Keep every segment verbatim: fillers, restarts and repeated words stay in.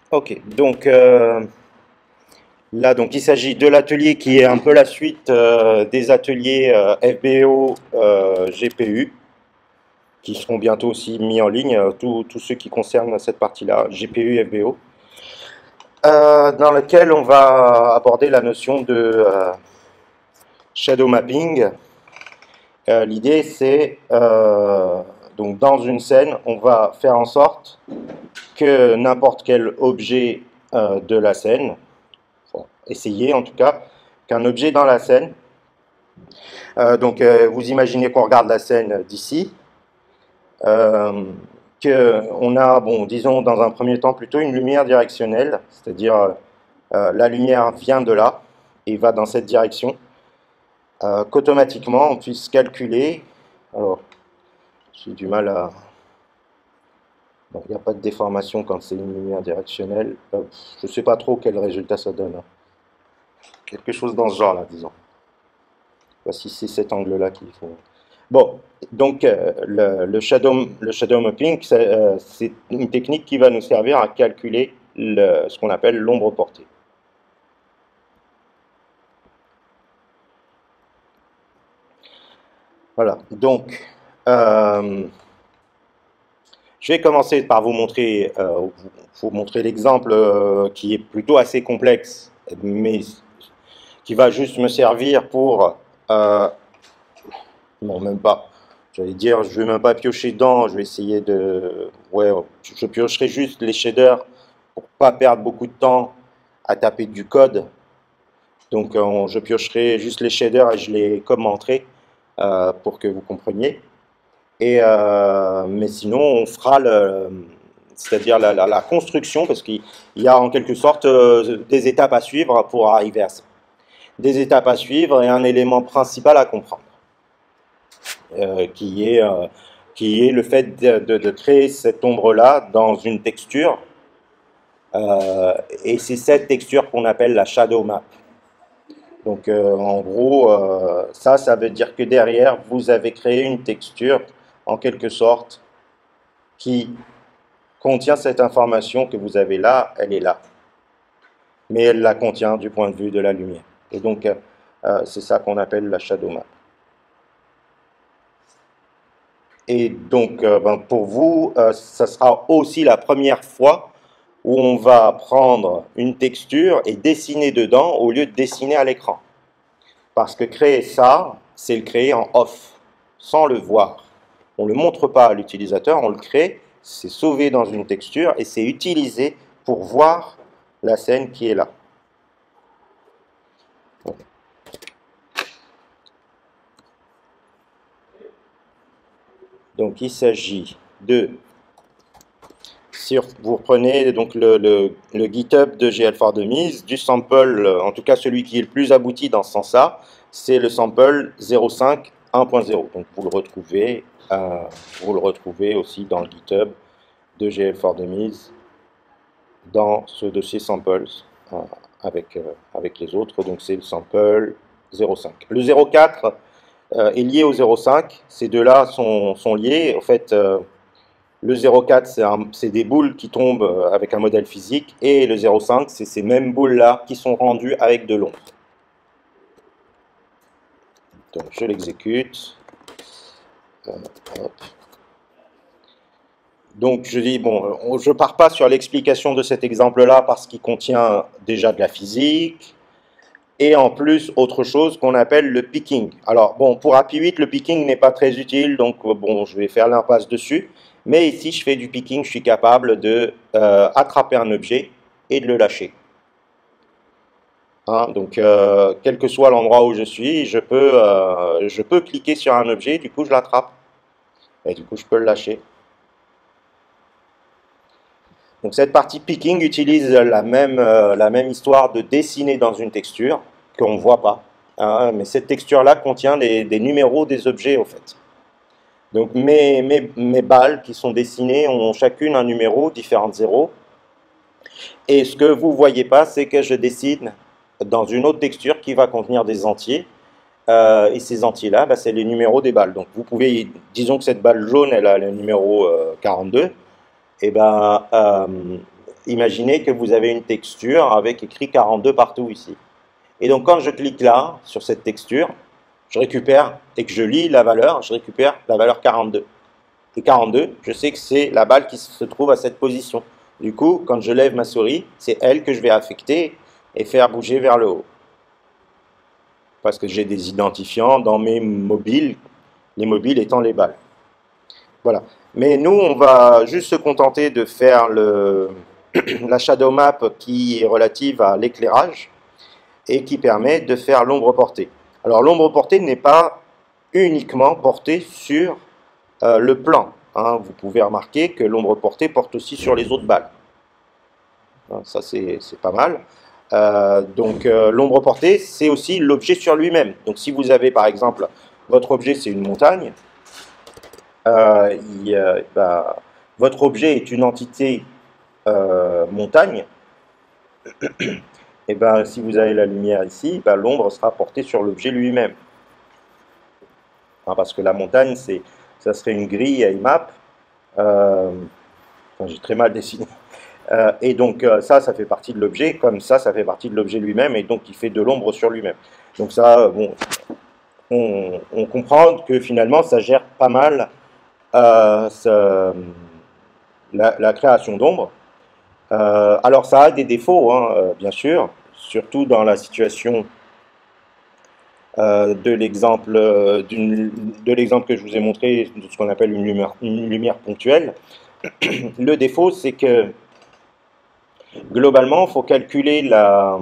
Ok, donc euh, là, donc il s'agit de l'atelier qui est un peu la suite euh, des ateliers euh, F B O euh, G P U qui seront bientôt aussi mis en ligne, euh, tous tous ceux qui concernent cette partie-là, G P U, F B O, euh, dans lequel on va aborder la notion de euh, shadow mapping. Euh, L'idée, c'est euh, donc dans une scène, on va faire en sorte que n'importe quel objet euh, de la scène, faut essayer en tout cas, qu'un objet dans la scène, euh, donc euh, vous imaginez qu'on regarde la scène d'ici, euh, qu'on a, bon, disons dans un premier temps plutôt une lumière directionnelle, c'est-à-dire euh, la lumière vient de là et va dans cette direction, euh, qu'automatiquement on puisse calculer. Alors, j'ai du mal à. Bon, il n'y a pas de déformation quand c'est une lumière directionnelle. Euh, je ne sais pas trop quel résultat ça donne, hein. Quelque chose dans ce genre-là, disons. Je ne sais pas si c'est cet angle-là qu'il faut. Bon, donc euh, le, le, shadow, le shadow mapping, c'est euh, une technique qui va nous servir à calculer le, ce qu'on appelle l'ombre portée. Voilà, donc euh, je vais commencer par vous montrer, euh, vous montrer l'exemple euh, qui est plutôt assez complexe, mais qui va juste me servir pour, euh, non même pas, j'allais dire, je vais même pas piocher dedans, je vais essayer de, ouais, je piocherai juste les shaders pour pas perdre beaucoup de temps à taper du code. Donc euh, je piocherai juste les shaders et je les commenterai euh, pour que vous compreniez. Et, euh, mais sinon, on fera le, c'est-à-dire la, la, la, construction, parce qu'il y a en quelque sorte euh, des étapes à suivre pour arriver à ça. Des étapes à suivre et un élément principal à comprendre, euh, qui, est, euh, qui est le fait de, de, de créer cette ombre-là dans une texture. Euh, et c'est cette texture qu'on appelle la shadow map. Donc euh, en gros, euh, ça, ça veut dire que derrière, vous avez créé une texture, en quelque sorte, qui contient cette information que vous avez là, elle est là. Mais elle la contient du point de vue de la lumière. Et donc, euh, c'est ça qu'on appelle la shadow map. Et donc, euh, ben, pour vous, euh, ça sera aussi la première fois où on va prendre une texture et dessiner dedans au lieu de dessiner à l'écran. Parce que créer ça, c'est le créer en off, sans le voir. On ne le montre pas à l'utilisateur, on le crée, c'est sauvé dans une texture et c'est utilisé pour voir la scène qui est là. Donc il s'agit de, si vous reprenez donc le, le, le GitHub de G L for Dummies, du sample, en tout cas celui qui est le plus abouti dans ce sens-là, c'est le sample zéro cinq un point zéro. Donc vous le retrouvez, euh, vous le retrouvez aussi dans le GitHub de G L for Dummies, dans ce dossier samples euh, avec, euh, avec les autres. Donc c'est le sample zéro cinq. Le zéro quatre euh, est lié au zéro cinq. Ces deux-là sont, sont liés. En fait, euh, le zéro quatre, c'est des boules qui tombent avec un modèle physique. Et le zéro cinq, c'est ces mêmes boules-là qui sont rendues avec de l'ombre. Donc je l'exécute. Euh, Donc je dis, bon, je ne pars pas sur l'explication de cet exemple-là parce qu'il contient déjà de la physique, et en plus autre chose qu'on appelle le picking. Alors bon, pour A P I huit, le picking n'est pas très utile, donc bon, je vais faire l'impasse dessus. Mais ici, je fais du picking, je suis capable de euh, attraper un objet et de le lâcher. Hein, donc, euh, quel que soit l'endroit où je suis, je peux, euh, je peux cliquer sur un objet, du coup je l'attrape, et du coup je peux le lâcher. Donc cette partie picking utilise la même, euh, la même histoire de dessiner dans une texture qu'on ne voit pas. Hein, mais cette texture-là contient des, des numéros des objets, au fait. Donc mes, mes, mes balles qui sont dessinées ont chacune un numéro, différents zéros. Et ce que vous ne voyez pas, c'est que je dessine dans une autre texture qui va contenir des entiers. Euh, et ces entiers-là, bah, c'est les numéros des balles. Donc vous pouvez, disons que cette balle jaune, elle a le numéro euh, quarante-deux. Et ben, euh, imaginez que vous avez une texture avec écrit quarante-deux partout ici. Et donc quand je clique là, sur cette texture, je récupère, et que je lis la valeur, je récupère la valeur quarante-deux. Et quarante-deux, je sais que c'est la balle qui se trouve à cette position. Du coup, quand je lève ma souris, c'est elle que je vais affecter et faire bouger vers le haut. Parce que j'ai des identifiants dans mes mobiles, les mobiles étant les balles. Voilà. Mais nous, on va juste se contenter de faire le, la shadow map qui est relative à l'éclairage et qui permet de faire l'ombre portée. Alors l'ombre portée n'est pas uniquement portée sur euh, le plan. Hein. Vous pouvez remarquer que l'ombre portée porte aussi sur les autres balles. Hein, ça c'est pas mal. Euh, donc euh, l'ombre portée, c'est aussi l'objet sur lui-même. Donc si vous avez par exemple, votre objet c'est une montagne, euh, il, euh, bah, votre objet est une entité euh, montagne, et ben si vous avez la lumière ici, ben, l'ombre sera portée sur l'objet lui-même. Hein, parce que la montagne, c'est, ça serait une grille à IMAP. Euh, enfin, j'ai très mal dessiné. Euh, et donc euh, ça, ça fait partie de l'objet, comme ça, ça fait partie de l'objet lui-même, et donc il fait de l'ombre sur lui-même. Donc ça, bon, on, on comprend que finalement, ça gère pas mal euh, ça, la, la création d'ombre. Euh, alors ça a des défauts, hein, euh, bien sûr, surtout dans la situation euh, de l'exemple euh, de l'exemple que je vous ai montré, de ce qu'on appelle une lumière, une lumière ponctuelle. Le défaut, c'est que globalement, il faut calculer la...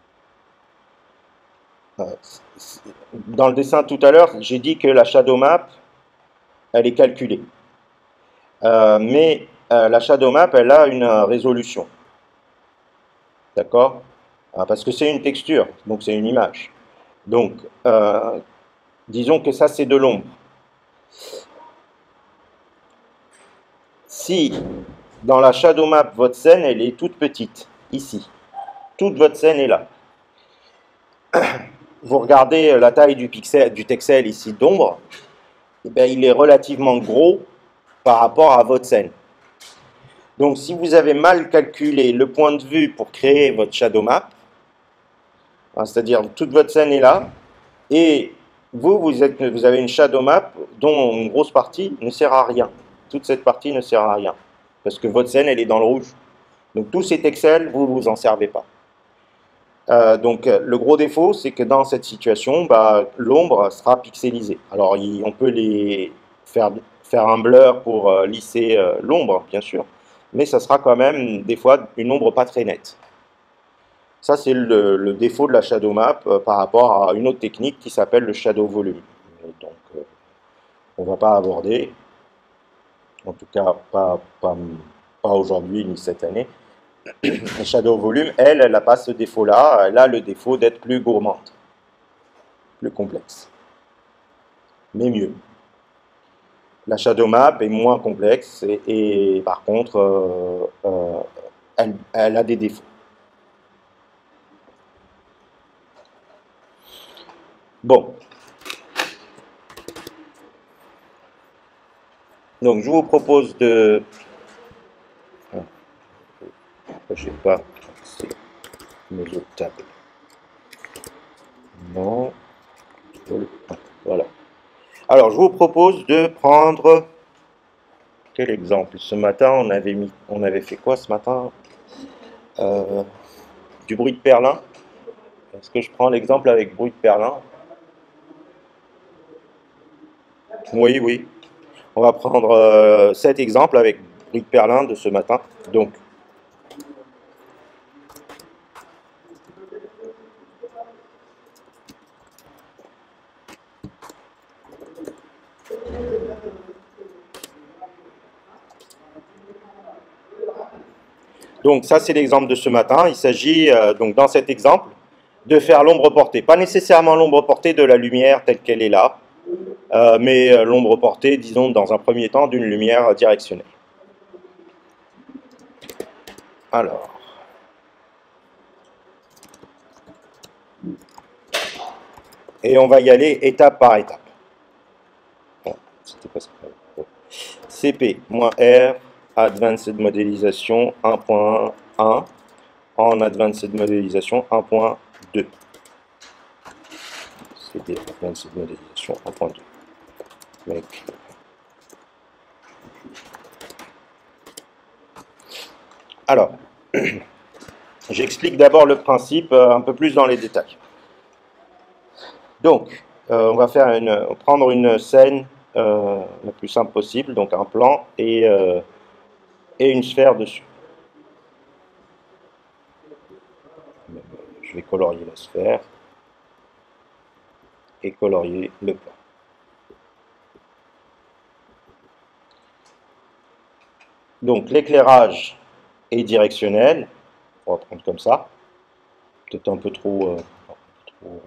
Euh, dans le dessin tout à l'heure, j'ai dit que la shadow map, elle est calculée. Euh, mais euh, la shadow map, elle a une euh, résolution. D'accord? Parce que c'est une texture, donc c'est une image. Donc, euh, disons que ça, c'est de l'ombre. Si, dans la shadow map, votre scène, elle est toute petite, ici. Toute votre scène est là. Vous regardez la taille du pixel, du texel ici d'ombre, eh bien, il est relativement gros par rapport à votre scène. Donc, si vous avez mal calculé le point de vue pour créer votre shadow map, hein, c'est-à-dire toute votre scène est là, et vous, vous, êtes, vous avez une shadow map dont une grosse partie ne sert à rien. Toute cette partie ne sert à rien, parce que votre scène, elle est dans le rouge. Donc, tous ces texels, vous ne vous en servez pas. Euh, donc, le gros défaut, c'est que dans cette situation, bah, l'ombre sera pixelisée. Alors, il, on peut les faire, faire un blur pour euh, lisser euh, l'ombre, bien sûr, mais ça sera quand même, des fois, une ombre pas très nette. Ça, c'est le, le défaut de la shadow map euh, par rapport à une autre technique qui s'appelle le shadow volume. Donc, euh, on ne va pas aborder, en tout cas pas, pas, pas aujourd'hui ni cette année. La shadow volume, elle, elle n'a pas ce défaut-là, elle a le défaut d'être plus gourmande, plus complexe, mais mieux. La shadow map est moins complexe et, et par contre, euh, euh, elle, elle a des défauts. Bon. Donc, je vous propose de... Je sais pas, c'est mes autres tables. Non. Voilà. Alors, je vous propose de prendre... Quel exemple? Ce matin, on avait, mis, on avait fait quoi ce matin? euh, Du bruit de perlin. Est-ce que je prends l'exemple avec bruit de perlin? Oui, oui. On va prendre euh, cet exemple avec bruit de perlin de ce matin. Donc, donc ça, c'est l'exemple de ce matin. Il s'agit, euh, donc dans cet exemple, de faire l'ombre portée. Pas nécessairement l'ombre portée de la lumière telle qu'elle est là, euh, mais euh, l'ombre portée, disons, dans un premier temps, d'une lumière directionnelle. Alors... Et on va y aller étape par étape. Bon, c'était pas ça. C P-R, Advanced Modélisation un point un en Advanced Modélisation un point deux. C'était Advanced Modélisation un point deux. Mec. Alors, j'explique d'abord le principe euh, un peu plus dans les détails. Donc, euh, on va faire une, prendre une scène euh, la plus simple possible, donc un plan et, euh, et une sphère dessus. Je vais colorier la sphère et colorier le plan. Donc, l'éclairage est directionnel. On va prendre comme ça. Peut-être un peu trop... Euh, trop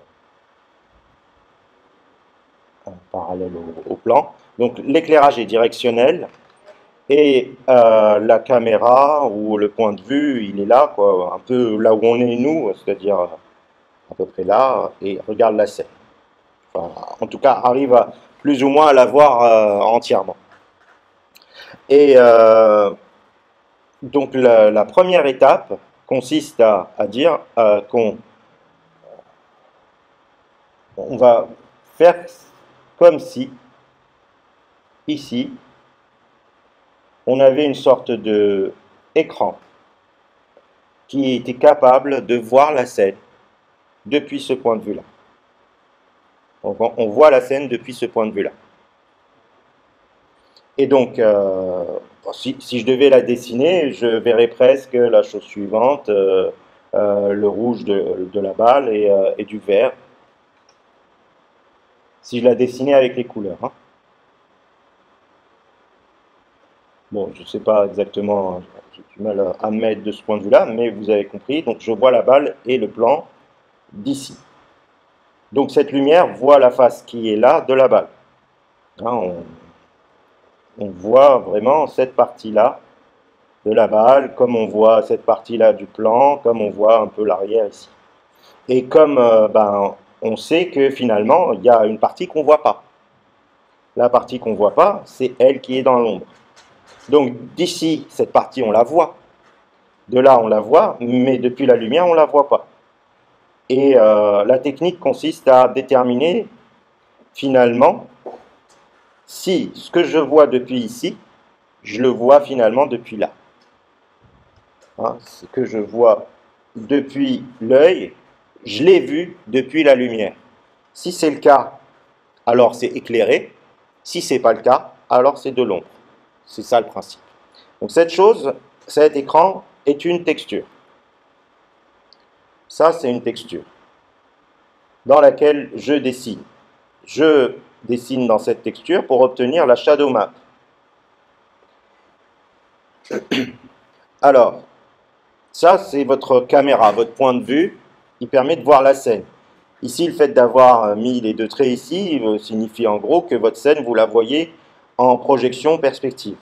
euh, parallèle au, au plan. Donc l'éclairage est directionnel et euh, la caméra ou le point de vue, il est là, quoi, un peu là où on est nous, c'est-à-dire à peu près là, et regarde la scène. Enfin, en tout cas, arrive à, plus ou moins à la voir euh, entièrement. Et euh, donc la, la première étape consiste à, à dire euh, qu'on on va faire comme si, ici, on avait une sorte de écran qui était capable de voir la scène depuis ce point de vue-là. Donc on voit la scène depuis ce point de vue-là. Et donc, euh, si, si je devais la dessiner, je verrais presque la chose suivante, euh, euh, le rouge de, de la balle et, euh, et du vert. Si je la dessinais avec les couleurs. Hein. Bon, je ne sais pas exactement, j'ai du mal à me mettre de ce point de vue-là, mais vous avez compris. Donc je vois la balle et le plan d'ici. Donc cette lumière voit la face qui est là de la balle. Hein, on, on voit vraiment cette partie-là de la balle, comme on voit cette partie-là du plan, comme on voit un peu l'arrière ici. Et comme euh, ben, on sait que finalement, il y a une partie qu'on ne voit pas. La partie qu'on ne voit pas, c'est elle qui est dans l'ombre. Donc d'ici, cette partie, on la voit. De là, on la voit, mais depuis la lumière, on ne la voit pas. Et euh, la technique consiste à déterminer, finalement, si ce que je vois depuis ici, je le vois finalement depuis là. Hein, ce que je vois depuis l'œil, je l'ai vu depuis la lumière. Si c'est le cas, alors c'est éclairé. Si ce n'est pas le cas, alors c'est de l'ombre. C'est ça le principe. Donc cette chose, cet écran est une texture. Ça, c'est une texture dans laquelle je dessine. Je dessine dans cette texture pour obtenir la shadow map. Alors, ça, c'est votre caméra, votre point de vue. Il permet de voir la scène. Ici, le fait d'avoir mis les deux traits ici signifie en gros que votre scène, vous la voyez en projection perspective.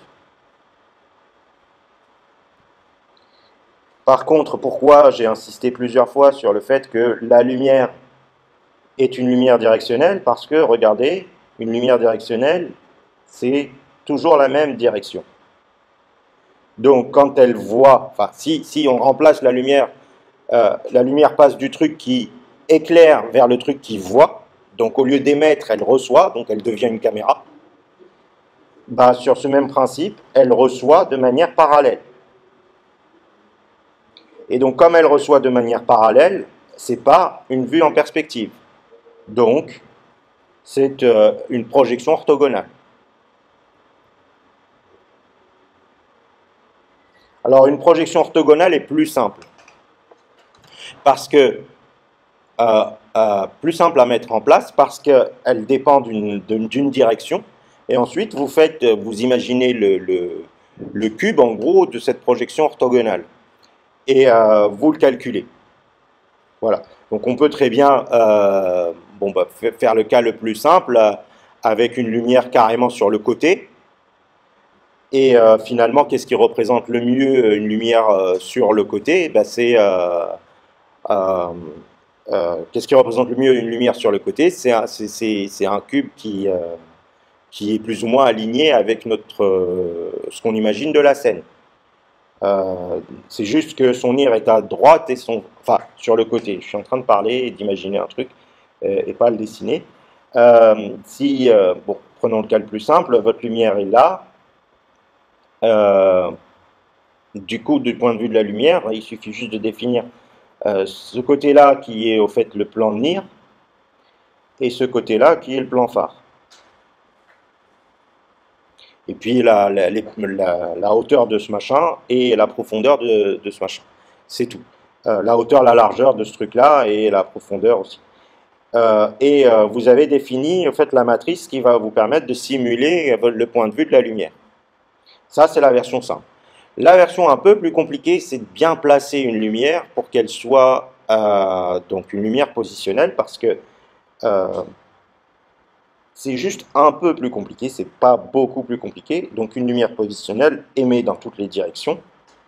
Par contre, pourquoi j'ai insisté plusieurs fois sur le fait que la lumière est une lumière directionnelle? Parce que, regardez, une lumière directionnelle, c'est toujours la même direction. Donc, quand elle voit, enfin, si, si on remplace la lumière, euh, la lumière passe du truc qui éclaire vers le truc qui voit, donc au lieu d'émettre, elle reçoit, donc elle devient une caméra. Bah, sur ce même principe, elle reçoit de manière parallèle. Et donc, comme elle reçoit de manière parallèle, ce n'est pas une vue en perspective. Donc, c'est euh, une projection orthogonale. Alors, une projection orthogonale est plus simple. Parce que, euh, euh, plus simple à mettre en place, parce qu'elle dépend d'une d'une direction. Et ensuite, vous faites, vous imaginez le, le, le cube, en gros, de cette projection orthogonale. Et euh, vous le calculez. Voilà. Donc on peut très bien euh, bon, bah, faire le cas le plus simple euh, avec une lumière carrément sur le côté. Et euh, finalement, qu'est-ce qui représente le mieux une lumière euh, sur le côté? Ben, c'est euh, euh, euh, qu'est-ce qui représente le mieux une lumière sur le côté? C'est un, un cube qui, euh, qui est plus ou moins aligné avec notre, euh, ce qu'on imagine de la scène. Euh, c'est juste que son I R est à droite et son, enfin sur le côté. Je suis en train de parler et d'imaginer un truc euh, et pas le dessiner. Euh, si, euh, bon, prenons le cas le plus simple, votre lumière est là. Euh, du coup, du point de vue de la lumière, il suffit juste de définir euh, ce côté-là qui est au fait le plan de N I R et ce côté-là qui est le plan phare. Et puis la, la, la, la hauteur de ce machin et la profondeur de, de ce machin. C'est tout. Euh, la hauteur, la largeur de ce truc-là et la profondeur aussi. Euh, et euh, vous avez défini en fait la matrice qui va vous permettre de simuler le point de vue de la lumière. Ça, c'est la version simple. La version un peu plus compliquée, c'est de bien placer une lumière pour qu'elle soit euh, donc une lumière positionnelle, parce que euh, c'est juste un peu plus compliqué, c'est pas beaucoup plus compliqué. Donc une lumière positionnelle émet dans toutes les directions.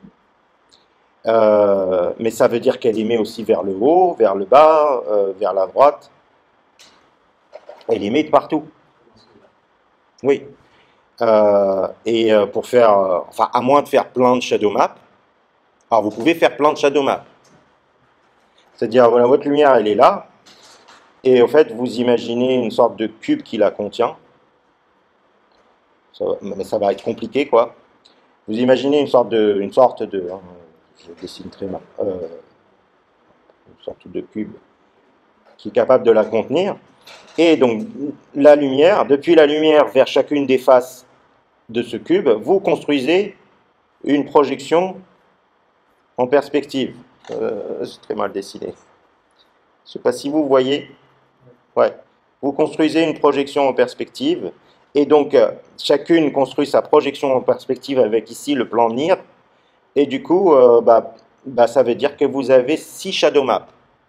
Euh, mais ça veut dire qu'elle émet aussi vers le haut, vers le bas, euh, vers la droite. Elle émet de partout. Oui. Euh, et euh, pour faire, euh, enfin, à moins de faire plein de shadow maps, alors vous pouvez faire plein de shadow maps. C'est-à-dire, voilà, votre lumière, elle est là, et au fait, vous imaginez une sorte de cube qui la contient. Ça va, mais ça va être compliqué, quoi. Vous imaginez une sorte de, une sorte de, hein, je dessine très mal, euh, une sorte de cube qui est capable de la contenir. Et donc, la lumière, depuis la lumière vers chacune des faces de ce cube, vous construisez une projection en perspective. Euh, c'est très mal dessiné. Je ne sais pas si vous voyez. Ouais. Vous construisez une projection en perspective. Et donc, euh, chacune construit sa projection en perspective avec ici le plan N I R. Et du coup, euh, bah, bah, ça veut dire que vous avez six shadow maps.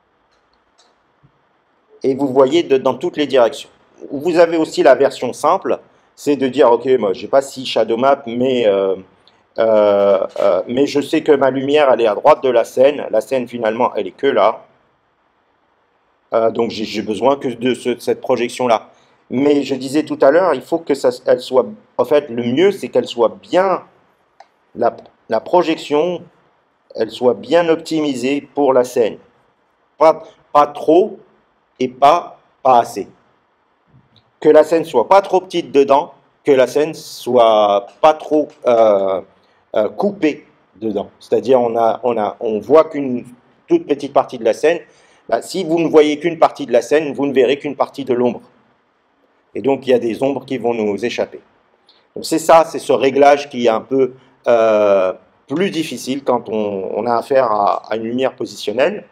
Et vous voyez de, dans toutes les directions. Vous avez aussi la version simple, c'est de dire, ok, moi, j'ai pas six shadow maps, mais, euh, euh, euh, mais je sais que ma lumière, elle est à droite de la scène. La scène, finalement, elle est que là. Euh, donc, j'ai besoin que de, ce, de cette projection-là. Mais je disais tout à l'heure, il faut que ça, elle soit... En fait, le mieux, c'est qu'elle soit bien... La, la projection, elle soit bien optimisée pour la scène. Pas, pas trop et pas, pas assez. Que la scène soit pas trop petite dedans, que la scène soit pas trop euh, euh, coupée dedans. C'est-à-dire, on, a, on, a, on voit qu'une toute petite partie de la scène. Bah, si vous ne voyez qu'une partie de la scène, vous ne verrez qu'une partie de l'ombre. Et donc, il y a des ombres qui vont nous échapper. Donc, c'est ça, c'est ce réglage qui est un peu euh, plus difficile quand on, on a affaire à, à une lumière positionnelle.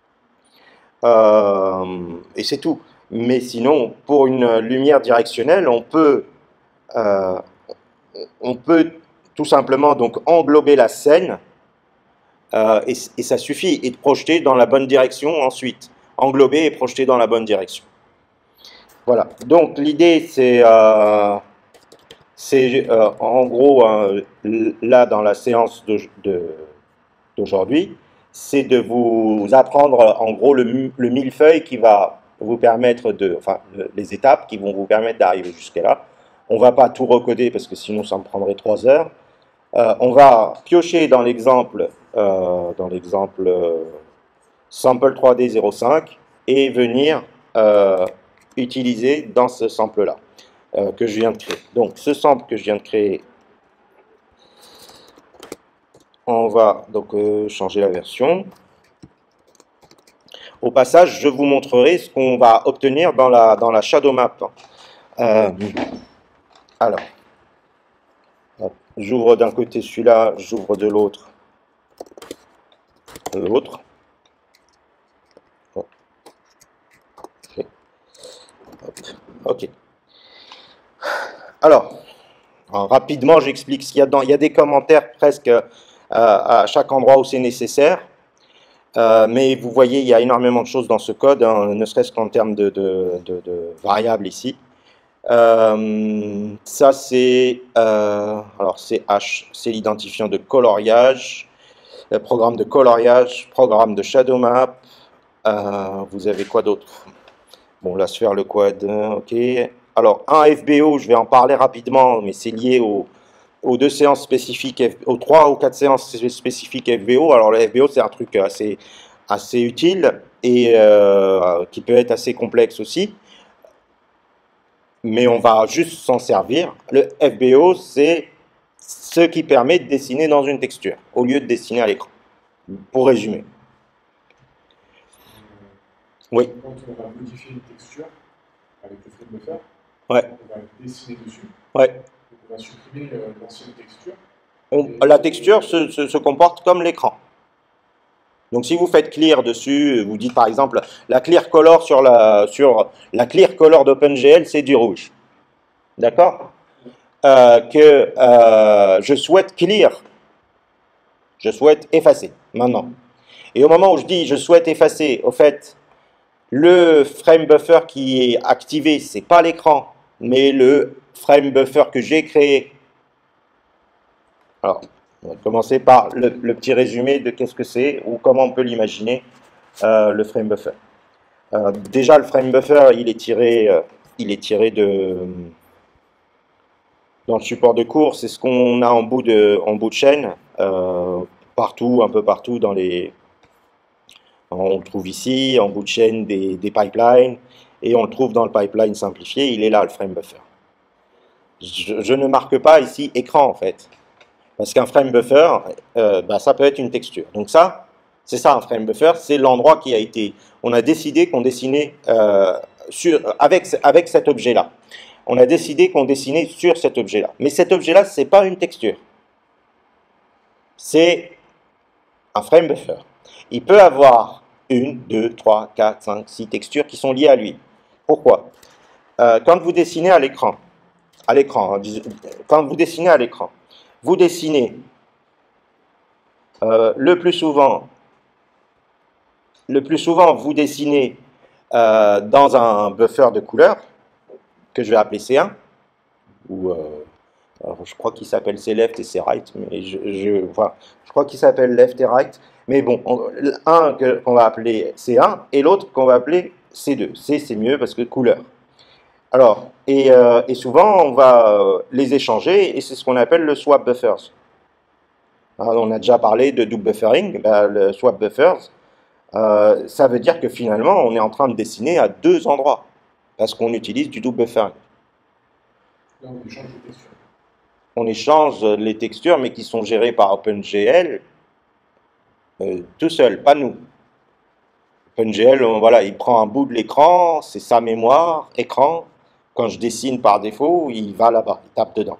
Euh, et c'est tout. Mais sinon, pour une lumière directionnelle, on peut, euh, on peut tout simplement donc englober la scène euh, et, et ça suffit, et de projeter dans la bonne direction ensuite. Englober et projeter dans la bonne direction. Voilà. Donc l'idée, c'est, euh, c'est euh, en gros, euh, là dans la séance d'aujourd'hui, c'est de vous apprendre en gros le, le millefeuille qui va vous permettre de, enfin les étapes qui vont vous permettre d'arriver jusqu'à là. On ne va pas tout recoder parce que sinon ça me prendrait trois heures. Euh, on va piocher dans l'exemple euh, dans l'exemple euh, sample trois D zéro cinq et venir euh, utiliser dans ce sample là euh, que je viens de créer. Donc ce sample que je viens de créer, on va donc euh, changer la version. Au passage, je vous montrerai ce qu'on va obtenir dans la, dans la shadow map. Euh, alors, j'ouvre d'un côté celui-là, j'ouvre de l'autre l'autre. Okay. Ok. Alors, alors rapidement, j'explique ce qu'il y a dedans. Il y a des commentaires presque euh, à chaque endroit où c'est nécessaire. Euh, mais vous voyez, il y a énormément de choses dans ce code, hein, ne serait-ce qu'en termes de, de, de, de variables ici. Euh, ça, c'est euh, alors c'est H, c'est l'identifiant de coloriage, le programme de coloriage, programme de shadow map. Euh, vous avez quoi d'autre? Bon, la sphère, le quad, ok. Alors, un F B O, je vais en parler rapidement, mais c'est lié au, aux deux séances spécifiques, F- aux trois ou quatre séances spécifiques F B O. Alors le F B O, c'est un truc assez, assez utile et euh, qui peut être assez complexe aussi, mais on va juste s'en servir. Le F B O, c'est ce qui permet de dessiner dans une texture, au lieu de dessiner à l'écran, pour résumer. Oui, Quand on va modifier une texture avec le frame buffer, ouais, on va dessiner dessus, ouais. donc on va supprimer euh, l'ancienne texture. On- Et, la texture se, se- se comporte comme l'écran. Donc si vous faites clear dessus, vous dites par exemple la clear color sur la, sur la clear color d'OpenGL, c'est du rouge. D'accord? Euh, que euh, je souhaite clear, je souhaite effacer maintenant. Et au moment où je dis je souhaite effacer, au fait, le frame buffer qui est activé, c'est pas l'écran, mais le frame buffer que j'ai créé. Alors, on va commencer par le, le petit résumé de qu'est-ce que c'est ou comment on peut l'imaginer, euh, le frame buffer. Euh, déjà, le frame buffer, il est tiré, euh, il est tiré de, dans le support de cours, c'est ce qu'on a en bout de, en bout de chaîne, euh, partout, un peu partout dans les, on le trouve ici, en bout de chaîne des, des pipelines, et on le trouve dans le pipeline simplifié, il est là, le frame buffer. Je, je ne marque pas ici écran, en fait, parce qu'un frame buffer, euh, bah, ça peut être une texture. Donc ça, c'est ça un frame buffer, c'est l'endroit qui a été, on a décidé qu'on dessinait euh, sur, avec, avec cet objet-là. On a décidé qu'on dessinait sur cet objet-là. Mais cet objet-là, ce n'est pas une texture. C'est un frame buffer. Il peut avoir une, deux, trois, quatre, cinq, six textures qui sont liées à lui. Pourquoi? Euh, Quand vous dessinez à l'écran, à l'écran, hein, quand vous dessinez à l'écran, vous dessinez euh, le plus souvent, le plus souvent, vous dessinez euh, dans un buffer de couleur que je vais appeler C un, ou euh, alors, je crois qu'il s'appelle C left et C right, mais je, je, enfin, je crois qu'il s'appelle left et right. Mais bon, on, un qu'on va appeler C un et l'autre qu'on va appeler C deux. C, c'est mieux parce que couleur. Alors, et, euh, et souvent, on va euh, les échanger et c'est ce qu'on appelle le swap buffers. Alors, on a déjà parlé de double buffering. Ben, le swap buffers, euh, ça veut dire que finalement, on est en train de dessiner à deux endroits parce qu'on utilise du double buffering. là, on échange de texture. On échange les textures, mais qui sont gérées par OpenGL euh, tout seul, pas nous. OpenGL, on- voilà, il prend un bout de l'écran, c'est sa mémoire, écran. Quand je dessine par défaut, il va là-bas, il tape dedans.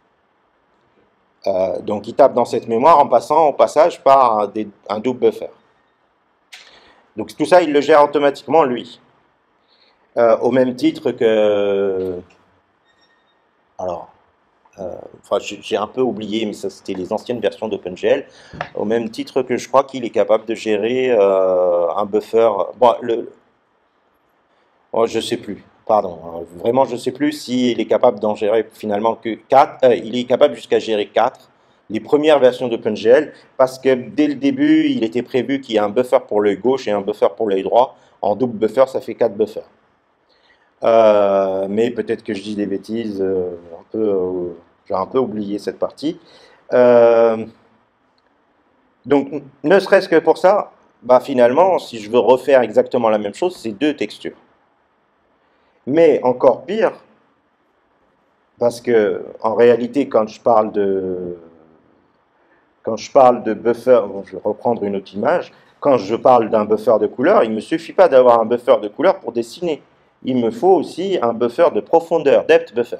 Euh, donc il tape dans cette mémoire en passant au passage par un, des- un double buffer. Donc tout ça, il le gère automatiquement, lui. Euh, au même titre que... Alors, Euh, enfin, j'ai un peu oublié, mais ça c'était les anciennes versions d'OpenGL, au même titre que je crois qu'il est capable de gérer euh, un buffer. Bon, le, oh, je sais plus, pardon, hein, vraiment je sais plus s'il est capable d'en gérer finalement que quatre. Euh, il est capable jusqu'à gérer quatre, les premières versions d'OpenGL, parce que dès le début, il était prévu qu'il y ait un buffer pour l'œil gauche et un buffer pour l'œil droit. En double buffer, ça fait quatre buffers. Euh, mais peut-être que je dis des bêtises, euh, un peu, euh, j'ai un peu oublié cette partie. Euh, donc, ne serait-ce que pour ça, bah finalement, si je veux refaire exactement la même chose, c'est deux textures. Mais encore pire, parce que en réalité, quand je parle de, quand je parle de buffer, bon, je vais reprendre une autre image. Quand je parle d'un buffer de couleur, il ne me suffit pas d'avoir un buffer de couleur pour dessiner. Il me faut aussi un buffer de profondeur, depth buffer.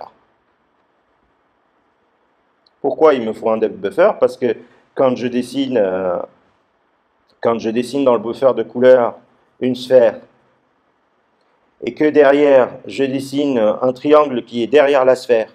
Pourquoi il me faut un depth buffer? Parce que quand je dessine, euh, quand je dessine dans le buffer de couleur une sphère et que derrière je dessine un triangle qui est derrière la sphère,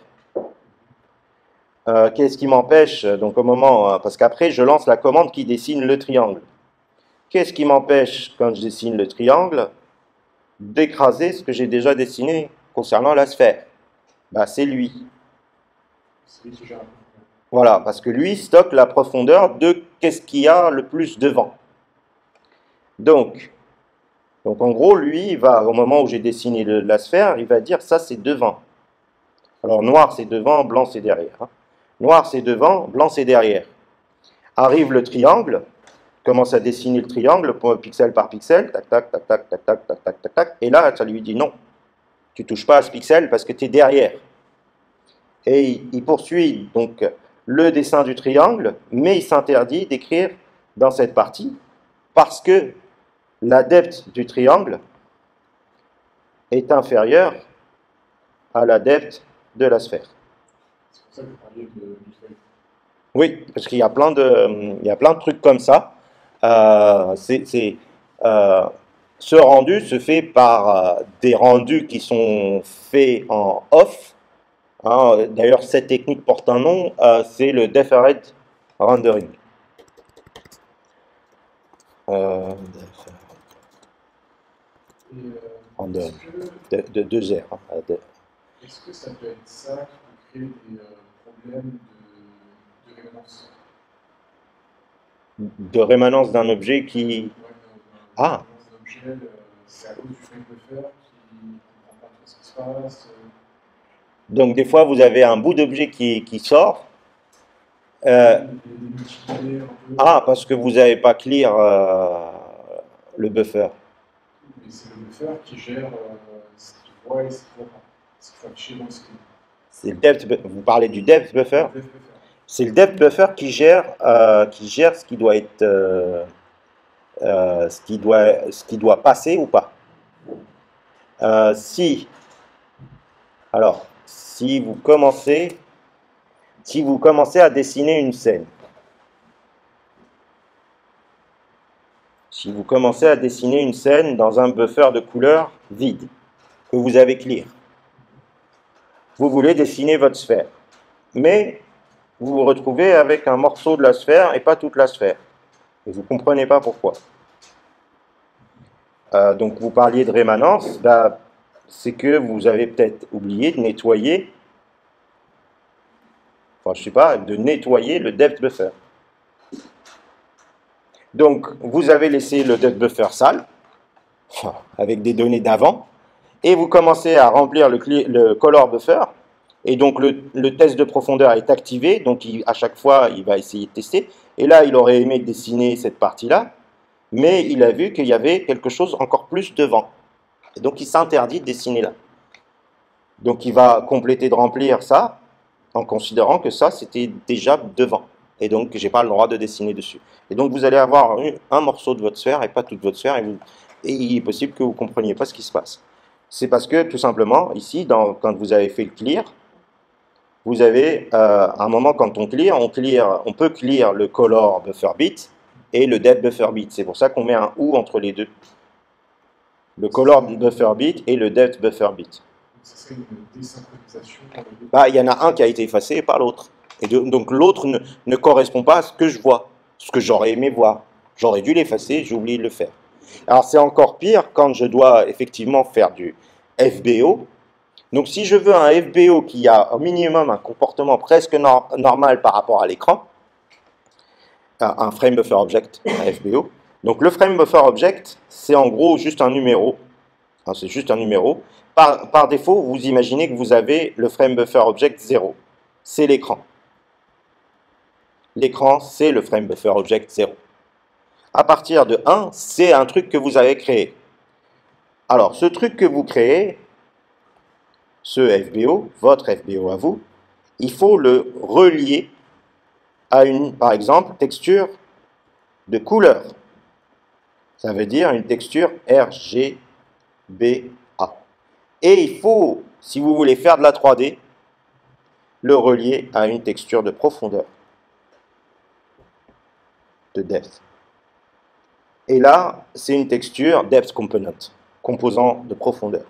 euh, qu'est-ce qui m'empêche? Donc au moment, parce qu'après je lance la commande qui dessine le triangle. Qu'est-ce qui m'empêche quand je dessine le triangle d'écraser ce que j'ai déjà dessiné concernant la sphère? Bah, c'est lui. C'est lui qui gère la profondeur. Voilà, parce que lui stocke la profondeur de qu'est-ce qu'il y a le plus devant. Donc, donc en gros, lui, il va, au moment où j'ai dessiné le, la sphère, il va dire ça c'est devant. Alors noir c'est devant, blanc c'est derrière. Hein. Noir c'est devant, blanc c'est derrière. Arrive le triangle, commence à dessiner le triangle pixel par pixel, tac tac tac tac tac tac tac tac tac tac, et là ça lui dit non, tu touches pas à ce pixel parce que tu es derrière. Et il poursuit donc le dessin du triangle, mais il s'interdit d'écrire dans cette partie parce que la depth du triangle est inférieure à la depth de la sphère. C'est pour ça que vous parliez de, du fait. Oui, parce qu'il y a plein de, il y a plein de trucs comme ça. Euh, c'est, c'est, euh, ce rendu se fait par euh, des rendus qui sont faits en off. Hein. D'ailleurs, cette technique porte un nom, euh, c'est le deferred rendering. Euh, Et, euh, rendering. est-ce que, De, de deux R. Hein, de- est-ce que ça peut être ça qui peut créer des euh, problèmes de, de rémanence? de rémanence d'un objet qui... Ouais, dans, Ah, dans un objet, euh, c'est à cause du frame buffer qui ne comprend pas trop ce qui se passe. euh, donc des fois vous avez un bout d'objet qui, qui sort. des, Euh, des, des multipliés un peu. ah, parce que vous n'avez pas clear euh, le buffer. Mais c'est le buffer qui gère euh, ce qu'il voit et ce qu'il ne voit pas. Ce qu'il faut afficher dans le screen. C'est le depth, bu- vous parlez du depth buffer. Le depth buffer. C'est le depth buffer qui gère, euh, qui gère ce qui doit être, euh, euh, ce qui doit, ce qui doit passer ou pas. Euh, si, alors, si vous commencez, si vous commencez à dessiner une scène, si vous commencez à dessiner une scène dans un buffer de couleur vide que vous avez clear, vous voulez dessiner votre sphère, mais vous vous retrouvez avec un morceau de la sphère et pas toute la sphère. Et vous ne comprenez pas pourquoi. Euh, donc vous parliez de rémanence, bah, c'est que vous avez peut-être oublié de nettoyer, enfin je sais pas, de nettoyer le depth buffer. Donc vous avez laissé le depth buffer sale, enfin, avec des données d'avant, et vous commencez à remplir le, le color buffer, et donc le, le test de profondeur est activé, donc il, à chaque fois il va essayer de tester, et là il aurait aimé dessiner cette partie-là, mais il a vu qu'il y avait quelque chose encore plus devant. Et donc il s'interdit de dessiner là. Donc il va compléter de remplir ça en considérant que ça c'était déjà devant. Et donc j'ai pas le droit de dessiner dessus. Et donc vous allez avoir un morceau de votre sphère et pas toute votre sphère, et, vous, et il est possible que vous ne compreniez pas ce qui se passe. C'est parce que tout simplement ici, dans, quand vous avez fait le clear, vous avez euh, un moment quand on clear, on clear, on peut clear le color buffer bit et le depth buffer bit. C'est pour ça qu'on met un ou entre les deux. Le color buffer bit et le depth buffer bit. Ce serait une désynchronisation dans les deux. Bah, il y en a un qui a été effacé et pas l'autre. Et de- donc l'autre ne, ne correspond pas à ce que je vois, ce que j'aurais aimé voir. J'aurais dû l'effacer, j'ai oublié de le faire. Alors c'est encore pire quand je dois effectivement faire du F B O. Donc si je veux un F B O qui a au minimum un comportement presque nor- normal par rapport à l'écran, un un frame buffer object, un F B O. Donc le frame buffer object, c'est en gros juste un numéro. Hein, c'est juste un numéro. Par, par défaut, vous imaginez que vous avez le frame buffer object zéro. C'est l'écran. L'écran, c'est le frame buffer object zéro. À partir de un, c'est un truc que vous avez créé. Alors, ce truc que vous créez, ce F B O, votre F B O à vous, il faut le relier à une, par exemple, texture de couleur. Ça veut dire une texture R G B A. Et il faut, si vous voulez faire de la trois D, le relier à une texture de profondeur, de depth. Et là, c'est une texture depth component, composant de profondeur.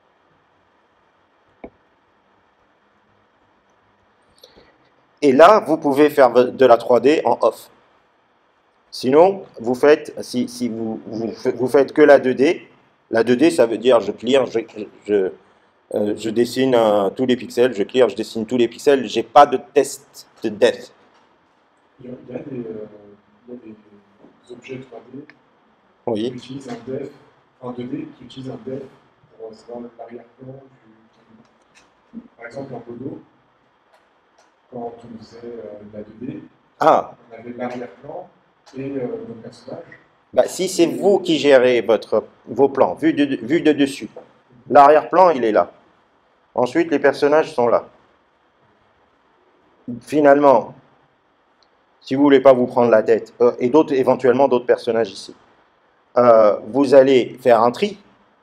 Et là, vous pouvez faire de la trois D en off. Sinon, vous faites, si, si vous, vous, vous faites que la deux D, la deux D, ça veut dire je clear, je, je, euh, je dessine euh, tous les pixels, je clear, je dessine tous les pixels, j'ai pas de test de depth. Il y a, il y a, des, euh, il y a des objets trois D Oui. qui utilisent un def, enfin deux D qui utilisent un def pour savoir l'arrière-plan du. Par exemple, un Bodo, quand on faisait euh, la deux D, Ah, on avait l'arrière-plan et euh, nos personnages. bah, si c'est vous qui gérez votre, vos plans, vu de, vu de dessus, l'arrière-plan, il est là. Ensuite, les personnages sont là. Finalement, si vous voulez pas vous prendre la tête, euh, et d'autres, éventuellement d'autres personnages ici, euh, vous allez faire un tri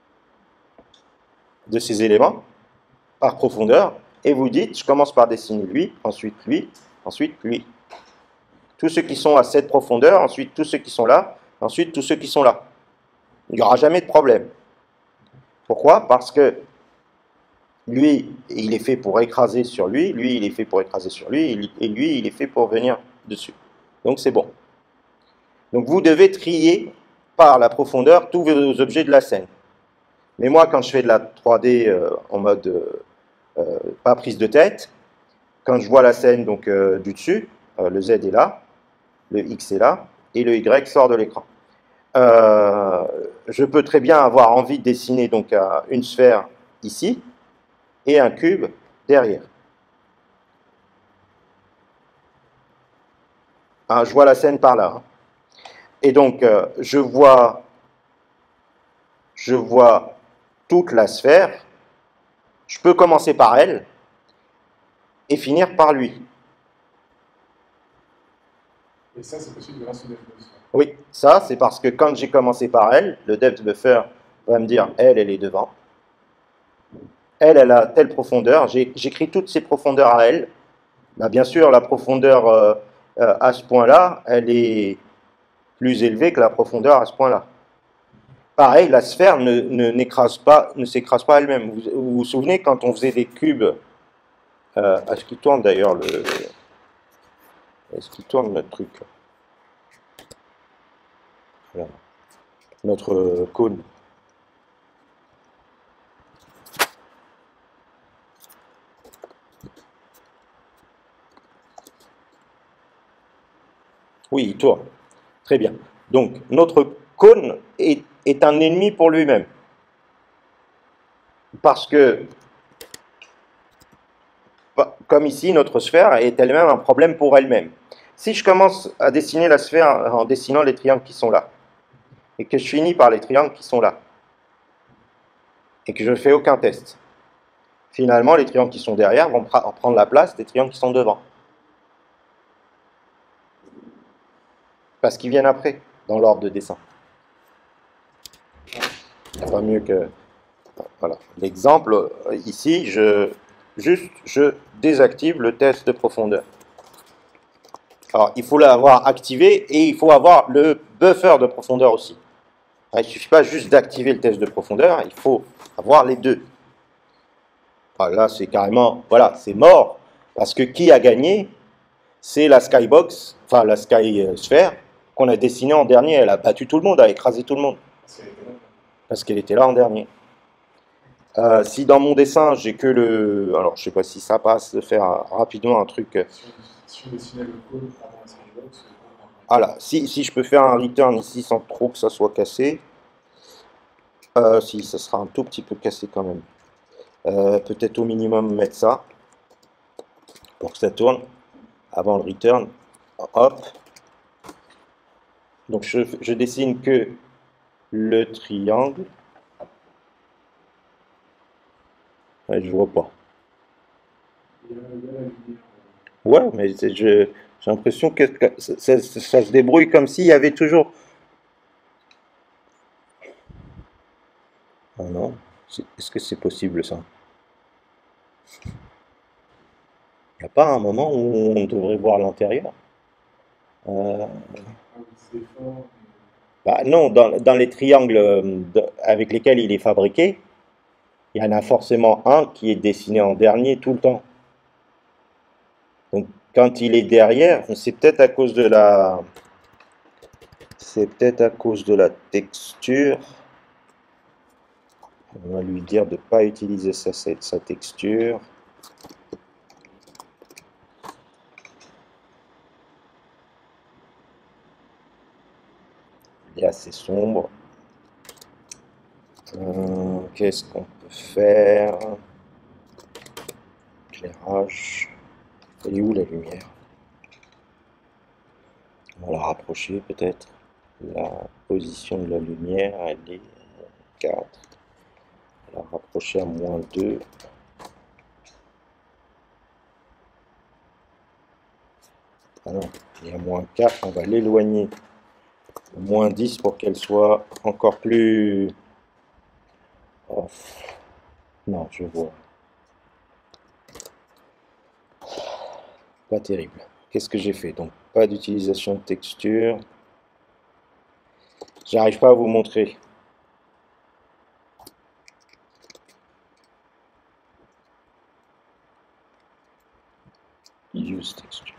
de ces éléments par profondeur, et vous dites, je commence par dessiner lui, ensuite lui, ensuite lui. Tous ceux qui sont à cette profondeur, ensuite tous ceux qui sont là, ensuite tous ceux qui sont là. Il n'y aura jamais de problème. Pourquoi? Parce que lui, il est fait pour écraser sur lui, lui, il est fait pour écraser sur lui, et lui, il est fait pour venir dessus. Donc c'est bon. Donc vous devez trier par la profondeur tous vos objets de la scène. Mais moi, quand je fais de la trois D euh, en mode euh, euh, pas prise de tête, quand je vois la scène donc euh, du dessus, euh, le Z est là, le X est là, et le Y sort de l'écran. Euh, je peux très bien avoir envie de dessiner donc une sphère ici et un cube derrière. Hein, je vois la scène par là. Hein. Et donc, euh, je vois, je vois toute la sphère. Je peux commencer par elle et finir par lui. Et ça, c'est possible grâce au dev buffer. Oui, ça, c'est parce que quand j'ai commencé par elle, le dev buffer va me dire, elle, elle est devant. Elle, elle a telle profondeur. J'écris toutes ces profondeurs à elle. Bah, bien sûr, la profondeur euh, euh, à ce point-là, elle est plus élevée que la profondeur à ce point-là. Pareil, la sphère ne, ne, n'écrase pas, ne s'écrase pas elle-même. Vous, vous vous souvenez quand on faisait des cubes, euh, est-ce qu'il tourne d'ailleurs le, est-ce qu'il tourne notre truc, voilà. Notre euh, cône. Oui, il tourne. Très bien. Donc, notre cône est, est un ennemi pour lui-même. Parce que, comme ici, notre sphère est elle-même un problème pour elle-même. Si je commence à dessiner la sphère en dessinant les triangles qui sont là, et que je finis par les triangles qui sont là, et que je ne fais aucun test, finalement, les triangles qui sont derrière vont prendre la place des triangles qui sont devant. Parce qu'ils viennent après, dans l'ordre de dessin. Pas mieux que... Voilà. L'exemple, ici, je, juste, je désactive le test de profondeur. Alors, il faut l'avoir activé et il faut avoir le buffer de profondeur aussi. Il ne suffit pas juste d'activer le test de profondeur, il faut avoir les deux. Alors là, c'est carrément, voilà, c'est mort. Parce que qui a gagné? C'est la Skybox, enfin la Sky Sphere, qu'on a dessinée en dernier. Elle a battu tout le monde, elle a écrasé tout le monde. Parce qu'elle était là en dernier. Euh, si dans mon dessin, j'ai que le... Alors, je sais pas si ça passe de faire rapidement un truc... Si on dessinait le code avant la Skybox... Voilà, si, si je peux faire un return ici sans trop que ça soit cassé... Euh, si, ça sera un tout petit peu cassé quand même. Euh, Peut-être au minimum mettre ça, pour que ça tourne, avant le return. Hop. Donc, je, je dessine que le triangle. Ouais, je vois pas. Ouais, mais j'ai l'impression que ça, ça, ça se débrouille comme s'il y avait toujours... Ah non, est-ce que c'est possible ça? Il n'y a pas un moment où on devrait voir l'intérieur? euh... Bah non, dans, dans les triangles de, avec lesquels il est fabriqué, il y en a forcément un qui est dessiné en dernier tout le temps. Donc quand il est derrière, c'est peut-être à cause de la... C'est peut-être à cause de la texture. On va lui dire de ne pas utiliser sa, sa texture. Il est assez sombre. Euh, Qu'est-ce qu'on peut faire? Éclairage. Elle est où la lumière? On va la rapprocher peut-être. La position de la lumière, elle est à moins quatre. On va la rapprocher à moins deux. Ah non, il est à moins quatre, on va l'éloigner à moins dix pour qu'elle soit encore plus... Oh, non, je vois. Pas terrible. Qu'est-ce que j'ai fait? Donc, pas d'utilisation de texture. J'arrive pas à vous montrer. Use texture.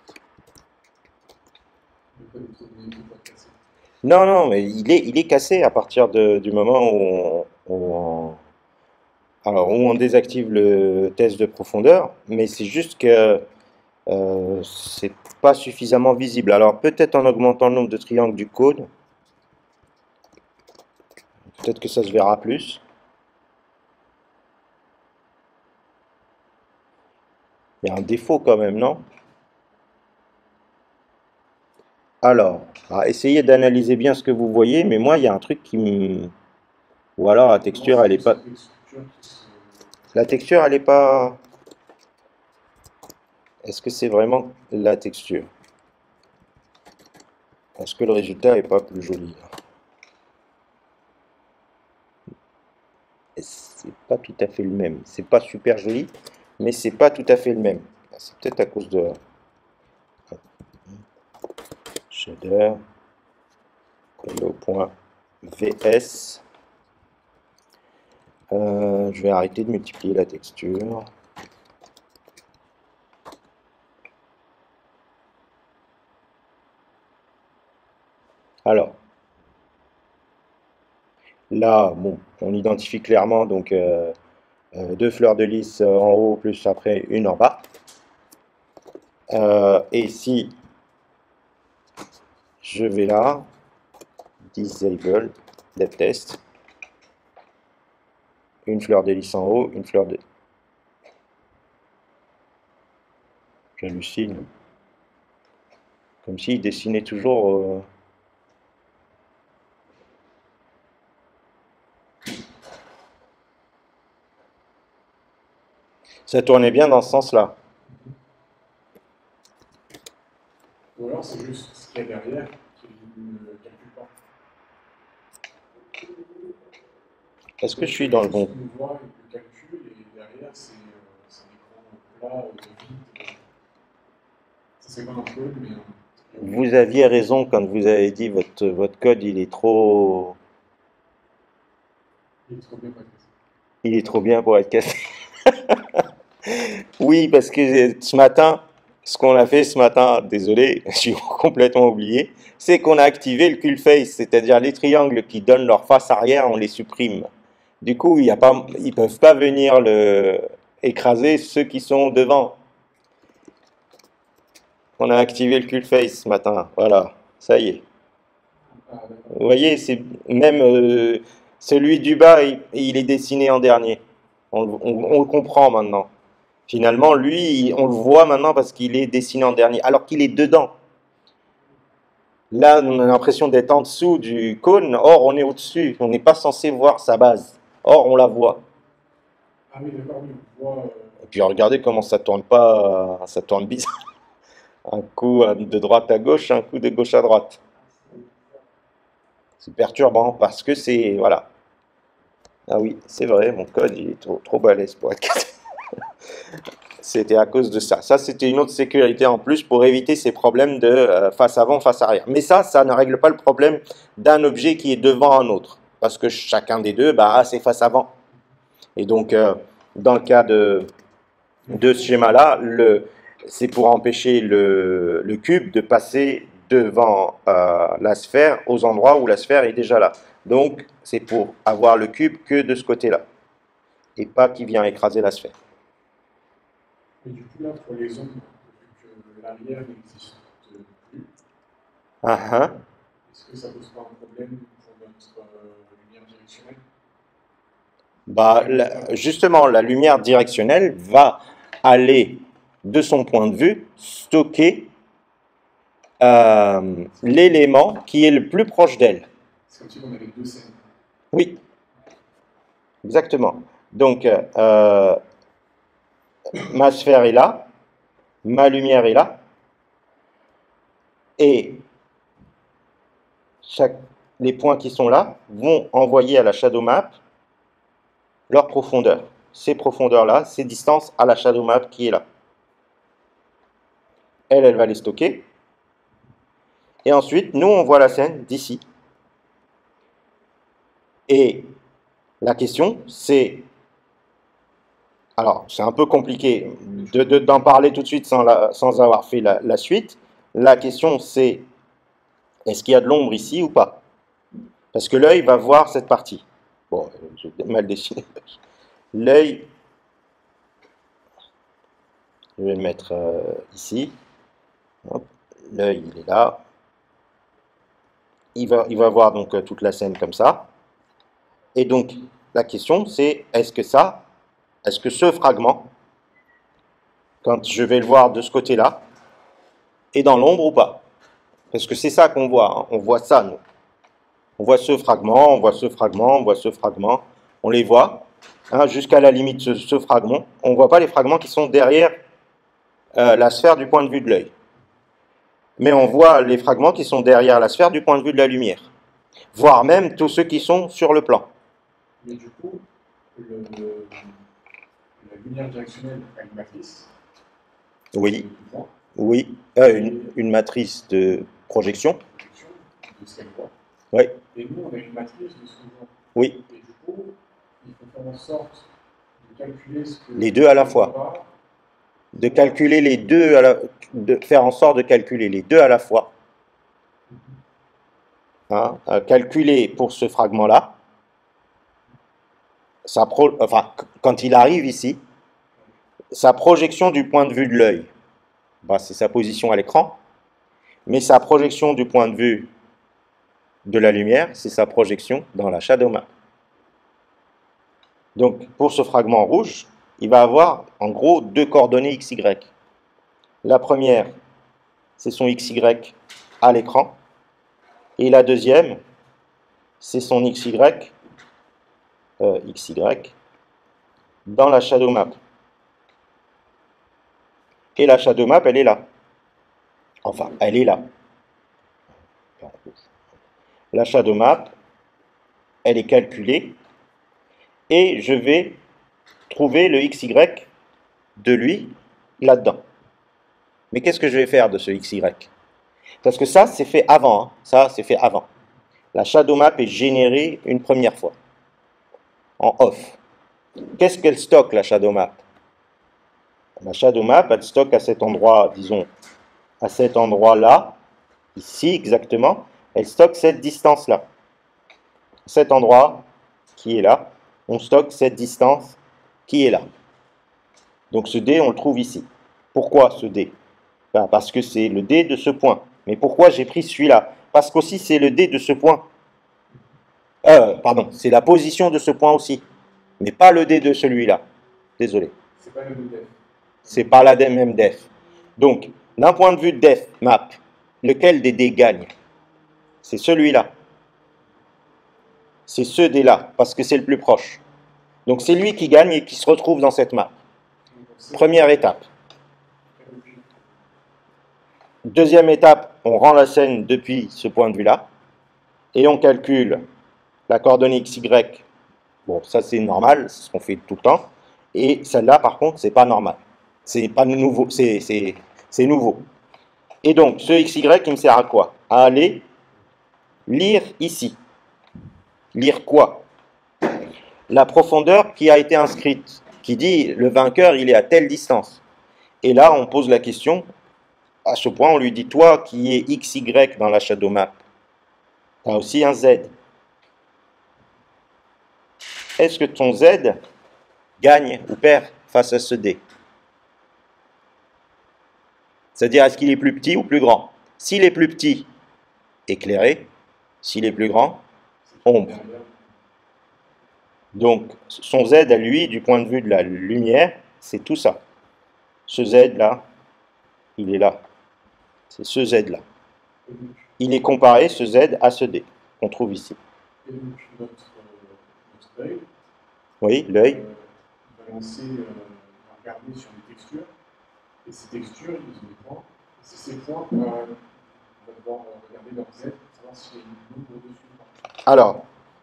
Non, non, mais il est, il est cassé à partir de- du moment où on, où on- alors, où on désactive le test de profondeur, mais c'est juste que euh, c'est pas suffisamment visible. Alors, peut-être en augmentant le nombre de triangles du cône, peut-être que ça se verra plus. Il y a un défaut quand même, non? Alors, à essayer d'analyser bien ce que vous voyez, mais moi, il y a un truc qui me... Ou alors la texture, elle est pas... La texture, elle est pas... Est-ce que c'est vraiment la texture? Est-ce que le résultat est pas plus joli? C'est pas tout à fait le même. C'est pas super joli, mais c'est pas tout à fait le même. C'est peut-être à cause de shader, hello.vs. Euh, je vais arrêter de multiplier la texture. Alors, là, bon, on identifie clairement donc euh, euh, deux fleurs de lys en haut plus après une en bas. Euh, et si je vais là, disable dev test, une fleur de lys en haut, une fleur de... J'hallucine. Comme s'il dessinait toujours... euh, Ça tournait bien dans ce sens-là. Ou alors c'est juste ce qu'il y a derrière qui ne calcule pas. Est-ce que je suis dans le bon? On voit le calcul et derrière c'est un écran plat, vide. Ça c'est pas un code, mais. Vous aviez raison quand vous avez dit votre, votre code, il est trop... Il est trop bien passé. Il est trop bien pour être cassé. Oui, parce que ce matin, ce qu'on a fait ce matin, désolé, j'ai complètement oublié, c'est qu'on a activé le kill face, c'est-à-dire les triangles qui donnent leur face arrière, on les supprime. Du coup, il y a pas, ils ne peuvent pas venir le, écraser ceux qui sont devant. On a activé le kill face ce matin, voilà, ça y est. Vous voyez, c'est même euh, celui du bas, il, il est dessiné en dernier. On, on- on le comprend maintenant. Finalement, lui, on le voit maintenant parce qu'il est dessiné en dernier, alors qu'il est dedans. Là, on a l'impression d'être en dessous du cône, or on est au-dessus. On n'est pas censé voir sa base. Or, on la voit. Ah oui, d'accord, oui, on voit. Euh... Et puis regardez comment ça tourne pas, ça tourne bizarre. Un coup de droite à gauche, un coup de gauche à droite. C'est perturbant parce que c'est, voilà. Ah oui, c'est vrai, mon code il est trop, trop balèze pour être cassé. C'était à cause de ça. Ça, c'était une autre sécurité en plus pour éviter ces problèmes de euh, face avant, face arrière. Mais ça, ça ne règle pas le problème d'un objet qui est devant un autre. Parce que chacun des deux, bah, a ses face avant. Et donc, euh, dans le cas de, de ce schéma-là, c'est pour empêcher le, le cube de passer devant euh, la sphère aux endroits où la sphère est déjà là. Donc, c'est pour avoir le cube que de ce côté-là. Et pas qui vient écraser la sphère. Et du coup, là, pour les ombres, vu que l'arrière n'existe plus, Ah, ah. est-ce que ça pose pas un problème pour notre euh, lumière directionnelle? Bah, la, justement, la lumière directionnelle va aller de son point de vue, stocker euh, l'élément qui est le plus proche d'elle. C'est comme si on avait deux scènes. Oui, exactement. Donc, euh, ma sphère est là, ma lumière est là, et chaque, les points qui sont là vont envoyer à la shadow map leur profondeur. Ces profondeurs-là, ces distances à la shadow map qui est là. Elle, elle va les stocker. Et ensuite, nous, on voit la scène d'ici. Et la question, c'est... Alors, c'est un peu compliqué de, de, d'en parler tout de suite sans, la, sans avoir fait la, la suite. La question, c'est, est-ce qu'il y a de l'ombre ici ou pas? Parce que l'œil va voir cette partie. Bon, j'ai mal dessiné. L'œil, je vais le mettre euh, ici. L'œil, il est là. Il va, il va voir donc euh, toute la scène comme ça. Et donc, la question, c'est, est-ce que ça, est-ce que ce fragment, quand je vais le voir de ce côté-là, est dans l'ombre ou pas? Parce que c'est ça qu'on voit, hein. On voit ça, nous. On voit ce fragment, on voit ce fragment, on voit ce fragment, on les voit, hein, jusqu'à la limite de ce, ce fragment. On ne voit pas les fragments qui sont derrière euh, la sphère du point de vue de l'œil. Mais on voit les fragments qui sont derrière la sphère du point de vue de la lumière. Voire même tous ceux qui sont sur le plan. Mais du coup, le, le, la lumière directionnelle a une matrice. Oui, oui, euh, une, une matrice de projection. Projection de ce qu'elle voit. Oui. Et nous, on a une matrice de ce qu'on voit. Oui. Et du coup, il faut faire en sorte de calculer ce que... Les deux à la fois. De calculer les deux, à la, de faire en sorte de calculer les deux à la fois. Hein, euh, calculer pour ce fragment-là, sa pro, enfin, quand il arrive ici, sa projection du point de vue de l'œil, bah, c'est sa position à l'écran, mais sa projection du point de vue de la lumière, c'est sa projection dans la shadow map. Donc, pour ce fragment rouge, il va avoir en gros deux coordonnées x y. La première, c'est son x y à l'écran, et la deuxième, c'est son xy, euh, xy dans la shadow map. Et la shadow map, elle est là. Enfin, elle est là. La shadow map, elle est calculée, et je vais trouver le xy de lui là-dedans. Mais qu'est-ce que je vais faire de ce xy? Parce que ça, c'est fait avant. Hein. Ça, c'est fait avant. La shadow map est générée une première fois, en off. Qu'est-ce qu'elle stocke, la shadow map? La shadow map, elle stocke à cet endroit, disons, à cet endroit-là, ici exactement, elle stocke cette distance-là. Cet endroit qui est là, on stocke cette distance qui est là. Donc ce dé, on le trouve ici. Pourquoi ce dé? Ben, parce que c'est le dé de ce point. Mais pourquoi j'ai pris celui-là? Parce qu'aussi c'est le dé de ce point. Euh, pardon, c'est la position de ce point aussi. Mais pas le dé de celui-là. Désolé. C'est pas le même def. C'est pas la même def. Donc, d'un point de vue de def map, lequel des dés gagne? C'est celui-là. C'est ce dé-là, parce que c'est le plus proche. Donc c'est lui qui gagne et qui se retrouve dans cette map. Première étape. Deuxième étape, on rend la scène depuis ce point de vue-là, et on calcule la coordonnée xy. Bon, ça c'est normal, c'est ce qu'on fait tout le temps. Et celle-là, par contre, c'est pas normal. C'est pas nouveau, c'est c'est nouveau. Et donc, ce xy, il me sert à quoi? À aller lire ici. Lire quoi? La profondeur qui a été inscrite, qui dit le vainqueur, il est à telle distance. Et là, on pose la question, à ce point, on lui dit, toi qui es xy dans la shadow map, tu as aussi un z. Est-ce que ton z gagne ou perd face à ce d? C'est-à-dire, est-ce qu'il est plus petit ou plus grand? S'il est plus petit, éclairé. S'il est plus grand, ombre. Donc, son z à lui, du point de vue de la lumière, c'est tout ça. Ce Z là, il est là. C'est ce Z là. Et donc, Il est comparé, ce Z, à ce D qu'on trouve ici. et donc notre, euh, notre œil, Oui, l'œil. euh, il va lancer, euh, il va regarder sur les textures, et ces textures, ils ont des points, et c'est ces points qu'on va, on va devoir euh, regarder leur Z pour savoir s'il y a une nombre dessus ou pas. Alors,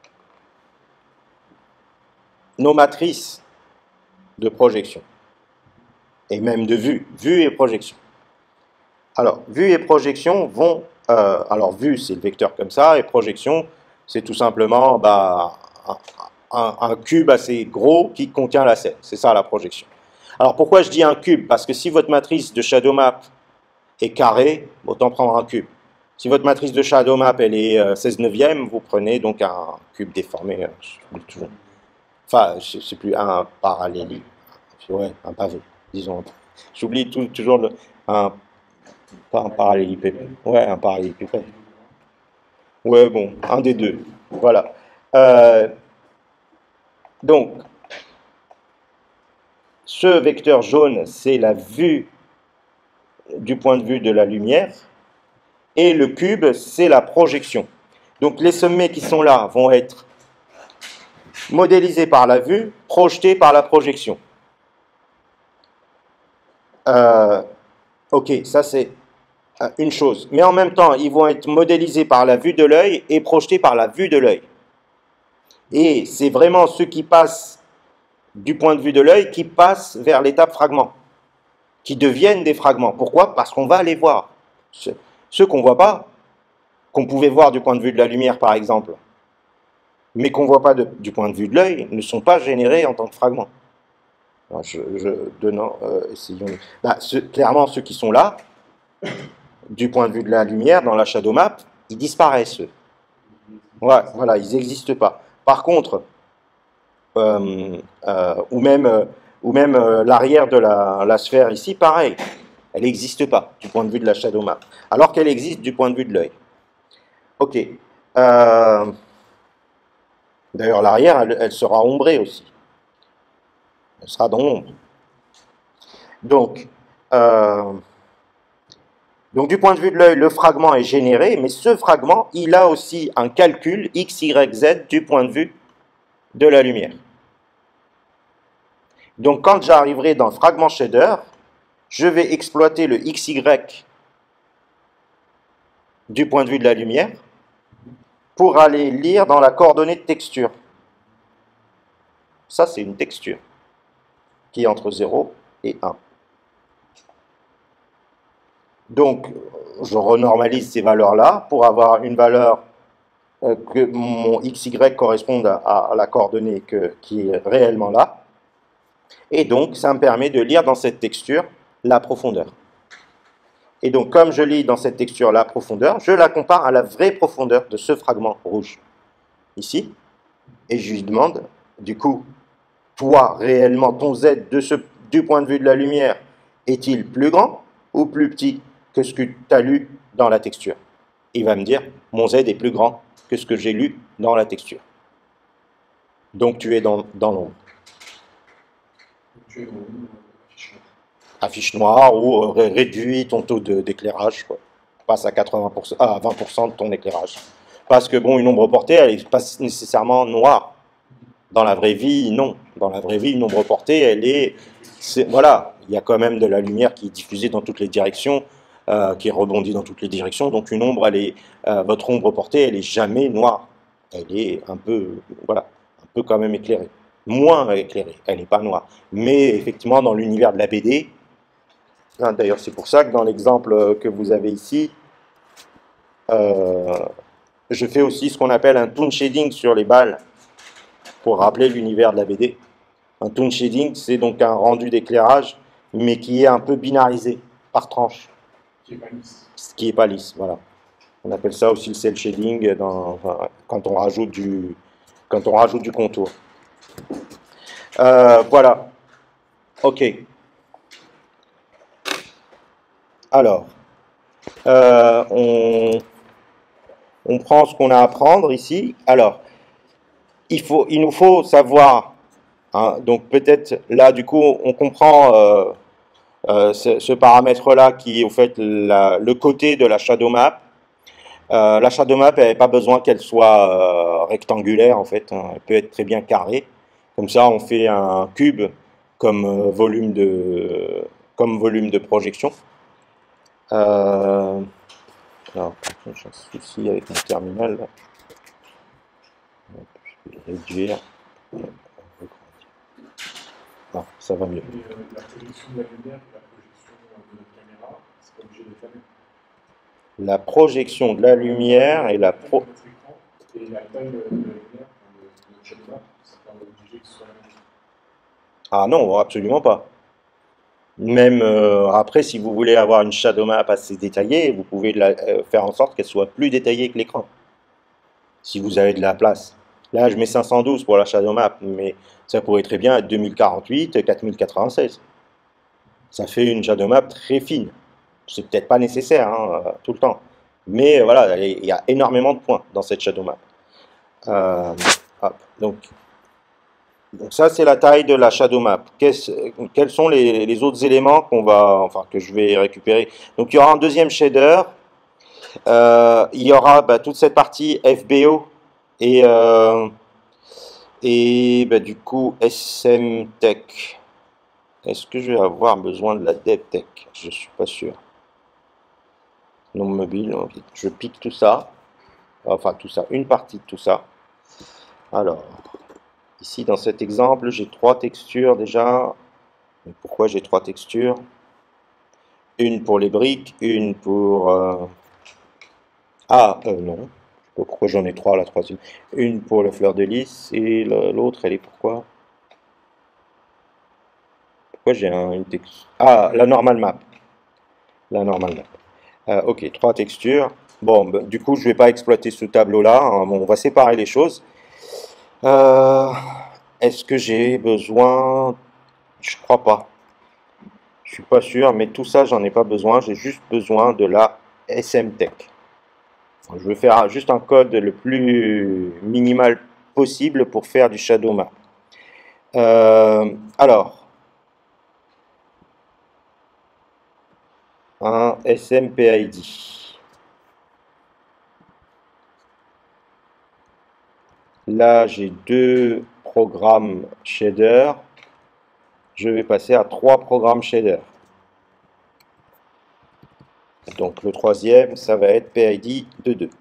nos matrices de projection, et même de vue, vue et projection. Alors, vue et projection vont... Euh, alors, vue, c'est le vecteur comme ça, et projection, c'est tout simplement bah, un, un, un cube assez gros qui contient la scène. C'est ça, la projection. Alors, pourquoi je dis un cube? Parce que si votre matrice de shadow map est carrée, autant prendre un cube. Si votre matrice de shadow map, elle est euh, seize neuvième, vous prenez donc un cube déformé, euh, je sais toujours. Enfin, c'est plus un parallélisme. Ouais, un pavé, disons. J'oublie tout, toujours le, un... Pas un parallélépipède. Ouais, un parallélépipède. Ouais, bon, un des deux. Voilà. Euh, donc, ce vecteur jaune, c'est la vue du point de vue de la lumière. Et le cube, c'est la projection. Donc, les sommets qui sont là vont être modélisés par la vue, projetés par la projection. Euh, ok, ça c'est une chose. Mais en même temps, ils vont être modélisés par la vue de l'œil et projetés par la vue de l'œil. Et c'est vraiment ceux qui passent du point de vue de l'œil qui passent vers l'étape fragment, qui deviennent des fragments. Pourquoi? Parce qu'on va les voir. Ceux, ceux qu'on ne voit pas, qu'on pouvait voir du point de vue de la lumière par exemple, mais qu'on ne voit pas de, du point de vue de l'œil, ne sont pas générés en tant que fragments. Alors je, je, donnant, euh, essayons. Bah, ce, clairement, ceux qui sont là, du point de vue de la lumière, dans la shadow map, ils disparaissent. Ouais, voilà, ils n'existent pas. Par contre, euh, euh, ou même, euh, ou même euh, l'arrière de la, la sphère ici, pareil, elle n'existe pas du point de vue de la shadow map, alors qu'elle existe du point de vue de l'œil. Ok. Euh, D'ailleurs, l'arrière, elle, elle sera ombrée aussi. Elle sera dans l'ombre. Donc, euh, Donc du point de vue de l'œil, le fragment est généré, mais ce fragment, il a aussi un calcul x, y, z du point de vue de la lumière. Donc quand j'arriverai dans le fragment shader, je vais exploiter le x, y du point de vue de la lumière pour aller lire dans la coordonnée de texture. Ça, c'est une texture qui est entre zéro et un. Donc, je renormalise ces valeurs-là pour avoir une valeur euh, que mon xy corresponde à, à la coordonnée que, qui est réellement là. Et donc, ça me permet de lire dans cette texture la profondeur. Et donc, comme je lis dans cette texture la profondeur, je la compare à la vraie profondeur de ce fragment rouge, ici. Et je lui demande, du coup, toi, réellement, ton z de ce, du point de vue de la lumière, est-il plus grand ou plus petit que ce que tu as lu dans la texture? Il va me dire, mon z est plus grand que ce que j'ai lu dans la texture. Donc tu es dans, dans l'ombre. Tu es dans l'ombre, affiche noire. Affiche noire ou euh, réduis ton taux d'éclairage, quoi. Passe à, quatre-vingts pour cent, à vingt pour cent de ton éclairage. Parce que bon, une ombre portée, elle n'est pas nécessairement noire. Dans la vraie vie, non. Dans la vraie vie, une ombre portée, elle est... est voilà, il y a quand même de la lumière qui est diffusée dans toutes les directions, euh, qui rebondit dans toutes les directions. Donc une ombre, elle est, euh, votre ombre portée, elle est jamais noire. Elle est un peu, voilà, un peu quand même éclairée. Moins éclairée, elle n'est pas noire. Mais effectivement, dans l'univers de la B D, hein, d'ailleurs c'est pour ça que dans l'exemple que vous avez ici, euh, je fais aussi ce qu'on appelle un toon shading sur les balles, pour rappeler l'univers de la B D. Un toon shading, c'est donc un rendu d'éclairage, mais qui est un peu binarisé, par tranche. Qui n'est pas lisse. Ce qui n'est pas lisse, voilà. On appelle ça aussi le cel shading dans, enfin, quand, on rajoute du, quand on rajoute du contour. Euh, voilà. Ok. Alors, euh, on, on prend ce qu'on a à prendre ici. Alors, il, faut, il nous faut savoir, hein, donc peut-être là, du coup, on comprend, euh, Euh, ce, ce paramètre-là qui est au fait la, le côté de la shadow map. Euh, la shadow map, elle n'a pas besoin qu'elle soit euh, rectangulaire en fait, hein. Elle peut être très bien carrée. Comme ça, on fait un cube comme euh, volume de comme volume de projection. Euh, alors, j'ai un souci avec mon terminal. Là. Je vais le réduire. Ah, ça va mieux. Et euh, la projection de la lumière et la projection de notre caméra, c'est pas obligé d'être la même. La projection de la lumière et la pro... Et la taille de la lumière pour le shadow map, c'est pas obligé que ce soit la même. Ah non, absolument pas. Même euh, après, si vous voulez avoir une shadow map assez détaillée, vous pouvez la, euh, faire en sorte qu'elle soit plus détaillée que l'écran. Si vous avez de la place. Là, je mets cinq cent douze pour la shadow map, mais ça pourrait très bien être deux mille quarante-huit, quatre mille quatre-vingt-seize. Ça fait une shadow map très fine. C'est peut-être pas nécessaire hein, tout le temps. Mais euh, voilà, il y a énormément de points dans cette shadow map. Euh, hop, donc, donc ça, c'est la taille de la shadow map. Quels sont les, les autres éléments qu'on va, enfin, que je vais récupérer? Donc, il y aura un deuxième shader. Euh, il y aura bah, toute cette partie F B O et, euh, et bah, du coup S M Tech. Est-ce que je vais avoir besoin de la DevTech? Je suis pas sûr. Non mobile, je pique tout ça. Enfin, tout ça, une partie de tout ça. Alors, ici dans cet exemple, j'ai trois textures déjà. Mais pourquoi j'ai trois textures? Une pour les briques, une pour... Euh... Ah, euh, non. Je sais pas pourquoi j'en ai trois, la troisième. Une pour la fleur de lys et l'autre, elle est pourquoi? Pourquoi j'ai un, une texture? Ah, la normal map. La normal map. Euh, ok, trois textures. Bon, bah, du coup, je vais pas exploiter ce tableau-là. Hein. Bon, on va séparer les choses. Euh, Est-ce que j'ai besoin? Je crois pas. Je suis pas sûr, mais tout ça, j'en ai pas besoin. J'ai juste besoin de la S M Tech. Je vais faire juste un code le plus minimal possible pour faire du shadow map. Euh, alors, un S M P I D. Là, j'ai deux programmes shader. Je vais passer à trois programmes shader. Donc le troisième, ça va être P I D de deux.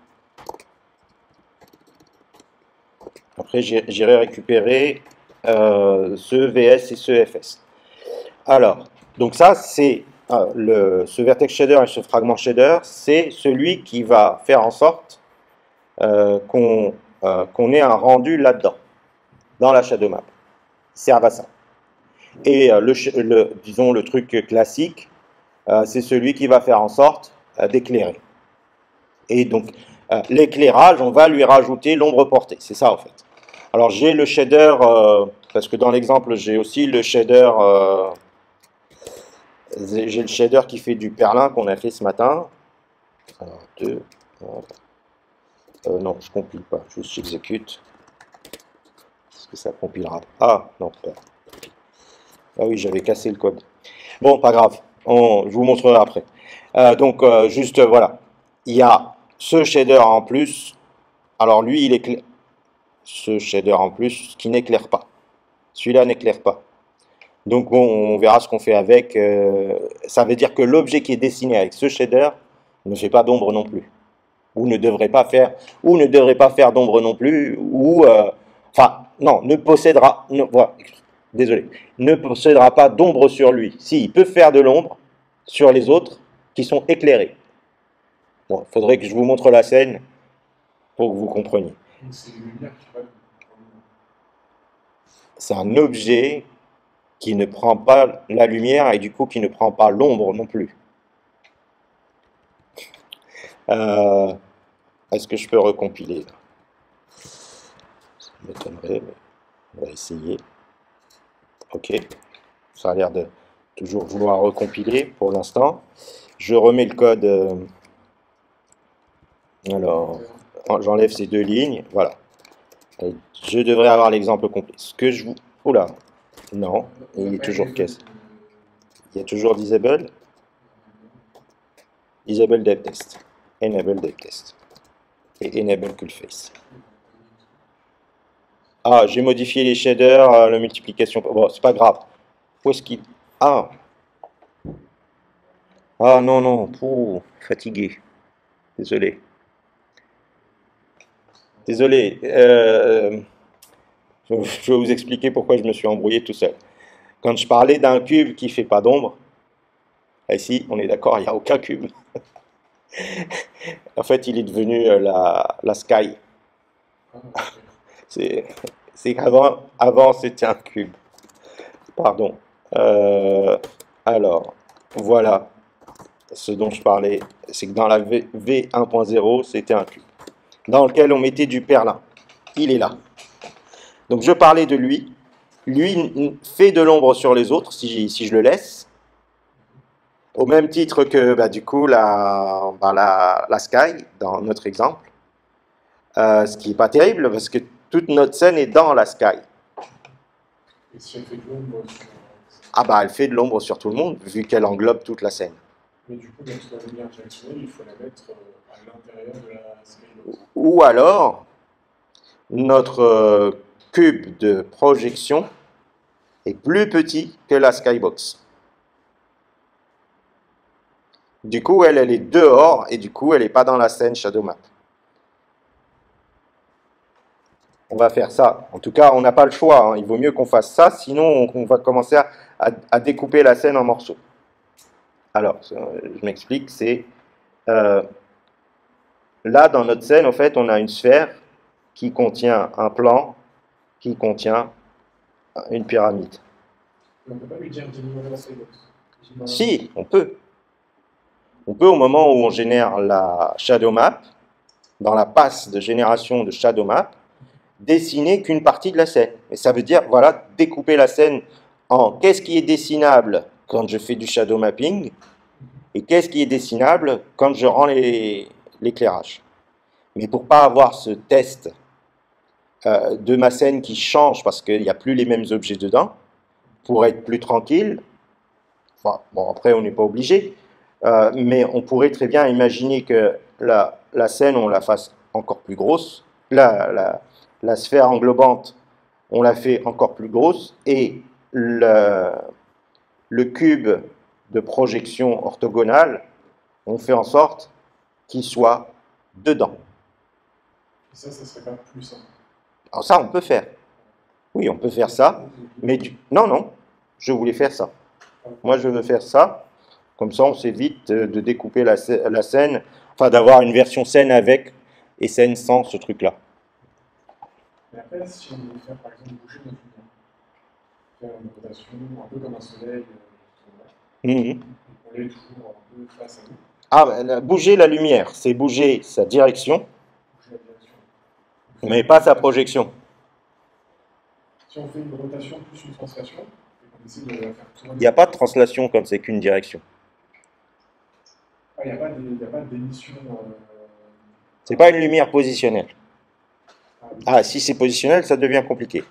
Après, j'irai récupérer euh, ce V S et ce F S. Alors, donc ça, c'est euh, le ce vertex shader et ce fragment shader, c'est celui qui va faire en sorte euh, qu'on euh, qu'on ait un rendu là-dedans, dans la shadow map. Serve à ça. Et euh, le, le, disons, le truc classique, euh, c'est celui qui va faire en sorte euh, d'éclairer. Et donc, euh, l'éclairage, on va lui rajouter l'ombre portée. C'est ça, en fait. Alors, j'ai le shader, euh, parce que dans l'exemple, j'ai aussi le shader, euh, j'ai le shader qui fait du perlin qu'on a fait ce matin. Alors, deux, euh, non, je compile pas, juste j'exécute. Est-ce que ça compilera? Ah, non, pas. Ah oui, j'avais cassé le code. Bon, pas grave, on, je vous montrerai après. Euh, donc, euh, juste, euh, voilà. Il y a ce shader en plus. Alors, lui, il éclaire. Ce shader en plus qui n'éclaire pas. Celui-là n'éclaire pas. Donc, bon, on verra ce qu'on fait avec. Euh, ça veut dire que l'objet qui est dessiné avec ce shader ne fait pas d'ombre non plus. Ou ne devrait pas faire, ou ne devrait pas faire d'ombre non plus, ou... Euh, enfin, non, ne possédera... Ne, voilà, désolé, ne possédera pas d'ombre sur lui. Si, il peut faire de l'ombre sur les autres qui sont éclairés. Bon, il faudrait que je vous montre la scène pour que vous compreniez. C'est un objet qui ne prend pas la lumière et du coup qui ne prend pas l'ombre non plus. Euh, Est-ce que je peux recompiler? Ça m'étonnerait, mais on va essayer. Ok, ça a l'air de toujours vouloir recompiler pour l'instant. Je remets le code. Euh, alors, j'enlève ces deux lignes. Voilà. Et je devrais avoir l'exemple complet. Ce que je vous... Oula, non, il est toujours caisse. Il y a toujours disable. Disable dev test. Enable dev test. Et enable cool face. Ah, j'ai modifié les shaders, euh, la multiplication. Bon, c'est pas grave. Où est-ce qu'il... Ah. Ah non, non. Pouh, fatigué. Désolé. Désolé. Euh, je vais vous expliquer pourquoi je me suis embrouillé tout seul. Quand je parlais d'un cube qui fait pas d'ombre, ici, on est d'accord, il n'y a aucun cube. En fait, il est devenu euh, la, la sky. C'est qu'avant, avant, c'était un cube. Pardon. Euh, alors, voilà ce dont je parlais. C'est que dans la V un point zéro, c'était un cube dans lequel on mettait du perlin. Il est là. Donc, je parlais de lui. Lui fait de l'ombre sur les autres si, si je le laisse. Au même titre que, bah, du coup, la, bah, la, la sky, dans notre exemple. Euh, ce qui n'est pas terrible, parce que toute notre scène est dans la sky. Et si elle fait de l'ombre sur... Ah bah, elle fait de l'ombre sur tout le monde, vu qu'elle englobe toute la scène. Mais du coup, dans la lumière directionnelle, il faut la mettre à l'intérieur de la skybox. Ou alors, notre euh, cube de projection est plus petit que la skybox. Du coup, elle, elle est dehors, et du coup, elle n'est pas dans la scène shadow map. On va faire ça. En tout cas, on n'a pas le choix. Hein. Il vaut mieux qu'on fasse ça, sinon on, on va commencer à, à, à découper la scène en morceaux. Alors, je m'explique, c'est... Euh, là, dans notre scène, en fait, on a une sphère qui contient un plan, qui contient une pyramide. On ne peut pas lui dire diminuer la skybox. Si, on peut. On peut, au moment où on génère la shadow map, dans la passe de génération de shadow map, dessiner qu'une partie de la scène. Et ça veut dire, voilà, découper la scène en qu'est-ce qui est dessinable quand je fais du shadow mapping et qu'est-ce qui est dessinable quand je rends l'éclairage. Mais pour ne pas avoir ce test euh, de ma scène qui change parce qu'il n'y a plus les mêmes objets dedans, pour être plus tranquille, enfin, bon, après on n'est pas obligé, euh, mais on pourrait très bien imaginer que la, la scène, on la fasse encore plus grosse, la, la, la sphère englobante, on la fait encore plus grosse, et le, le cube de projection orthogonale, on fait en sorte qu'il soit dedans. Et ça, ça serait pas plus simple. Alors ça, on peut faire. Oui, on peut faire ça, mais du... non, non, je voulais faire ça. Moi, je veux faire ça, comme ça, on s'évite de découper la, la scène, enfin, d'avoir une version scène avec et scène sans ce truc-là. Mais après, si on veut faire, par exemple, bouger notre lumière, faire une rotation, un peu comme un soleil, euh, Mmh. on l'est toujours un peu face à nous. Ah, bouger la lumière, c'est bouger sa direction, Bouger la direction. mais pas sa projection. Si on fait une rotation plus une translation, et qu'on essaie de la faire tourner. Il n'y a pas de translation quand c'est qu'une direction. Ah, il n'y a pas d'émission. Euh... C'est pas une lumière positionnelle. Ah, si c'est positionnel, ça devient compliqué.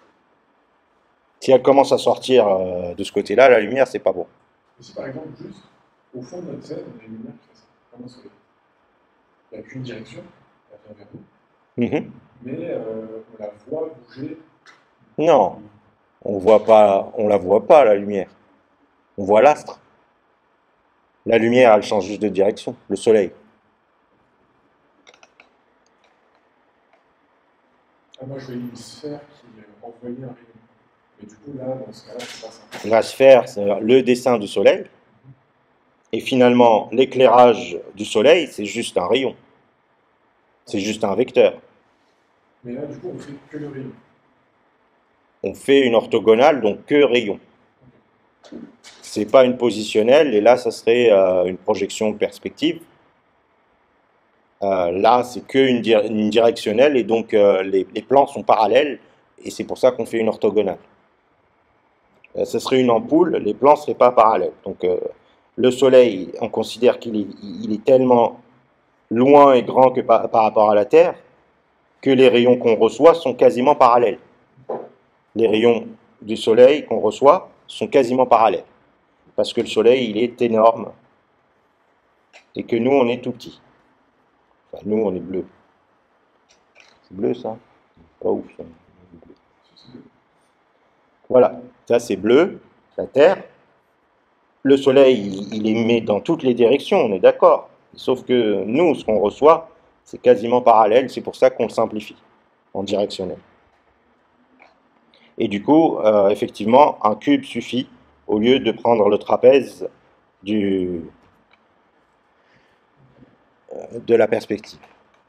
Si elle commence à sortir euh, de ce côté-là, la lumière, c'est pas bon. Et si par exemple, juste au fond de notre scène, on a une lumière qui fait ça, comme un soleil. Il n'y a qu'une direction, elle vient vers nous. Mmh. Mais euh, on la voit bouger. Non, on voit pas, on la voit pas, la lumière. On voit l'astre. La lumière, elle change juste de direction, le soleil. Ah, moi, je voyais une sphère qui envoyait un rayon. Mais du coup, là, dans ce cas-là, c'est pas ça. La sphère, c'est le dessin du soleil. Et finalement, l'éclairage du soleil, c'est juste un rayon. C'est juste un vecteur. Mais là, du coup, on fait que le rayon. On fait une orthogonale, donc que rayon. C'est pas une positionnelle, et là, ça serait euh, une projection perspective. Euh, là, c'est qu'une di une directionnelle, et donc euh, les, les plans sont parallèles, et c'est pour ça qu'on fait une orthogonale. Euh, ce serait une ampoule, les plans ne seraient pas parallèles. Donc, euh, le soleil, on considère qu'il est, il est tellement loin et grand que par, par rapport à la Terre, que les rayons qu'on reçoit sont quasiment parallèles. Les rayons du soleil qu'on reçoit sont quasiment parallèles. parce que le Soleil, il est énorme, et que nous, on est tout petit. Enfin, nous, on est bleu. C'est bleu, ça? Pas ouf, ça. Voilà, ça c'est bleu, la Terre. Le Soleil, il, il émet dans toutes les directions, on est d'accord. Sauf que nous, ce qu'on reçoit, c'est quasiment parallèle, c'est pour ça qu'on le simplifie en directionnel. Et du coup, euh, effectivement, un cube suffit au lieu de prendre le trapèze du, euh, de la perspective.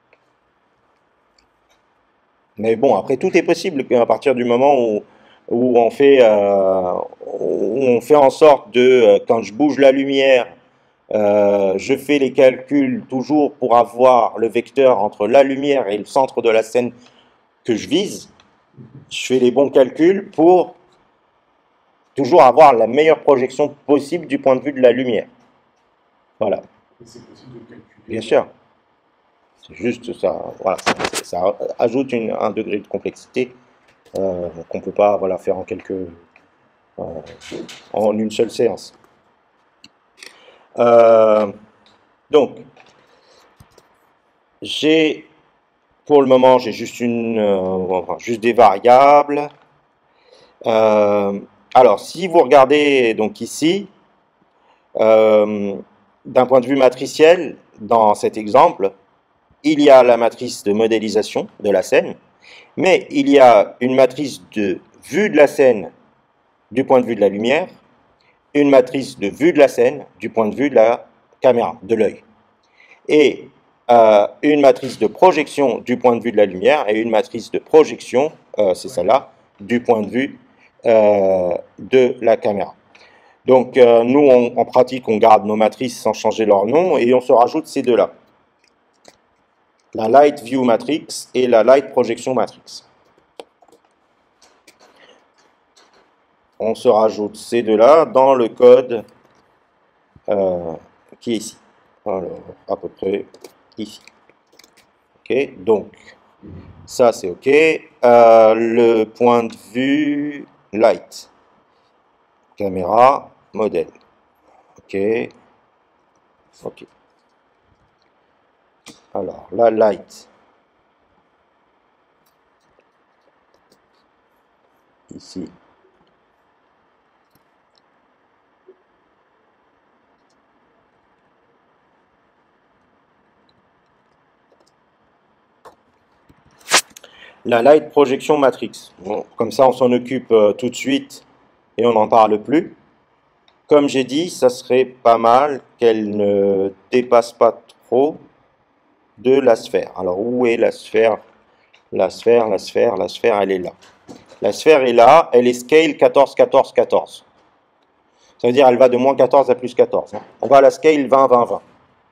Mais bon, après, tout est possible à partir du moment où, où, on, fait, euh, où on fait en sorte de, euh, quand je bouge la lumière, euh, je fais les calculs toujours pour avoir le vecteur entre la lumière et le centre de la scène que je vise. Je fais les bons calculs pour toujours avoir la meilleure projection possible du point de vue de la lumière. Voilà. Et c'est possible de calculer. Bien sûr. C'est juste ça. Voilà. Ça ajoute une, un degré de complexité euh, qu'on ne peut pas voilà, faire en quelques. Euh, en une seule séance. Euh, donc, j'ai. Pour le moment, j'ai juste, une, euh, enfin, juste des variables. Euh, alors, si vous regardez donc ici, euh, d'un point de vue matriciel, dans cet exemple, il y a la matrice de modélisation de la scène, mais il y a une matrice de vue de la scène du point de vue de la lumière, une matrice de vue de la scène du point de vue de la caméra, de l'œil. Et euh, une matrice de projection du point de vue de la lumière et une matrice de projection, euh, c'est celle-là, du point de vue euh, de la caméra. Donc euh, nous, on, en pratique, on garde nos matrices sans changer leur nom et on se rajoute ces deux-là. La Light View Matrix et la Light Projection Matrix. On se rajoute ces deux-là dans le code euh, qui est ici. Alors, à peu près ici. Ok, donc, ça c'est ok. Euh, le point de vue light. Caméra, modèle. Ok. Ok. Alors, la light. Ici. La Light Projection Matrix. Bon, comme ça, on s'en occupe euh, tout de suite et on n'en parle plus. Comme j'ai dit, ça serait pas mal qu'elle ne dépasse pas trop de la sphère. Alors, où est la sphère? La sphère, la sphère, la sphère, elle est là. La sphère est là, elle est scale quatorze, quatorze, quatorze. Ça veut dire elle va de moins quatorze à plus quatorze. Hein. On va à la scale vingt, vingt, vingt.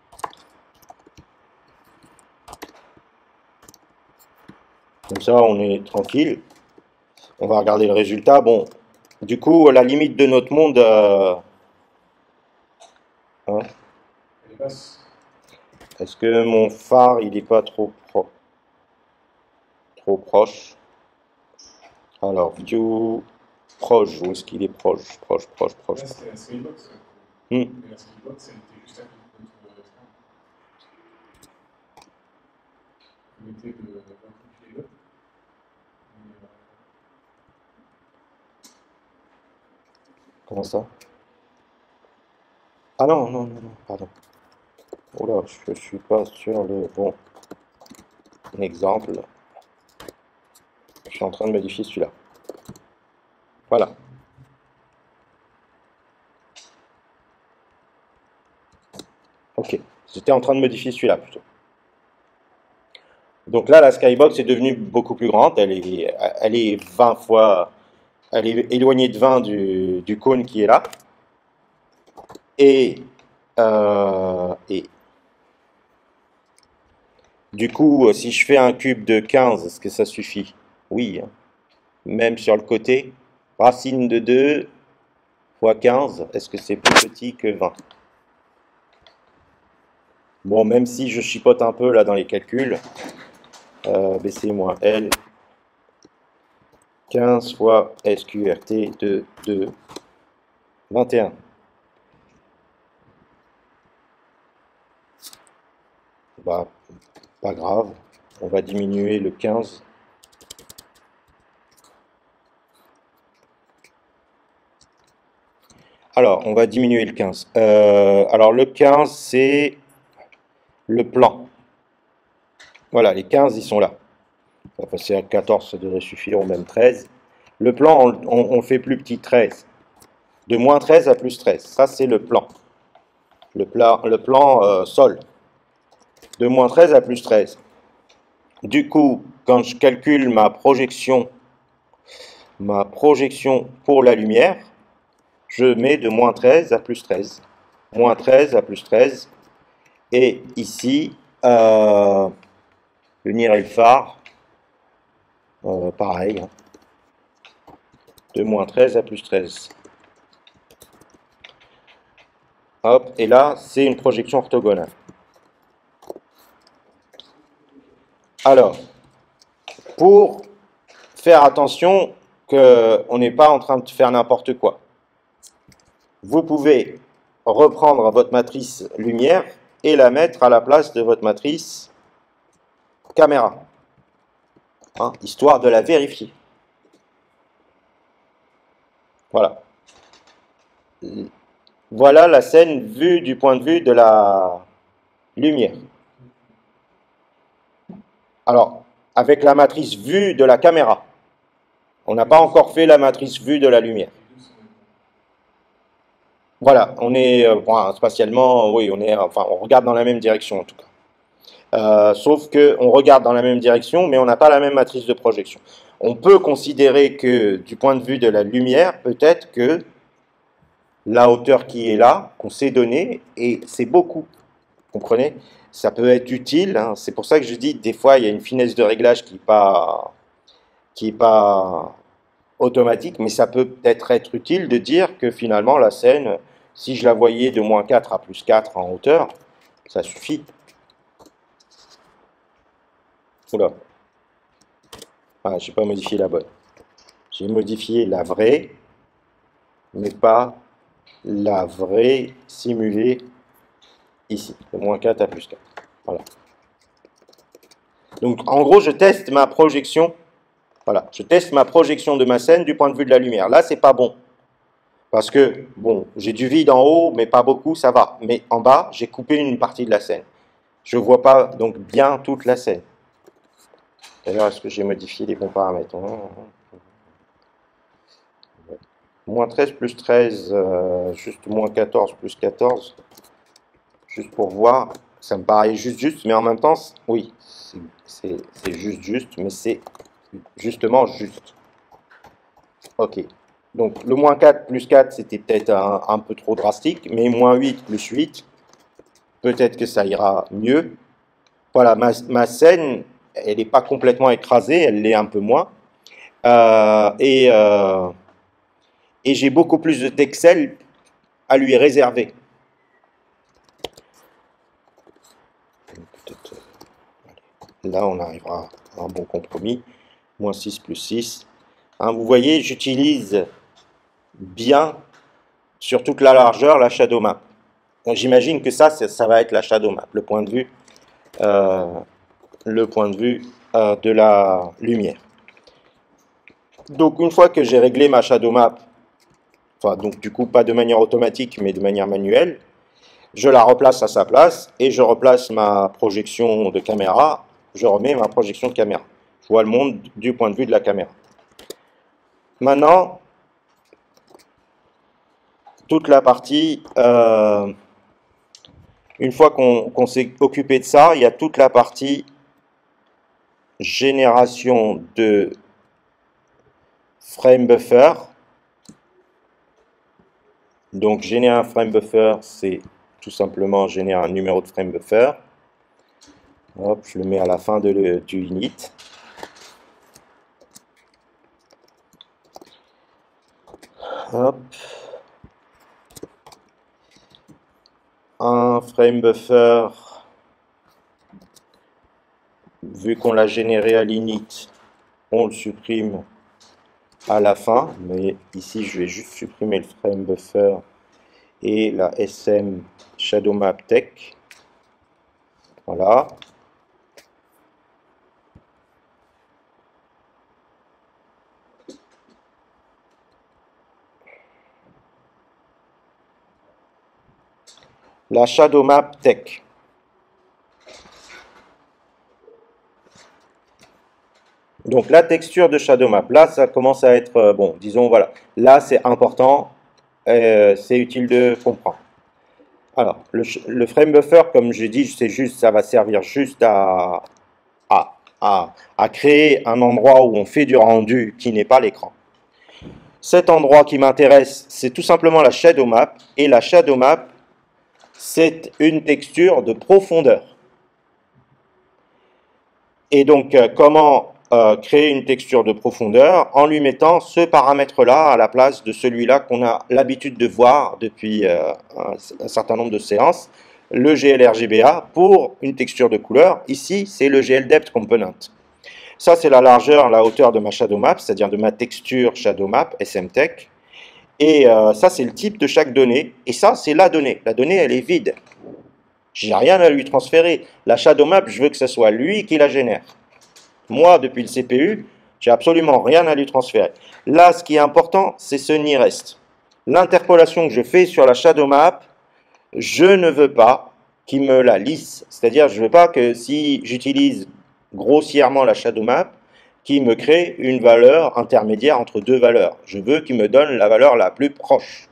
Comme ça, on est tranquille. On va regarder le résultat. Bon, du coup, la limite de notre monde... Euh, hein, est-ce que mon phare, il n'est pas trop, pro, trop proche? Alors, view proche, où est-ce qu'il est proche? Proche, proche, proche. Là, c'était la Skybox. Hmm. Mais la Skybox, elle était juste à côté de notre écran. Vous mettez de la les deux. Comment ça? Ah non, non, non, non, pardon. Oh là, je ne suis pas sur le bon exemple. Je suis en train de modifier celui-là. Voilà. Ok, j'étais en train de modifier celui-là plutôt. Donc là, la skybox est devenue beaucoup plus grande. Elle est, elle est vingt fois, elle est éloignée de vingt du, du cône qui est là. Et, euh, et du coup, si je fais un cube de quinze, est-ce que ça suffit? Oui. Hein. Même sur le côté, racine de deux fois quinze, est-ce que c'est plus petit que vingt? Bon, même si je chipote un peu là dans les calculs, euh, B C moins L, quinze fois S Q R T de deux, vingt et un. Bah, pas grave, on va diminuer le quinze. Alors, on va diminuer le quinze. Euh, alors, le quinze, c'est le plan. Voilà, les quinze, ils sont là. On va passer à quatorze, ça devrait suffire, ou même treize. Le plan, on, on, on fait plus petit, treize. De moins treize à plus treize. Ça, c'est le plan. Le, pla, le plan euh, sol. De moins treize à plus treize. Du coup, quand je calcule ma projection, ma projection pour la lumière, je mets de moins treize à plus treize. Moins treize à plus treize. Et ici, euh, le N I R et le phare, euh, pareil. Hein. De moins treize à plus treize. Hop, et là, c'est une projection orthogonale. Alors, pour faire attention qu'on n'est pas en train de faire n'importe quoi, vous pouvez reprendre votre matrice lumière et la mettre à la place de votre matrice caméra, hein, histoire de la vérifier. Voilà. Voilà la scène vue du point de vue de la lumière. Alors, avec la matrice vue de la caméra. On n'a pas encore fait la matrice vue de la lumière. Voilà, on est euh, bon, spatialement, oui, on est, enfin, on regarde dans la même direction en tout cas. Euh, sauf que on regarde dans la même direction, mais on n'a pas la même matrice de projection. On peut considérer que, du point de vue de la lumière, peut-être que la hauteur qui est là, qu'on s'est donnée, et c'est beaucoup. Vous comprenez? Ça peut être utile. Hein. C'est pour ça que je dis, des fois, il y a une finesse de réglage qui n'est pas, qui est pas automatique, mais ça peut peut-être être utile de dire que finalement, la scène, si je la voyais de moins quatre à plus quatre en hauteur, ça suffit. Oula. Ah, je n'ai pas modifié la bonne. J'ai modifié la vraie, mais pas la vraie simulée ici, de moins quatre à plus quatre. Voilà. Donc, en gros, je teste ma projection. Voilà, je teste ma projection de ma scène du point de vue de la lumière. Là, c'est pas bon. Parce que, bon, j'ai du vide en haut, mais pas beaucoup, ça va. Mais en bas, j'ai coupé une partie de la scène. Je ne vois pas donc bien toute la scène. D'ailleurs, est-ce que j'ai modifié les bons paramètres? Moins treize plus treize, euh, juste moins quatorze plus quatorze. Juste pour voir, ça me paraît juste juste, mais en même temps, oui, c'est juste juste, mais c'est justement juste. Ok. Donc le moins quatre plus quatre, c'était peut-être un, un peu trop drastique, mais moins huit plus huit, peut-être que ça ira mieux. Voilà, ma, ma scène, elle n'est pas complètement écrasée, elle l'est un peu moins. Euh, et euh, et j'ai beaucoup plus de texels à lui réserver. Là, on arrivera à un bon compromis. Moins six plus six. Hein, vous voyez, j'utilise bien sur toute la largeur la shadow map. J'imagine que ça, ça va être la shadow map, le point de vue, euh, le point de vue euh, de la lumière. Donc, une fois que j'ai réglé ma shadow map, enfin, donc du coup, pas de manière automatique, mais de manière manuelle, je la replace à sa place et je replace ma projection de caméra. Je remets ma projection de caméra. Je vois le monde du point de vue de la caméra. Maintenant, toute la partie, euh, une fois qu'on qu'on s'est occupé de ça, il y a toute la partie génération de frame buffer. Donc, générer un frame buffer, c'est tout simplement générer un numéro de frame buffer. Hop, je le mets à la fin de le, du init. Hop. Un frame buffer, vu qu'on l'a généré à l'init, on le supprime à la fin. Mais ici, je vais juste supprimer le frame buffer et la S M Shadow Map Tech. Voilà. La Shadow Map Tech. Donc la texture de Shadow Map, là ça commence à être, euh, bon, disons, voilà, là c'est important, euh, c'est utile de comprendre. Alors, le, le frame buffer, comme je dis, c'est juste, ça va servir juste à, à, à, à créer un endroit où on fait du rendu qui n'est pas l'écran. Cet endroit qui m'intéresse, c'est tout simplement la Shadow Map, et la Shadow Map, c'est une texture de profondeur. Et donc, euh, comment euh, créer une texture de profondeur? En lui mettant ce paramètre-là à la place de celui-là qu'on a l'habitude de voir depuis euh, un, un certain nombre de séances, le G L R G B A pour une texture de couleur. Ici, c'est le G L Depth Component. Ça, c'est la largeur, la hauteur de ma Shadow Map, c'est-à-dire de ma texture Shadow Map, S M Tech. Et euh, ça, c'est le type de chaque donnée. Et ça, c'est la donnée. La donnée, elle est vide. J'ai rien à lui transférer. La Shadow Map, je veux que ce soit lui qui la génère. Moi, depuis le C P U, j'ai absolument rien à lui transférer. Là, ce qui est important, c'est ce nearest. L'interpolation que je fais sur la Shadow Map, je ne veux pas qu'il me la lisse. C'est-à-dire, je ne veux pas que si j'utilise grossièrement la Shadow Map, qu'il me crée une valeur intermédiaire entre deux valeurs. Je veux qu'il me donne la valeur la plus proche.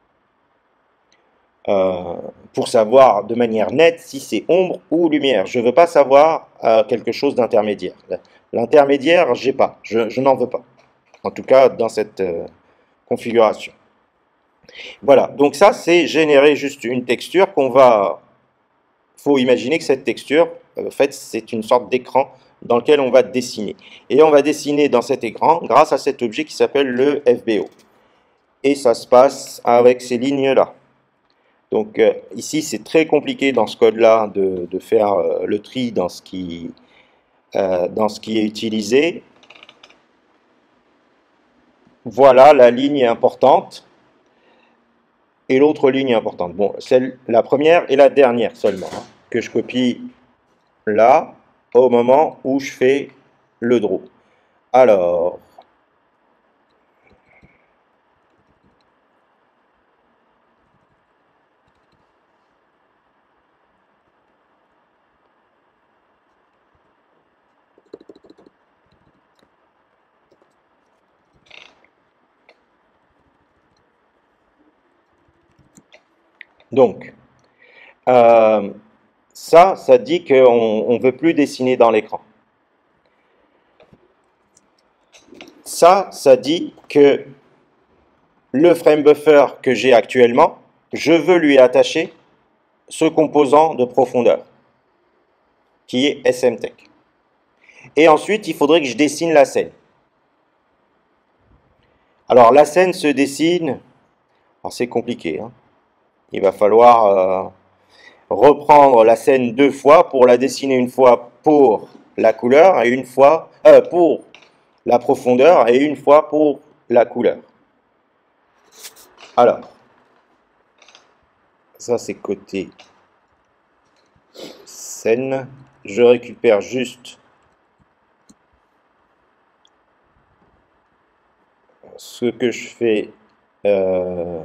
Euh, pour savoir de manière nette si c'est ombre ou lumière. Je ne veux pas savoir euh, quelque chose d'intermédiaire. L'intermédiaire, j'ai pas. Je, je n'en veux pas. En tout cas, dans cette euh, configuration. Voilà. Donc ça, c'est générer juste une texture qu'on va... Il faut imaginer que cette texture, en fait, c'est une sorte d'écran dans lequel on va dessiner. Et on va dessiner dans cet écran grâce à cet objet qui s'appelle le F B O. Et ça se passe avec ces lignes-là. Donc euh, ici, c'est très compliqué dans ce code-là de, de faire euh, le tri dans ce, qui, euh, dans ce qui est utilisé. Voilà la ligne importante et l'autre ligne importante. Bon, celle, la première et la dernière seulement, hein, que je copie là, au moment où je fais le draw. Alors, donc, euh, ça, ça dit qu'on ne veut plus dessiner dans l'écran. Ça, ça dit que le frame buffer que j'ai actuellement, je veux lui attacher ce composant de profondeur, qui est S M Tech. Et ensuite, il faudrait que je dessine la scène. Alors, la scène se dessine, c'est compliqué, hein. Il va falloir euh, reprendre la scène deux fois pour la dessiner une fois pour la couleur et une fois euh, pour la profondeur et une fois pour la couleur. Alors, ça c'est côté scène. Je récupère juste ce que je fais. Euh,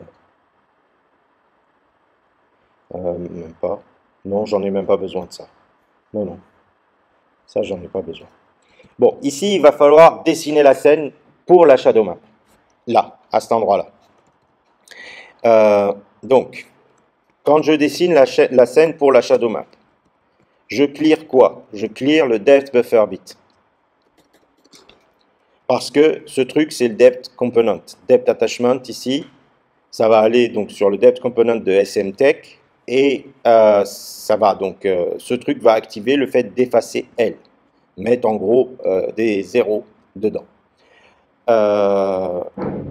euh, même pas. Non, j'en ai même pas besoin de ça. Non, non. Ça, j'en ai pas besoin. Bon, ici, il va falloir dessiner la scène pour la Shadow Map. Là, à cet endroit-là. Euh, donc, quand je dessine la, la scène pour la Shadow Map, je clear quoi? Je clear le Depth Buffer Bit. Parce que ce truc, c'est le Depth Component. Depth Attachment, ici, ça va aller donc sur le Depth Component de S M Tech. Et euh, ça va, donc, euh, ce truc va activer le fait d'effacer L. Mettre en gros euh, des zéros dedans. Euh,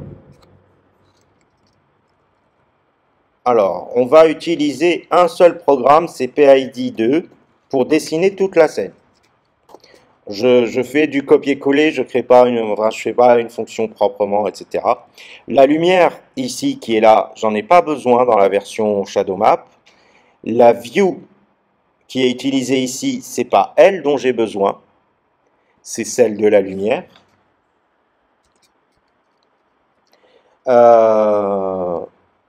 alors, on va utiliser un seul programme, c'est P I D deux, pour dessiner toute la scène. Je, je fais du copier-coller, je ne crée pas une, enfin, je fais pas une fonction proprement, et cetera. La lumière ici qui est là, j'en ai pas besoin dans la version Shadow Map. La view qui est utilisée ici, c'est pas elle dont j'ai besoin, c'est celle de la lumière. Euh,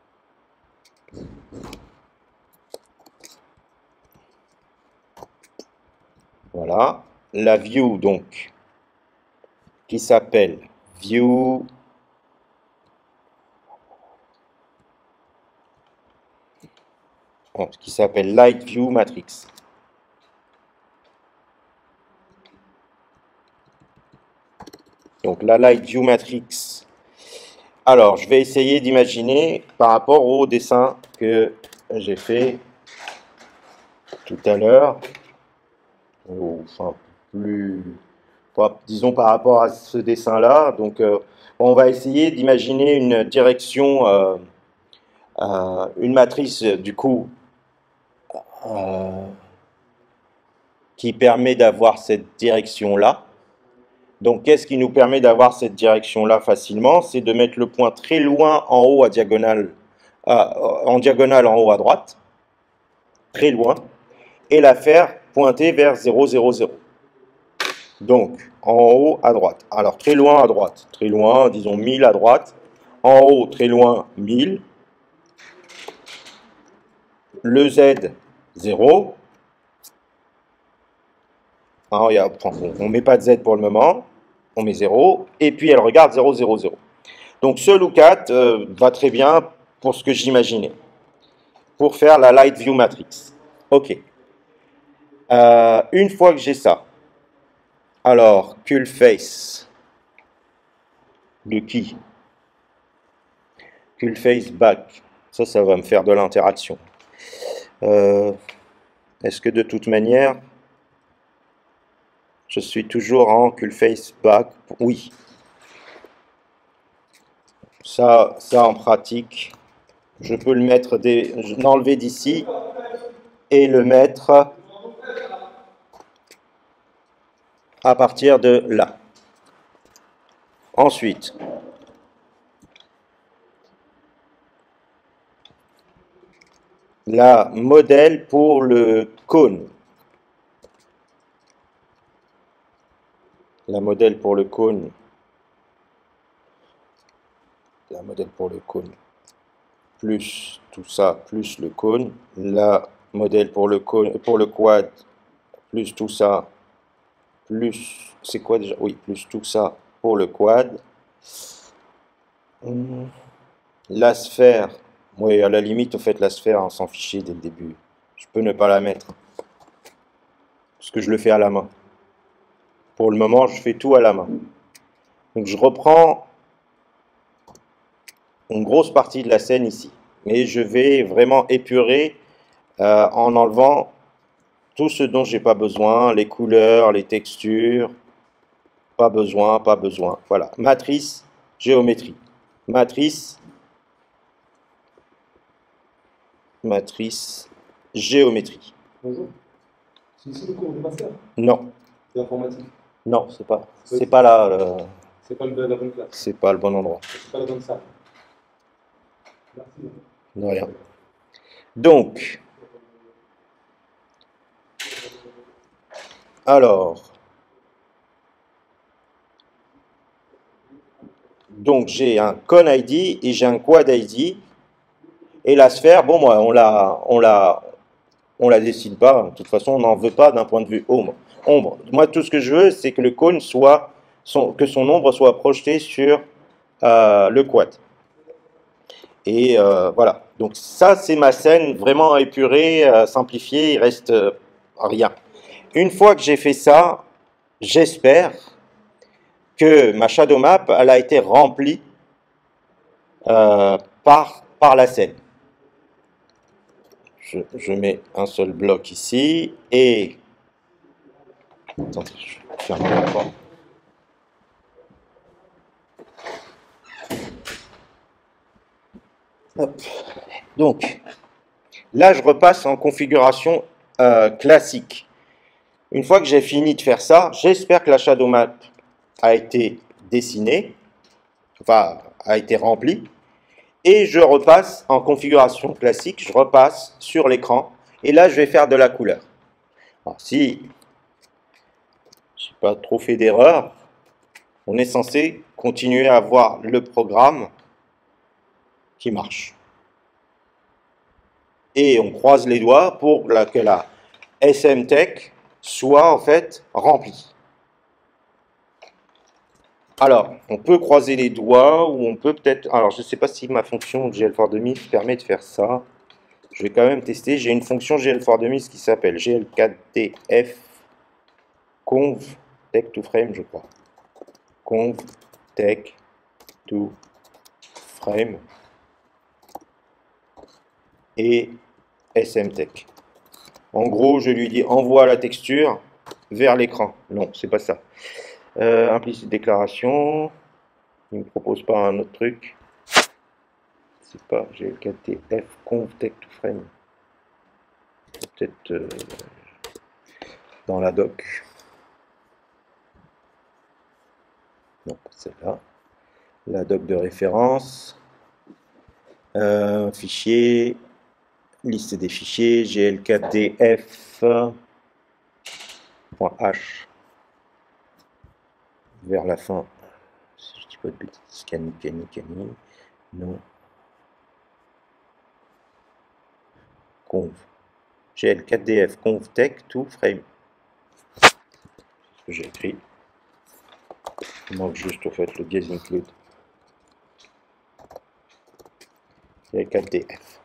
voilà, la view donc, qui s'appelle view qui s'appelle Light View Matrix. Donc la Light View Matrix. Alors, je vais essayer d'imaginer par rapport au dessin que j'ai fait tout à l'heure, ou enfin plus, disons par rapport à ce dessin-là. Donc, euh, on va essayer d'imaginer une direction, euh, euh, une matrice du coup euh, qui permet d'avoir cette direction-là. Donc, qu'est-ce qui nous permet d'avoir cette direction-là facilement? C'est de mettre le point très loin en haut à diagonale, euh, en diagonale en haut à droite, très loin, et la faire pointer vers zéro, zéro, zéro. Donc, en haut à droite. Alors, très loin à droite, très loin, disons mille à droite. En haut, très loin, mille. Le Z, zéro. Ah, on ne met pas de Z pour le moment. On met zéro. Et puis, elle regarde zéro, zéro, zéro. Donc, ce lookat euh, va très bien pour ce que j'imaginais. Pour faire la Light View Matrix. OK. Euh, une fois que j'ai ça, alors, Cull Face de qui? Cull Face Back. Ça, ça va me faire de l'interaction. Euh, Est-ce que de toute manière, je suis toujours en Cull Face Back? Oui. Ça, ça en pratique, je peux le mettre, des, l'enlever d'ici et le mettre à partir de là. Ensuite, la modèle pour le cône. La modèle pour le cône. La modèle pour le cône. Plus tout ça, plus le cône. La modèle pour le cône, pour le quad, plus tout ça, plus, c'est quoi déjà? Oui, plus tout ça pour le quad. La sphère, oui, à la limite, au fait, la sphère, on s'en fichait dès le début. Je peux ne pas la mettre. Parce que je le fais à la main. Pour le moment, je fais tout à la main. Donc, je reprends une grosse partie de la scène ici. Mais je vais vraiment épurer euh, en enlevant tout ce dont j'ai pas besoin, les couleurs, les textures. Pas besoin, pas besoin. Voilà. Matrice, géométrie. Matrice, matrice, géométrie. Bonjour. C'est ici le cours de master? Non. C'est informatique? Non, c'est pas. C'est pas là. Le... C'est pas le, la bonne classe. C'est pas le bon endroit. C'est pas la bonne salle. Merci. De rien. Donc, alors, donc j'ai un con I D et j'ai un quad I D. Et la sphère, bon, moi, on la, on la, on la dessine pas. De toute façon, on n'en veut pas d'un point de vue ombre. Ombre. Moi, tout ce que je veux, c'est que le cône soit, son, que son ombre soit projetée sur euh, le quad. Et euh, voilà. Donc ça, c'est ma scène vraiment épurée, euh, simplifiée. Il reste euh, rien. Une fois que j'ai fait ça, j'espère que ma shadow map, elle a été remplie euh, par, par la scène. Je, je mets un seul bloc ici et... Attendez, je vais fermer la porte. Hop. Donc, là, je repasse en configuration euh, classique. Une fois que j'ai fini de faire ça, j'espère que la shadow map a été dessinée, enfin, a été remplie. Et je repasse en configuration classique, je repasse sur l'écran. Et là, je vais faire de la couleur. Alors, si j'ai pas trop fait d'erreur, on est censé continuer à avoir le programme qui marche. Et on croise les doigts pour la, que la SMTech soit en fait remplie. Alors, on peut croiser les doigts ou on peut peut-être... Alors, je ne sais pas si ma fonction G L for Dummies permet de faire ça. Je vais quand même tester. J'ai une fonction G L for Dummies qui s'appelle G L quatre D F conv tech to frame, je crois. Conv tech to frame et SMTech. En gros, je lui dis envoie la texture vers l'écran. Non, c'est pas ça. Euh, implicite déclaration. Il ne me propose pas un autre truc. C'est pas G L quatre D F conv tech to frame. Peut-être euh, dans la doc. Non, c'est là. La doc de référence. Euh, fichier. Liste des fichiers. G L quatre D F. .h. Vers la fin. Si je dis pas de bêtises. Cani, cani, cani. Non. Conv. G L quatre D F conv tech to frame. C'est ce que j'ai écrit. Il manque juste au fait le guess include. G L quatre D F.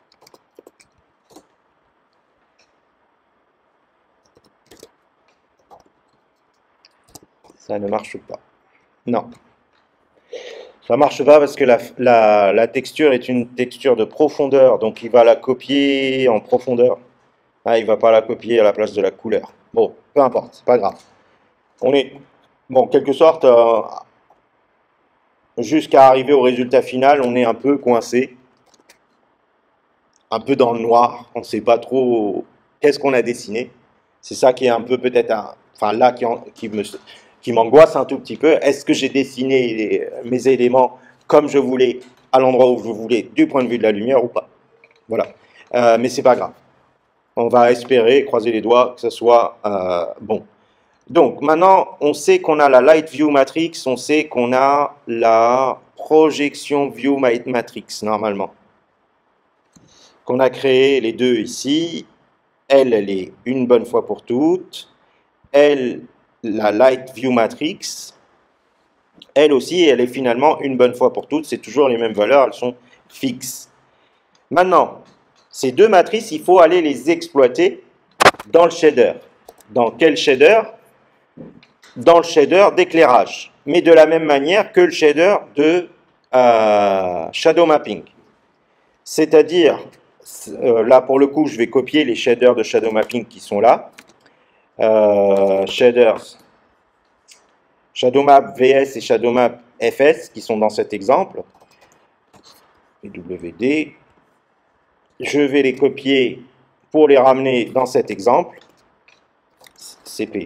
Ça ne marche pas. Non. Ça marche pas parce que la, la, la texture est une texture de profondeur. Donc il va la copier en profondeur. Ah, il ne va pas la copier à la place de la couleur. Bon, peu importe, c'est pas grave. On est, bon, en quelque sorte, euh, jusqu'à arriver au résultat final, on est un peu coincé. Un peu dans le noir. On ne sait pas trop qu'est-ce qu'on a dessiné. C'est ça qui est un peu peut-être, enfin là, qui, en, qui me... qui m'angoisse un tout petit peu. Est-ce que j'ai dessiné les, mes éléments comme je voulais, à l'endroit où je voulais, du point de vue de la lumière ou pas? Voilà. Euh, mais c'est pas grave. On va espérer, croiser les doigts, que ce soit euh, bon. Donc, maintenant, on sait qu'on a la Light View Matrix, on sait qu'on a la Projection View Matrix, normalement. Qu'on a créé les deux ici. Elle, elle est une bonne fois pour toutes. Elle... la Light View Matrix, elle aussi, elle est finalement une bonne fois pour toutes. C'est toujours les mêmes valeurs, elles sont fixes. Maintenant, ces deux matrices, il faut aller les exploiter dans le shader. Dans quel shader? Dans le shader d'éclairage, mais de la même manière que le shader de euh, shadow mapping. C'est-à-dire, euh, là pour le coup, je vais copier les shaders de shadow mapping qui sont là. Euh, shaders, Shadow Map V S et Shadow Map F S qui sont dans cet exemple, et W D. Je vais les copier pour les ramener dans cet exemple, C P.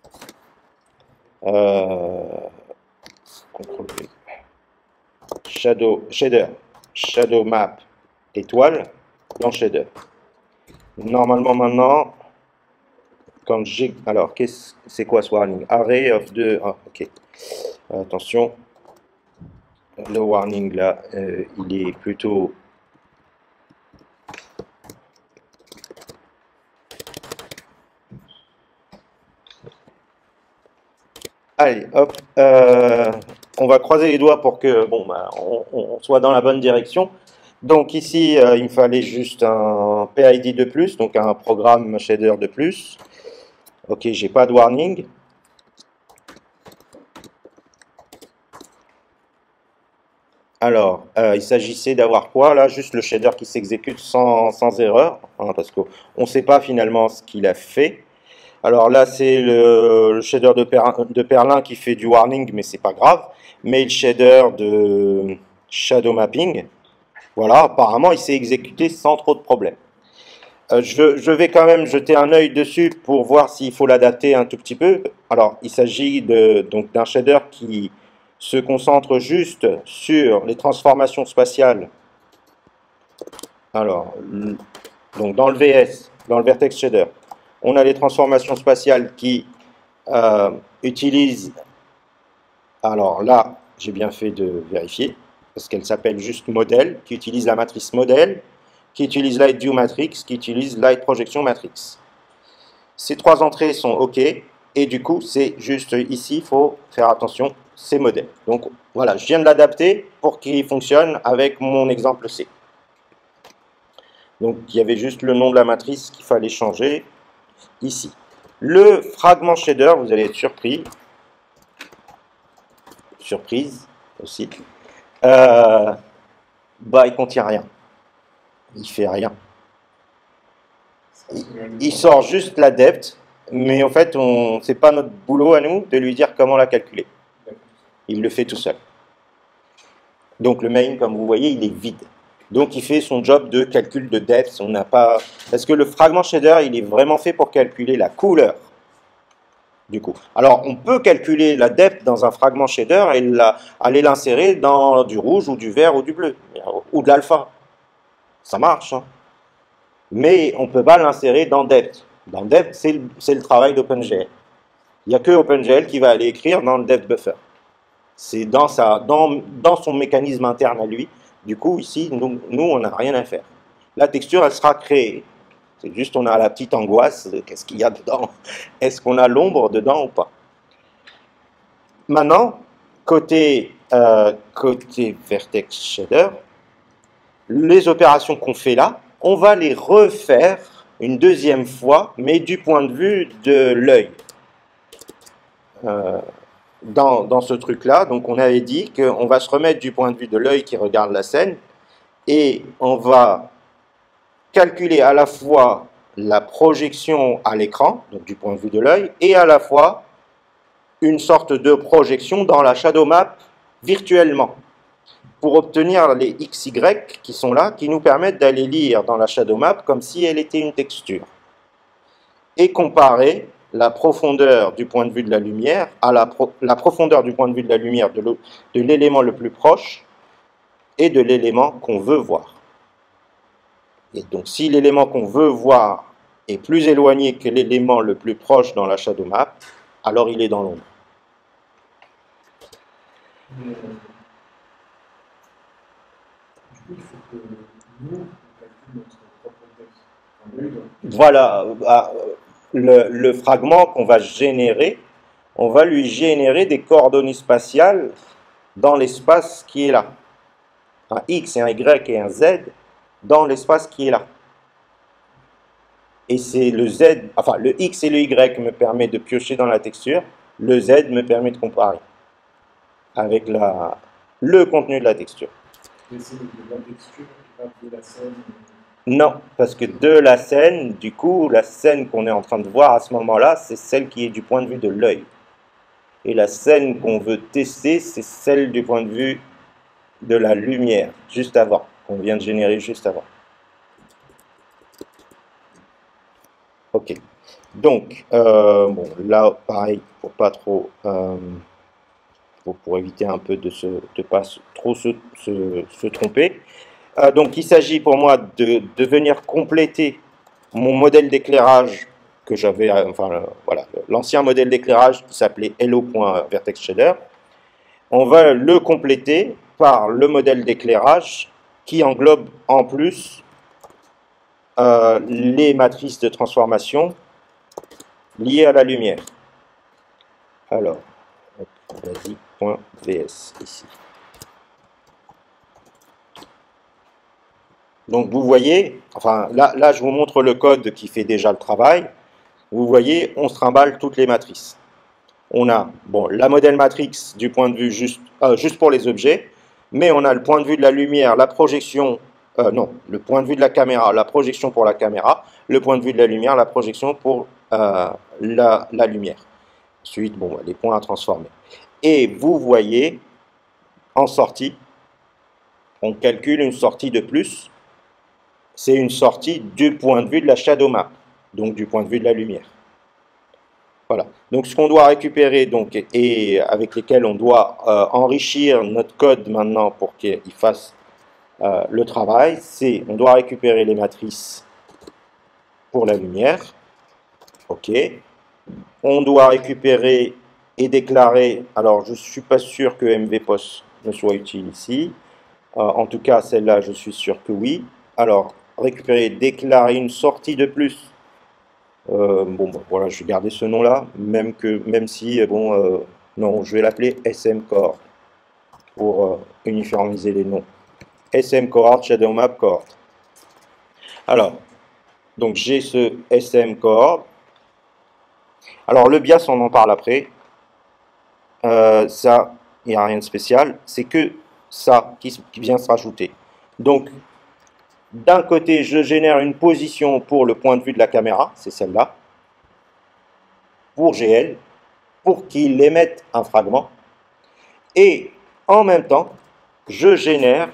Euh, contrôle V. Shadow, shader, Shadow Map étoile dans Shader. Normalement maintenant, quand j'ai... Alors, c'est quoi ce warning? Array of deux... Ah, ok. Attention. Le warning, là, euh, il est plutôt... Allez, hop. Euh, on va croiser les doigts pour que, bon, bah, on, on soit dans la bonne direction. Donc ici, euh, il me fallait juste un P I D de plus, donc un programme shader de plus. Ok, j'ai pas de warning. Alors, euh, il s'agissait d'avoir quoi là? Juste le shader qui s'exécute sans, sans erreur, hein, parce qu'on ne sait pas finalement ce qu'il a fait. Alors là, c'est le, le shader de, per, de Perlin qui fait du warning, mais c'est pas grave. Mais le shader de shadow mapping, voilà, apparemment, il s'est exécuté sans trop de problèmes. Euh, je, je vais quand même jeter un œil dessus pour voir s'il faut l'adapter un tout petit peu. Alors, il s'agit d'un shader qui se concentre juste sur les transformations spatiales. Alors, donc dans le V S, dans le Vertex Shader, On a les transformations spatiales qui euh, utilisent, alors là, j'ai bien fait de vérifier, parce qu'elle s'appelle juste modèle, qui utilise la matrice modèle, qui utilise Light View Matrix, qui utilise Light Projection Matrix. Ces trois entrées sont OK, et du coup, c'est juste ici, il faut faire attention, c'est modèle. Donc voilà, je viens de l'adapter pour qu'il fonctionne avec mon exemple C. Donc il y avait juste le nom de la matrice qu'il fallait changer ici. Le fragment shader, vous allez être surpris, surprise aussi, euh, bah il contient rien, il fait rien. Il, il sort juste la depth, mais en fait, c'est pas notre boulot à nous de lui dire comment la calculer. Il le fait tout seul. Donc le main, comme vous voyez, il est vide. Donc il fait son job de calcul de depth. On n'a pas, parce que le fragment shader, il est vraiment fait pour calculer la couleur. Du coup. Alors, on peut calculer la depth dans un fragment shader et la, aller l'insérer dans du rouge ou du vert ou du bleu, ou de l'alpha. Ça marche, hein. Mais on ne peut pas l'insérer dans depth. Dans depth, c'est le, le travail d'OpenGL. Il n'y a que OpenGL qui va aller écrire dans le depth buffer. C'est dans, dans, dans son mécanisme interne à lui. Du coup, ici, nous, nous on n'a rien à faire. La texture, elle sera créée. C'est juste, on a la petite angoisse, qu'est-ce qu'il y a dedans? Est-ce qu'on a l'ombre dedans ou pas? Maintenant, côté, euh, côté Vertex Shader, les opérations qu'on fait là, on va les refaire une deuxième fois, mais du point de vue de l'œil. Euh, dans, dans ce truc-là, donc on avait dit qu'on va se remettre du point de vue de l'œil qui regarde la scène, et on va calculer à la fois la projection à l'écran, donc du point de vue de l'œil, et à la fois une sorte de projection dans la shadow map virtuellement, pour obtenir les X Y qui sont là, qui nous permettent d'aller lire dans la shadow map comme si elle était une texture, et comparer la profondeur du point de vue de la lumière à la, pro la profondeur du point de vue de la lumière de l'élément le plus proche et de l'élément qu'on veut voir. Et donc, si l'élément qu'on veut voir est plus éloigné que l'élément le plus proche dans la shadow map, alors il est dans l'ombre. Mais, euh, du coup, il faut que nous, on calcule notre propre texte. Enfin, eux, donc, voilà, le, le fragment qu'on va générer, on va lui générer des coordonnées spatiales dans l'espace qui est là. Un X, un Y et un Z dans l'espace qui est là. Et c'est le Z, enfin le X et le Y me permet de piocher dans la texture, le Z me permet de comparer avec la, le contenu de la texture. mais c'est de la texture et pas de la scène. Non, parce que de la scène, du coup, la scène qu'on est en train de voir à ce moment-là, c'est celle qui est du point de vue de l'œil. Et la scène qu'on veut tester, c'est celle du point de vue de la lumière, juste avant, qu'on vient de générer juste avant. Ok. Donc, euh, bon, là, pareil, pour pas trop, euh, pour, pour éviter un peu de ne de pas trop se, se, se tromper. Euh, donc, il s'agit pour moi de, de venir compléter mon modèle d'éclairage que j'avais, enfin, euh, voilà, l'ancien modèle d'éclairage qui s'appelait hello.vertex shader. On va le compléter par le modèle d'éclairage qui englobe en plus euh, les matrices de transformation liées à la lumière. Alors, vas-y, point V S ici. Donc vous voyez, enfin là, là je vous montre le code qui fait déjà le travail. Vous voyez, on se trimballe toutes les matrices. On a bon, la modèle matrix du point de vue juste, euh, juste pour les objets, mais on a le point de vue de la lumière, la projection, euh, non, le point de vue de la caméra, la projection pour la caméra, le point de vue de la lumière, la projection pour euh, la, la lumière. Ensuite, bon, les points à transformer. Et vous voyez, en sortie, on calcule une sortie de plus. C'est une sortie du point de vue de la shadow map, donc du point de vue de la lumière. Voilà. Donc ce qu'on doit récupérer, donc, et avec lesquels on doit euh, enrichir notre code maintenant pour qu'il fasse euh, le travail, c'est on doit récupérer les matrices pour la lumière, OK. On doit récupérer et déclarer, alors je ne suis pas sûr que mvpos ne soit utile ici. Euh, en tout cas, celle-là, je suis sûr que oui. Alors, récupérer, déclarer une sortie de plus. Euh, bon, bon, voilà, je vais garder ce nom-là, même, que, même si, bon, euh, non, je vais l'appeler smcore pour euh, uniformiser les noms. smcohort, shadow map cohort. Alors, donc j'ai ce smcohort. Alors, le bias, on en parle après. Euh, ça, il n'y a rien de spécial. C'est que ça qui, qui vient se rajouter. Donc, d'un côté, je génère une position pour le point de vue de la caméra, c'est celle-là, pour G L, pour qu'il émette un fragment. Et en même temps, je génère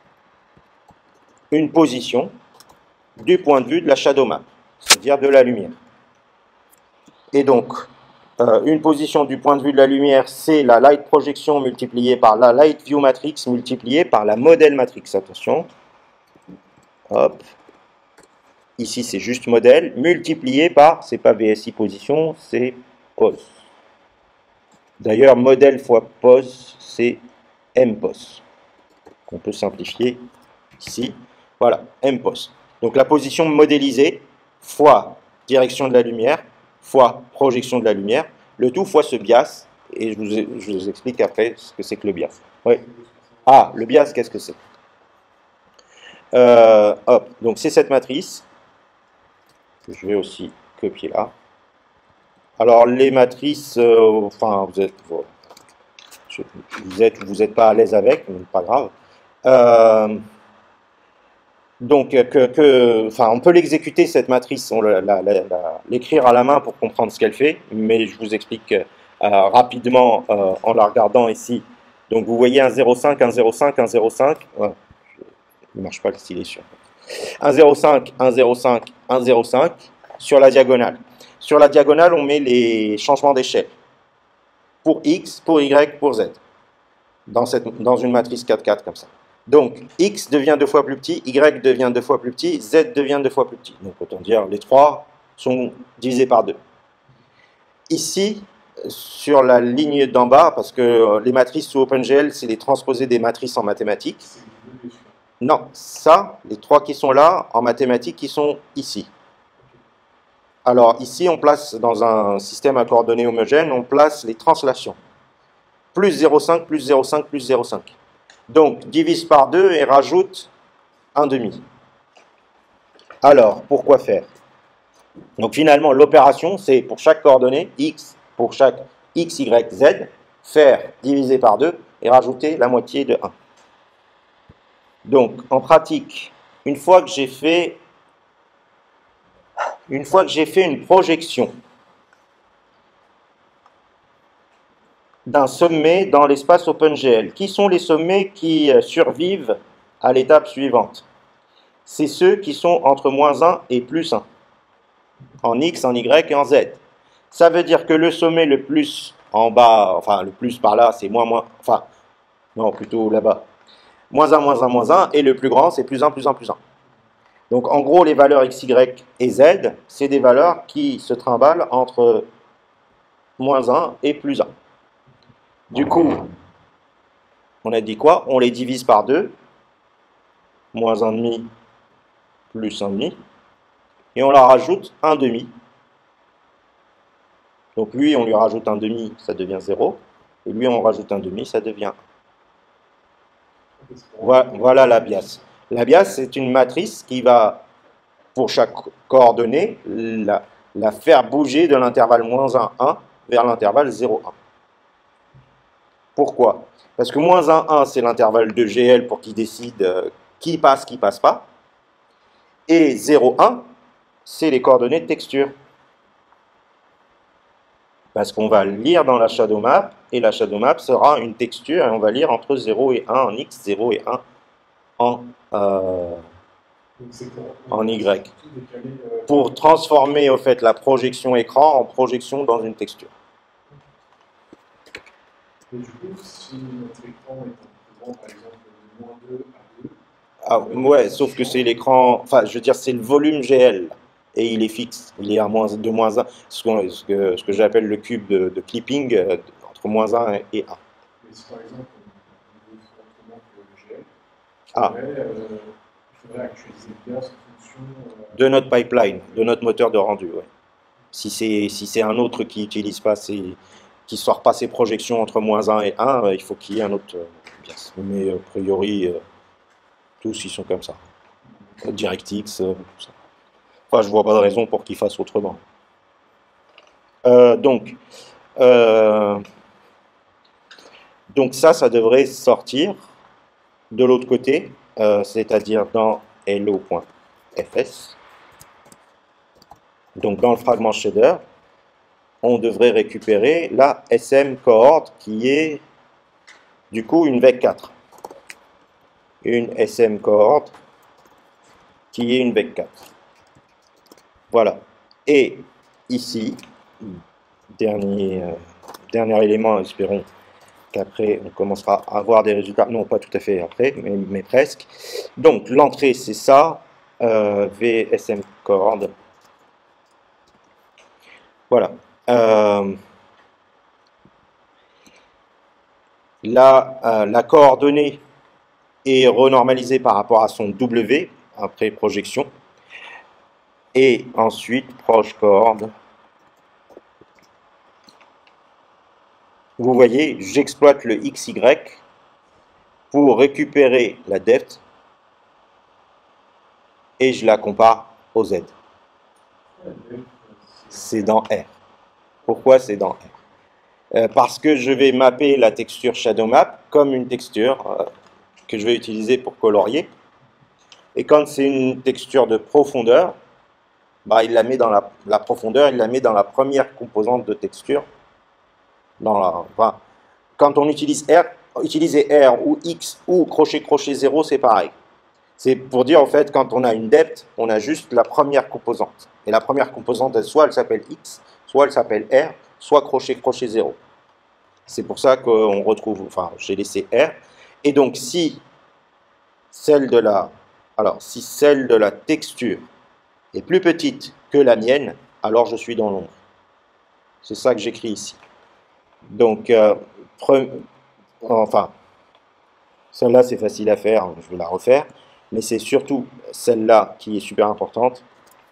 une position du point de vue de la shadow map, c'est-à-dire de la lumière. Et donc, euh, une position du point de vue de la lumière, c'est la light projection multipliée par la light view matrix multipliée par la modèle matrix. Attention. Hop. Ici, c'est juste modèle, multiplié par, c'est pas V S I position, c'est pos. D'ailleurs, modèle fois pos, c'est mpos. On peut simplifier ici. Voilà, mpos. Donc la position modélisée fois direction de la lumière, fois projection de la lumière, le tout fois ce bias, et je vous, je vous explique après ce que c'est que le bias. Oui. Ah, le bias, qu'est-ce que c'est? Euh, hop, donc c'est cette matrice. Je vais aussi copier là. Alors les matrices, euh, enfin vous êtes, bon, je, vous êtes, vous n'êtes pas à l'aise avec, mais pas grave. Euh, donc que, que, enfin on peut l'exécuter cette matrice, on l'écrire à la main pour comprendre ce qu'elle fait, mais je vous explique euh, rapidement euh, en la regardant ici. Donc vous voyez un zéro cinq, un zéro cinq, un zéro cinq. Ouais, il ne marche pas le stylet sur. un zéro cinq, un zéro cinq, un zéro cinq sur la diagonale. Sur la diagonale, on met les changements d'échelle. Pour X, pour Y, pour Z. Dans, cette, dans une matrice quatre quatre comme ça. Donc, X devient deux fois plus petit, Y devient deux fois plus petit, Z devient deux fois plus petit. Donc, autant dire, les trois sont divisés par deux. Ici, sur la ligne d'en bas, parce que les matrices sous OpenGL, c'est les transposés des matrices en mathématiques. Non, ça, les trois qui sont là, en mathématiques, qui sont ici. Alors, ici, on place, dans un système à coordonnées homogènes, on place les translations. Plus zéro virgule cinq, plus zéro virgule cinq, plus zéro virgule cinq. Donc, divise par deux et rajoute un demi. Alors, pourquoi faire? Donc, finalement, l'opération, c'est pour chaque coordonnée, x, pour chaque x, y, z, faire diviser par deux et rajouter la moitié de un. Donc, en pratique, une fois que j'ai fait, une fois que j'ai fait une projection d'un sommet dans l'espace OpenGL, qui sont les sommets qui survivent à l'étape suivante? C'est ceux qui sont entre moins un et plus un, en X, en Y et en Z. Ça veut dire que le sommet le plus en bas, enfin le plus par là, c'est moins, moins, enfin, non, plutôt là-bas. moins un, moins un, moins un, et le plus grand, c'est plus un, plus un, plus un. Donc, en gros, les valeurs x, y et z, c'est des valeurs qui se trimballent entre moins un et plus un. Du coup, on a dit quoi? On les divise par deux, moins un demi, plus un demi, et on leur rajoute un demi. Donc, lui, on lui rajoute un demi, ça devient zéro, et lui, on rajoute un demi, ça devient un. Voilà, voilà la bias. La bias, c'est une matrice qui va, pour chaque coordonnée, la, la faire bouger de l'intervalle moins un, un vers l'intervalle zéro, un. Pourquoi? Parce que moins un, un, c'est l'intervalle de G L pour qu'il décide euh, qui passe, qui passe pas. Et zéro, un, c'est les coordonnées de texture. Parce qu'on va lire dans la shadow map, et la shadow map sera une texture, et on va lire entre zéro et un en X, zéro et un en, euh, en Y. Pour transformer au fait la projection écran en projection dans une texture. Et du coup, si notre écran est en par exemple, de moins deux à deux... Ah, ouais, sauf que c'est l'écran, enfin, je veux dire, c'est le volume G L. et il est fixe. Il est à moins, de moins un, ce, qu'on- ce que, ce que j'appelle le cube de, de clipping euh, entre moins un et un. Mais si par exemple, on veut faire autrement que le G L, il Ah, faudrait, euh, il faudrait actualiser le gaz en fonction euh, de notre pipeline, de notre moteur de rendu, ouais. Si c'est si c'est un autre qui utilise pas ses, qui sort pas ses projections entre moins un et un, euh, il faut qu'il y ait un autre euh, bias. Mais euh, a priori, euh, tous ils sont comme ça. Euh, DirectX, euh, tout ça. Enfin, je vois pas de raison pour qu'ils fassent autrement. Euh, donc, euh, donc ça, ça devrait sortir de l'autre côté, euh, c'est-à-dire dans hello.fs. Donc dans le fragment shader, on devrait récupérer la S M coord qui est du coup une vec quatre. Une S M coord qui est une vec quatre. Voilà. Et ici, dernier, euh, dernier élément, espérons qu'après on commencera à avoir des résultats. Non, pas tout à fait après, mais, mais presque. Donc l'entrée c'est ça, euh, V S M coord. Voilà. Euh, là, euh, la coordonnée est renormalisée par rapport à son W après projection. Et ensuite, proche coord. Vous voyez, j'exploite le X Y pour récupérer la depth et je la compare au Z. C'est dans R. Pourquoi c'est dans R? Euh, parce que je vais mapper la texture Shadow Map comme une texture euh, que je vais utiliser pour colorier. Et quand c'est une texture de profondeur, bah, il la met dans la, la profondeur, il la met dans la première composante de texture. Dans la, enfin, quand on utilise R, utiliser R ou X ou crochet crochet zéro, c'est pareil. C'est pour dire en fait, quand on a une depth, on a juste la première composante. Et la première composante, elle, soit elle s'appelle X, soit elle s'appelle R, soit crochet crochet zéro. C'est pour ça qu'on retrouve, enfin, j'ai laissé R. Et donc, si celle de la, alors, si celle de la texture est plus petite que la mienne, alors je suis dans l'ombre. C'est ça que j'écris ici. Donc, euh, enfin, celle-là c'est facile à faire, je vais la refaire, mais c'est surtout celle-là qui est super importante,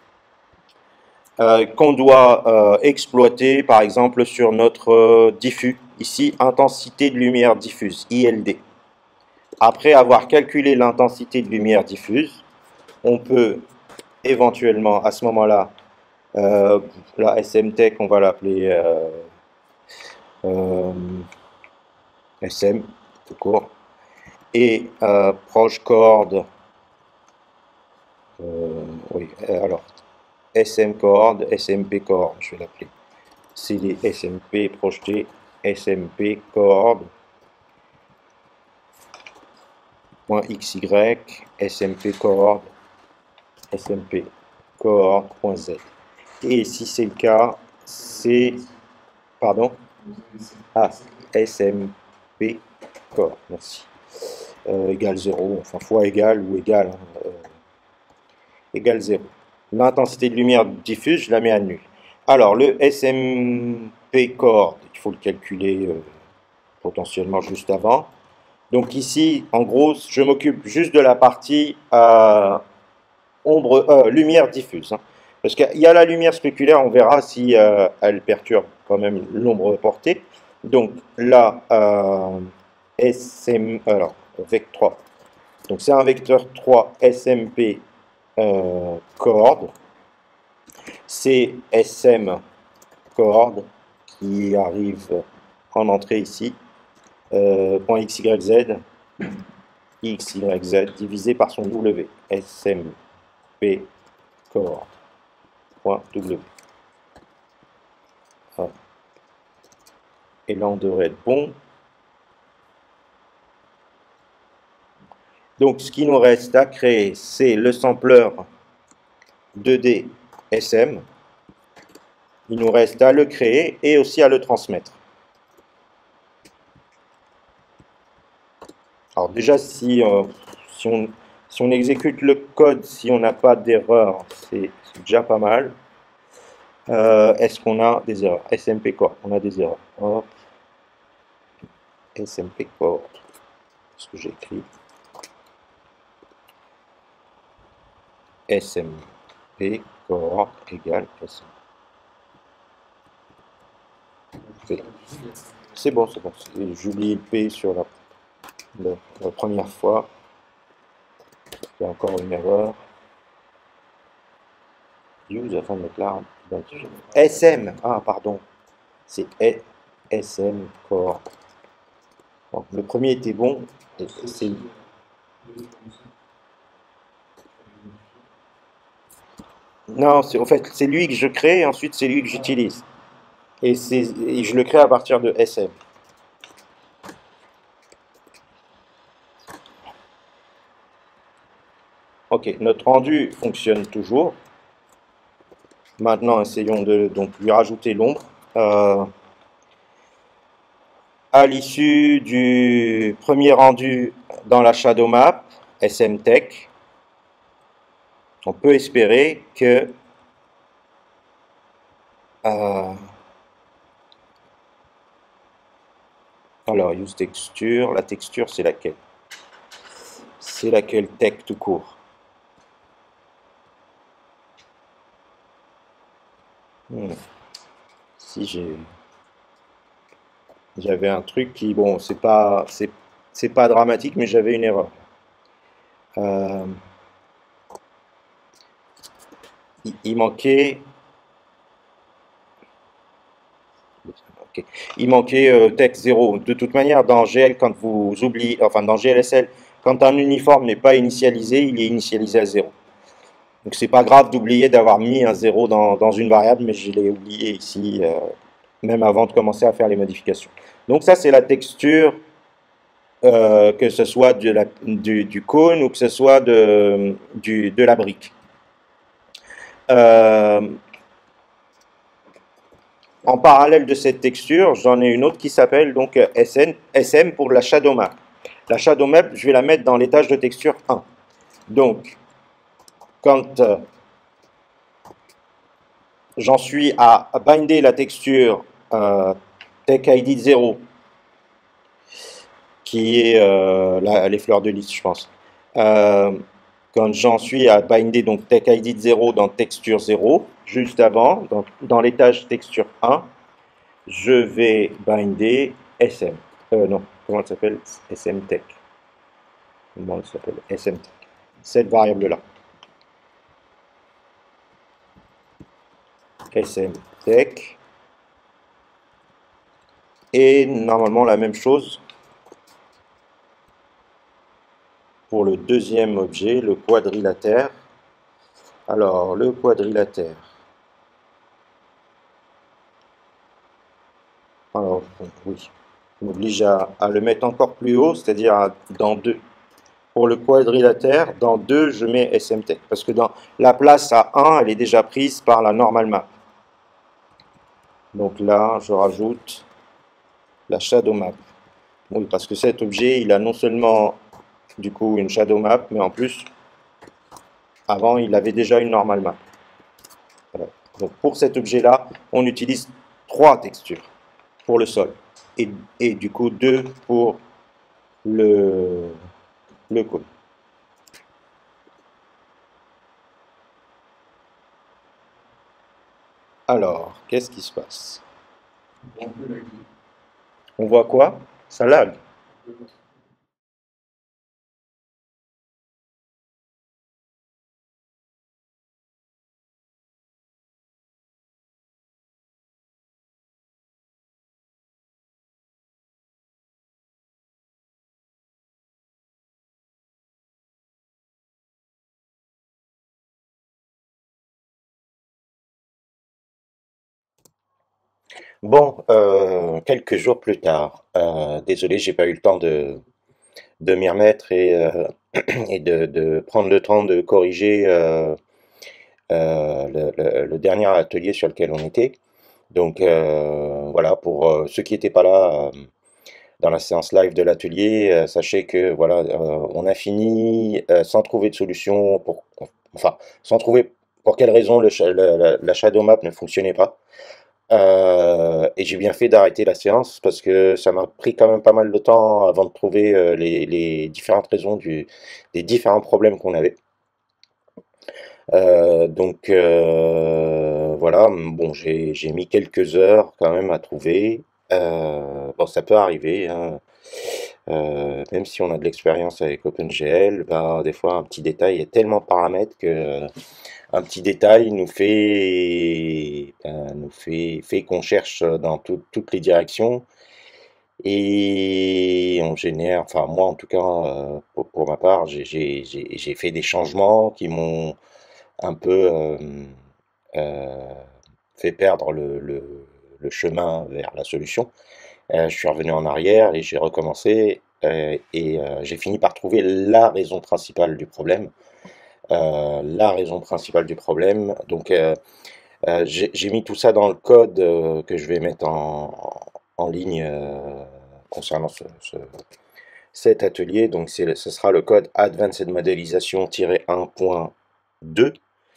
euh, qu'on doit euh, exploiter par exemple sur notre euh, diffus, ici, intensité de lumière diffuse, I L D. Après avoir calculé l'intensité de lumière diffuse, on peut éventuellement à ce moment-là, euh, la S M Tech, on va l'appeler euh, euh, S M, tout court, et euh, proche coord, euh, oui, alors S M coord, S M P coord, je vais l'appeler. C'est les S M P projetés, S M P coord, point X Y, S M P coord, S M P coord, point Z. Et si c'est le cas, c'est, pardon, ah, S M P coord, merci. Euh, égale zéro, enfin fois égal ou égal, hein, euh, égale zéro. L'intensité de lumière diffuse, je la mets à nul. Alors, le S M P coord, il faut le calculer euh, potentiellement juste avant. Donc ici, en gros, je m'occupe juste de la partie euh, ombre, euh, lumière diffuse. Hein. Parce qu'il y a la lumière spéculaire, on verra si euh, elle perturbe quand même l'ombre portée. Donc là, euh, S M, alors, vecteur trois. Donc c'est un vecteur trois S M P euh, coord. C'est S M coord qui arrive en entrée ici. Euh, point X Y Z, X Y Z divisé par son W. S M P coord. Point W. Voilà. Et là, on devrait être bon. Donc, ce qui nous reste à créer, c'est le sampler deux D S M. Il nous reste à le créer et aussi à le transmettre. Alors déjà, si, euh, si on, Si on exécute le code, si on n'a pas d'erreur, c'est déjà pas mal. Euh, Est-ce qu'on a des erreurs? S M P Core, on a des erreurs. Hop. S M P Core, ce que j'ai écrit. S M P Core égale S M P. C'est bon, c'est bon. J'oublie le P sur la, la, la première fois. Il y a encore une erreur. Use afin de mettre S M. Ah, pardon. C'est S M Core. Bon, le premier était bon. C'est non, c'est en fait c'est lui que je crée et ensuite c'est lui que j'utilise. Et, et je le crée à partir de S M. Ok, notre rendu fonctionne toujours. Maintenant, essayons de donc lui rajouter l'ombre. Euh, à l'issue du premier rendu dans la shadow map S M Tech, on peut espérer que euh, alors use texture, la texture c'est laquelle? C'est laquelle tech tout court? Hmm. Si j'ai j'avais un truc qui bon c'est pas c'est c'est pas dramatique mais j'avais une erreur. Euh, il, il manquait okay. il manquait euh, texte zéro. De toute manière dans G L quand vous oubliez enfin dans G L S L quand un uniforme n'est pas initialisé il est initialisé à zéro. Donc c'est pas grave d'oublier d'avoir mis un zéro dans, dans une variable mais je l'ai oublié ici euh, même avant de commencer à faire les modifications. Donc ça c'est la texture euh, que ce soit de la, du, du cône ou que ce soit de, du, de la brique. Euh, en parallèle de cette texture, j'en ai une autre qui s'appelle donc S N, S M pour la shadow map. La shadow map, je vais la mettre dans l'étage de texture un. Donc, quand euh, j'en suis à binder la texture euh, TechID zéro, qui est euh, la, les fleurs de lys, je pense. Euh, quand j'en suis à binder donc TechID zéro dans texture zéro, juste avant, dans, dans l'étage texture un, je vais binder S M. Euh, non, comment elle s'appelle? S M Tech. Comment elle s'appelle? S M Tech. Cette variable-là. S M Tech. Et normalement la même chose pour le deuxième objet, le quadrilatère. Alors, le quadrilatère. Alors, oui, on m'oblige à, à le mettre encore plus haut, c'est-à-dire dans deux. Pour le quadrilatère, dans deux, je mets S M Tech. Parce que dans la place à un, elle est déjà prise par la normal map. Donc là, je rajoute la shadow map. Oui, parce que cet objet, il a non seulement du coup une shadow map, mais en plus, avant, il avait déjà une normal map. Voilà. Donc pour cet objet-là, on utilise trois textures pour le sol. Et, et du coup, deux pour le, le cône. Alors, qu'est-ce qui se passe? On voit quoi? Ça lag. Bon, euh, quelques jours plus tard, euh, désolé, j'ai pas eu le temps de, de m'y remettre et, euh, et de, de prendre le temps de corriger euh, euh, le, le- le dernier atelier sur lequel on était. Donc euh, voilà, pour euh, ceux qui n'étaient pas là, dans la séance live de l'atelier. Euh, sachez que voilà, euh, on a fini euh, sans trouver de solution, pour, enfin, sans trouver pour quelle raison le, la, la, la shadow map ne fonctionnait pas. Euh, et j'ai bien fait d'arrêter la séance parce que ça m'a pris quand même pas mal de temps avant de trouver euh, les, les différentes raisons du, des différents problèmes qu'on avait. Euh, donc euh, voilà, bon, j'ai j'ai mis quelques heures quand même à trouver. Euh, bon, ça peut arriver, hein. Euh, même si on a de l'expérience avec OpenGL, bah, des fois un petit détail, il y a tellement de paramètres que un petit détail nous fait, euh, nous fait, fait qu'on cherche dans tout- toutes les directions et on génère, enfin moi en tout cas, euh, pour, pour ma part, j'ai j'ai- j'ai- j'ai fait des changements qui m'ont un peu euh, euh, fait perdre le, le- le chemin vers la solution. Euh, je suis revenu en arrière et j'ai recommencé euh, et euh, j'ai fini par trouver la raison principale du problème. Euh, la raison principale du problème. Donc, euh, euh, j'ai j'ai mis tout ça dans le code euh, que je vais mettre en, en ligne euh, concernant ce, ce- cet atelier. Donc, c'est, ce sera le code Advanced Modelisation-un point deux.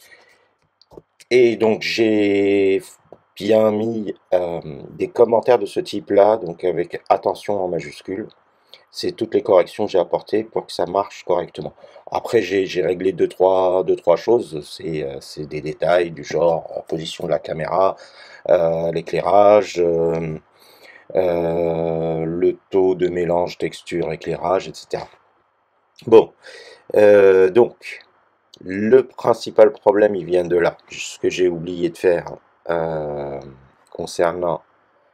Et donc, j'ai bien mis euh, des commentaires de ce type-là, donc avec attention en majuscule. C'est toutes les corrections que j'ai apportées pour que ça marche correctement. Après, j'ai j'ai réglé deux, trois, deux, trois choses. C'est euh, c'est des détails du genre euh, position de la caméra, euh, l'éclairage, euh, euh, le taux de mélange texture, éclairage, et cetera. Bon, euh, donc, le principal problème, il vient de là. Ce que j'ai oublié de faire euh, concernant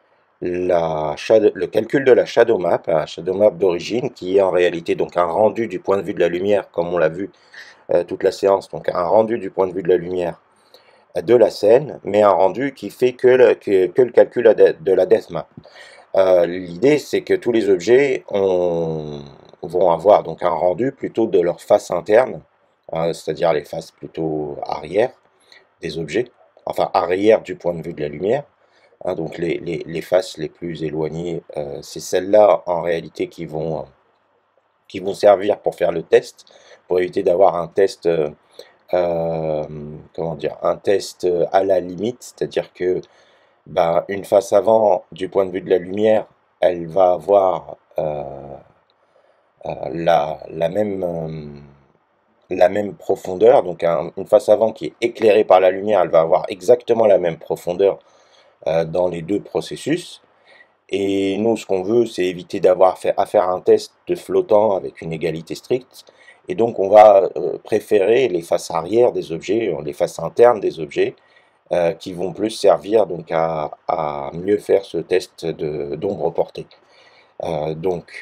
la shadow- le calcul de la shadow map, la shadow map d'origine, qui est en réalité donc un rendu du point de vue de la lumière, comme on l'a vu euh, toute la séance, donc un rendu du point de vue de la lumière euh, de la scène, mais un rendu qui fait que le, que, que le calcul de, de la depth map. Euh, L'idée, c'est que tous les objets ont- vont avoir donc un rendu plutôt de leur face interne, hein, c'est-à-dire les faces plutôt arrière des objets, enfin arrière du point de vue de la lumière. Hein, donc les, les, les faces les plus éloignées, euh, c'est celles-là en réalité qui vont, euh, qui vont servir pour faire le test, pour éviter d'avoir un test, euh, euh, comment dire, un test euh, à la limite, c'est-à-dire que ben, une face avant du point de vue de la lumière, elle va avoir euh, euh, la, la même, euh, la même profondeur, donc un- une face avant qui est éclairée par la lumière, elle va avoir exactement la même profondeur euh, dans les deux processus. Et nous, ce qu'on veut, c'est éviter d'avoir fait- à faire un test de flottant avec une égalité stricte. Et donc, on va euh, préférer les faces arrière des objets, euh, les faces internes des objets, euh, qui vont plus servir donc à, à mieux faire ce test de- d'ombre portée. Euh, donc,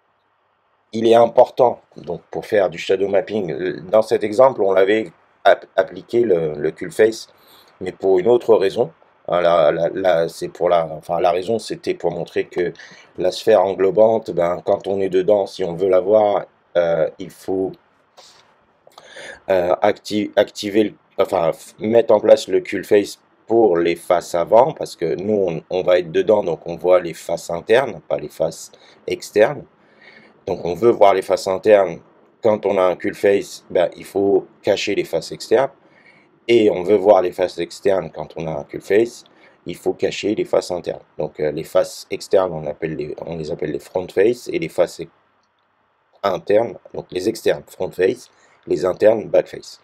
il est important, donc, pour faire du shadow mapping, euh, dans cet exemple, on l'avait ap- appliqué le, le cullface, mais pour une autre raison. Hein, la, la- la- c'est pour la, enfin, la raison, c'était pour montrer que la sphère englobante, ben, quand on est dedans, si on veut la voir, euh, il faut euh, acti- activer, le- enfin, f- mettre en place le cullface pour les faces avant, parce que nous, on, on va être dedans, donc on voit les faces internes, pas les faces externes. Donc on veut voir les faces internes. Quand on a un cullface, ben, il faut cacher les faces externes. Et on veut voir les faces externes quand on a un cullface, il faut cacher les faces internes. Donc euh, les faces externes, on, appelle les, on les appelle les front face, et les faces internes, donc les externes front face, les internes back face.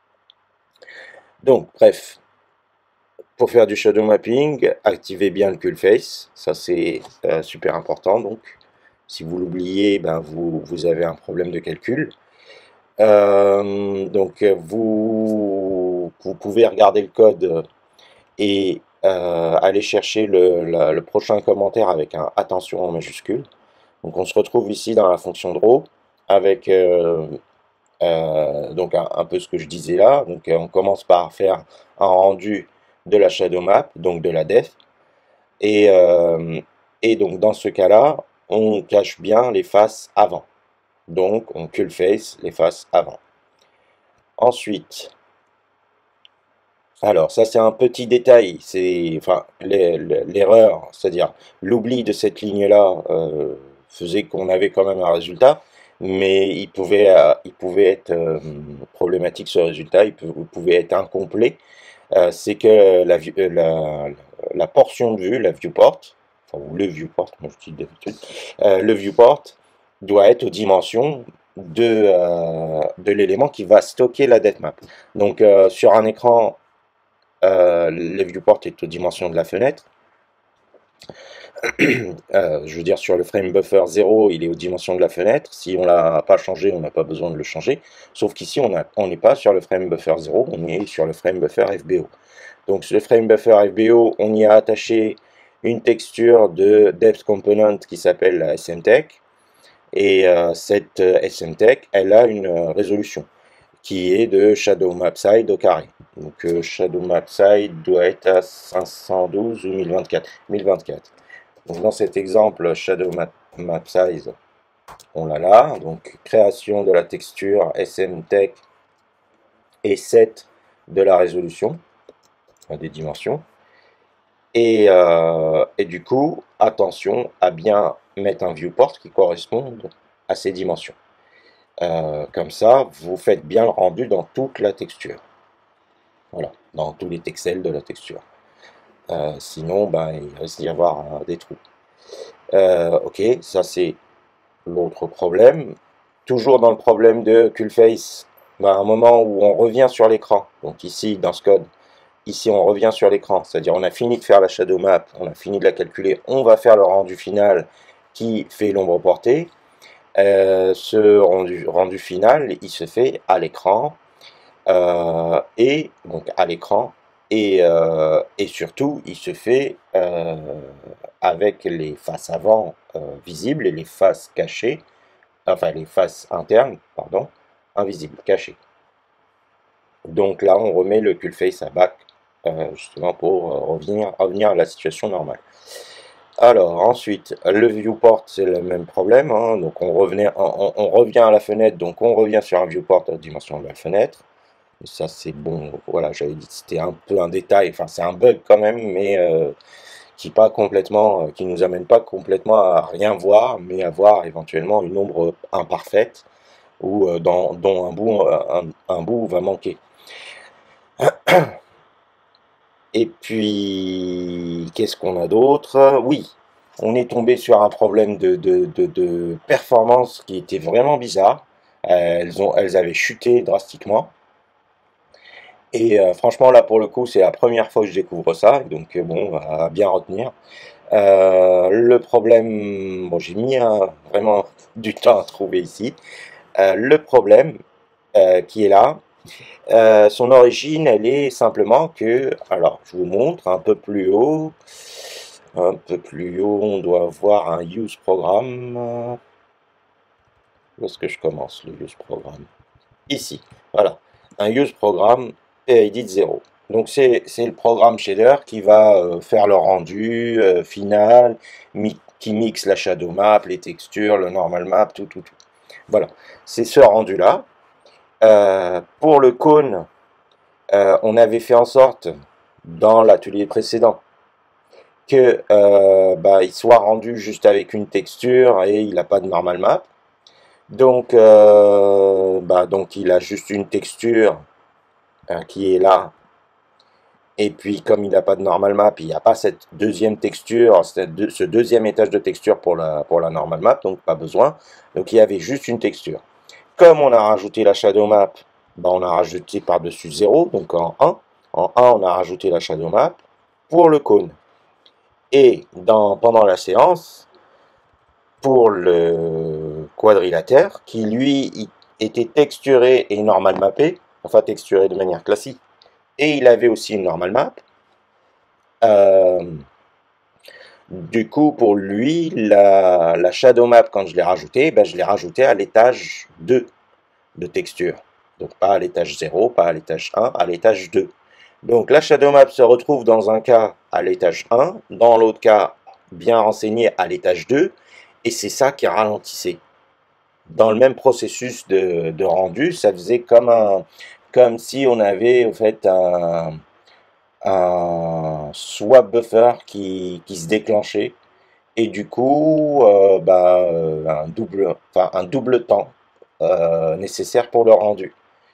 Donc bref, pour faire du shadow mapping, activez bien le cullface, ça c'est euh, super important. Donc si vous l'oubliez, ben, vous, vous avez un problème de calcul. Euh, donc vous, vous pouvez regarder le code et euh, aller chercher le, la- le prochain commentaire avec un attention en majuscule. Donc on se retrouve ici dans la fonction draw avec euh, euh, donc un, un peu ce que je disais là. Donc euh, on commence par faire un rendu de la shadow map, donc de la def. Et, euh, et donc dans ce cas-là, on cache bien les faces avant. Donc on cullface les faces avant. Ensuite, alors ça c'est un petit détail, c'est enfin l'erreur, c'est-à-dire l'oubli de cette ligne-là, euh, faisait qu'on avait quand même un résultat, mais il pouvait, euh, il pouvait être euh, problématique ce résultat, il, peut, il pouvait être incomplet. Euh, c'est que la, vue- euh, la, la portion de vue, la viewport, enfin, ou le viewport, moi je dis d'habitude, euh, le viewport doit être aux dimensions de, euh, de l'élément qui va stocker la depth-map. Donc euh, sur un écran, euh, le viewport est aux dimensions de la fenêtre. Euh, je veux dire, sur le frame buffer zéro, il est aux dimensions de la fenêtre. Si on l'a pas changé, on n'a pas besoin de le changer. Sauf qu'ici, on n'est pas sur le frame buffer zéro, on est sur le frame buffer F B O. Donc, le frame buffer F B O, on y a attaché une texture de depth component qui s'appelle la S M Tech. Et euh, cette euh, S M Tech, elle a une euh, résolution qui est de shadow map side au carré. Donc, euh, shadow map side doit être à cinq cent douze ou mille vingt-quatre. mille vingt-quatre. Donc dans cet exemple, Shadow Map, map Size, on l'a là. Donc création de la texture S M Tech et sept de la résolution, enfin, des dimensions. Et, euh, et du coup, attention à bien mettre un viewport qui corresponde à ces dimensions. Euh, comme ça, vous faites bien le rendu dans toute la texture. Voilà, dans tous les texels de la texture. Euh, sinon, ben, il risque d'y avoir euh, des trous. Euh, ok, ça c'est l'autre problème. Toujours dans le problème de Cullface, ben, à un moment où on revient sur l'écran, donc ici dans ce code, ici on revient sur l'écran, c'est-à-dire on a fini de faire la shadow map, on a fini de la calculer, on va faire le rendu final qui fait l'ombre portée. Euh, ce rendu, rendu final, il se fait à l'écran, euh, et donc à l'écran, et, euh, et surtout il se fait euh, avec les faces avant euh, visibles et les faces cachées, enfin les faces internes, pardon, invisibles, cachées. Donc là on remet le Cullface à back, euh, justement pour euh, revenir, revenir à la situation normale. Alors ensuite, le viewport c'est le même problème, hein, donc on, revenait, on, on revient à la fenêtre, donc on revient sur un viewport à la dimension de la fenêtre. Et ça c'est bon, voilà, j'avais dit que c'était un peu un détail, enfin c'est un bug quand même, mais euh, qui pas complètement, euh, qui nous amène pas complètement à rien voir, mais à voir éventuellement une ombre imparfaite ou euh, dans, dont un bout, un, un bout va manquer. Et puis, qu'est-ce qu'on a d'autre? Oui, on est tombé sur un problème de, de, de, de performance qui était vraiment bizarre. Euh, elles, ont, elles avaient chuté drastiquement. Et euh, franchement, là, pour le coup, c'est la première fois que je découvre ça. Donc, euh, bon, à bien retenir. Euh, le problème, bon, j'ai mis un, vraiment du temps à trouver ici. Euh, le problème euh, qui est là, euh, son origine, elle est simplement que, alors, je vous montre un peu plus haut. Un peu plus haut, on doit voir un use program. Où est-ce que je commence le use program? Ici, voilà. Un use program et edit zéro. Donc c'est le programme shader qui va euh, faire le rendu euh, final, mi qui mixe la shadow map, les textures, le normal map, tout, tout, tout. Voilà, c'est ce rendu-là. Euh, pour le cône, euh, on avait fait en sorte, dans l'atelier précédent, que euh, bah, il soit rendu juste avec une texture et il n'a pas de normal map. Donc, euh, bah, donc il a juste une texture euh, qui est là. Et puis comme il n'a pas de normal map, il n'y a pas cette deuxième texture, cette, ce deuxième étage de texture pour la, pour la normal map, donc pas besoin. Donc il y avait juste une texture. Comme on a rajouté la shadow map, bah, on a rajouté par-dessus zéro, donc en un. En un, on a rajouté la shadow map pour le cône. Et dans, pendant la séance, pour le quadrilatère, qui lui était texturé et normal mappé, enfin texturé de manière classique, et il avait aussi une normal map. Euh, du coup, pour lui, la, la shadow map, quand je l'ai rajoutée, ben, je l'ai rajoutée à l'étage deux de texture. Donc pas à l'étage zéro, pas à l'étage un, à l'étage deux. Donc la shadow map se retrouve dans un cas à l'étage un, dans l'autre cas bien renseigné à l'étage deux, et c'est ça qui ralentissait. Dans le même processus de, de rendu, ça faisait comme, un, comme si on avait en fait un, un swap buffer qui, qui se déclenchait et du coup, euh, bah, euh, un double, enfin, un double temps euh, nécessaire pour le rendu.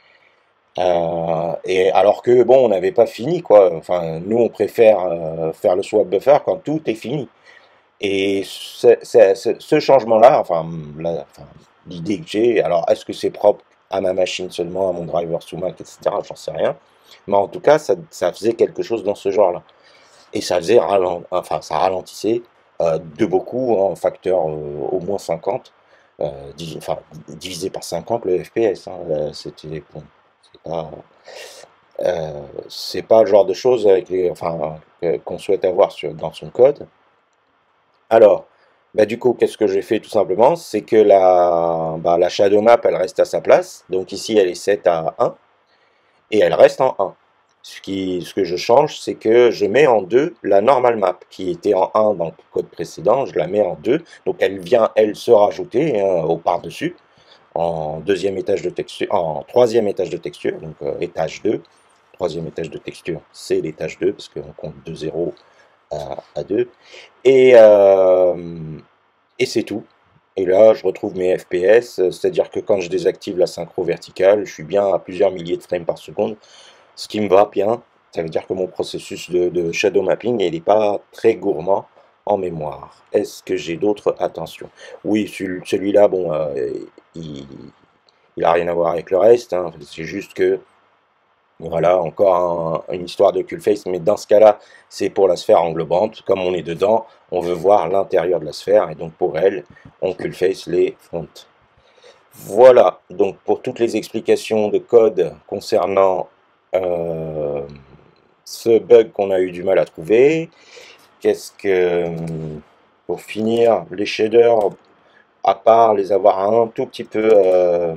Euh, et alors que bon, on n'avait pas fini quoi. Enfin, nous, on préfère euh, faire le swap buffer quand tout est fini. Et ce, ce- ce- ce changement-là, enfin, la- enfin, l'idée que j'ai, alors est-ce que c'est propre à ma machine seulement, à mon driver sous Mac, et cetera. J'en sais rien. Mais en tout cas, ça, ça faisait quelque chose dans ce genre-là. Et ça faisait ralen- enfin, ça ralentissait euh, de beaucoup, hein, en facteur euh, au moins cinquante, euh, divi- enfin, divisé par cinquante le F P S. Hein. Euh, c'était bon, c'est pas, euh, c'est pas le genre de choses avec les, enfin, que- qu'on souhaite avoir sur, dans son code. Alors, bah, du coup, qu'est-ce que j'ai fait tout simplement? C'est que la, bah, la shadow map, elle reste à sa place. Donc ici, elle est sept à un et elle reste en un. Ce qui, ce que je change, c'est que je mets en deux la normal map qui était en un dans le code précédent, je la mets en deux. Donc elle vient, elle, se rajouter hein, au par-dessus en deuxième étage de texture, en troisième étage de texture, donc euh, étage deux. Troisième étage de texture, c'est l'étage deux parce qu'on compte de zéro à, à deux. Et, euh, et c'est tout. Et là, je retrouve mes F P S, c'est-à-dire que quand je désactive la synchro verticale, je suis bien à plusieurs milliers de frames par seconde, ce qui me va bien. Ça veut dire que mon processus de, de shadow mapping, il n'est pas très gourmand en mémoire. Est-ce que j'ai d'autres attentions? Oui, celui-là, bon, euh, il n'a rien à voir avec le reste. Hein. C'est juste que voilà, encore un- une histoire de Cullface, mais dans ce cas-là, c'est pour la sphère englobante. Comme on est dedans, on veut voir l'intérieur de la sphère, et donc pour elle, on Cullface les fronts. Voilà, donc pour toutes les explications de code concernant euh, ce bug qu'on a eu du mal à trouver, qu'est-ce que, pour finir, les shaders, à part les avoir un tout petit peu, euh,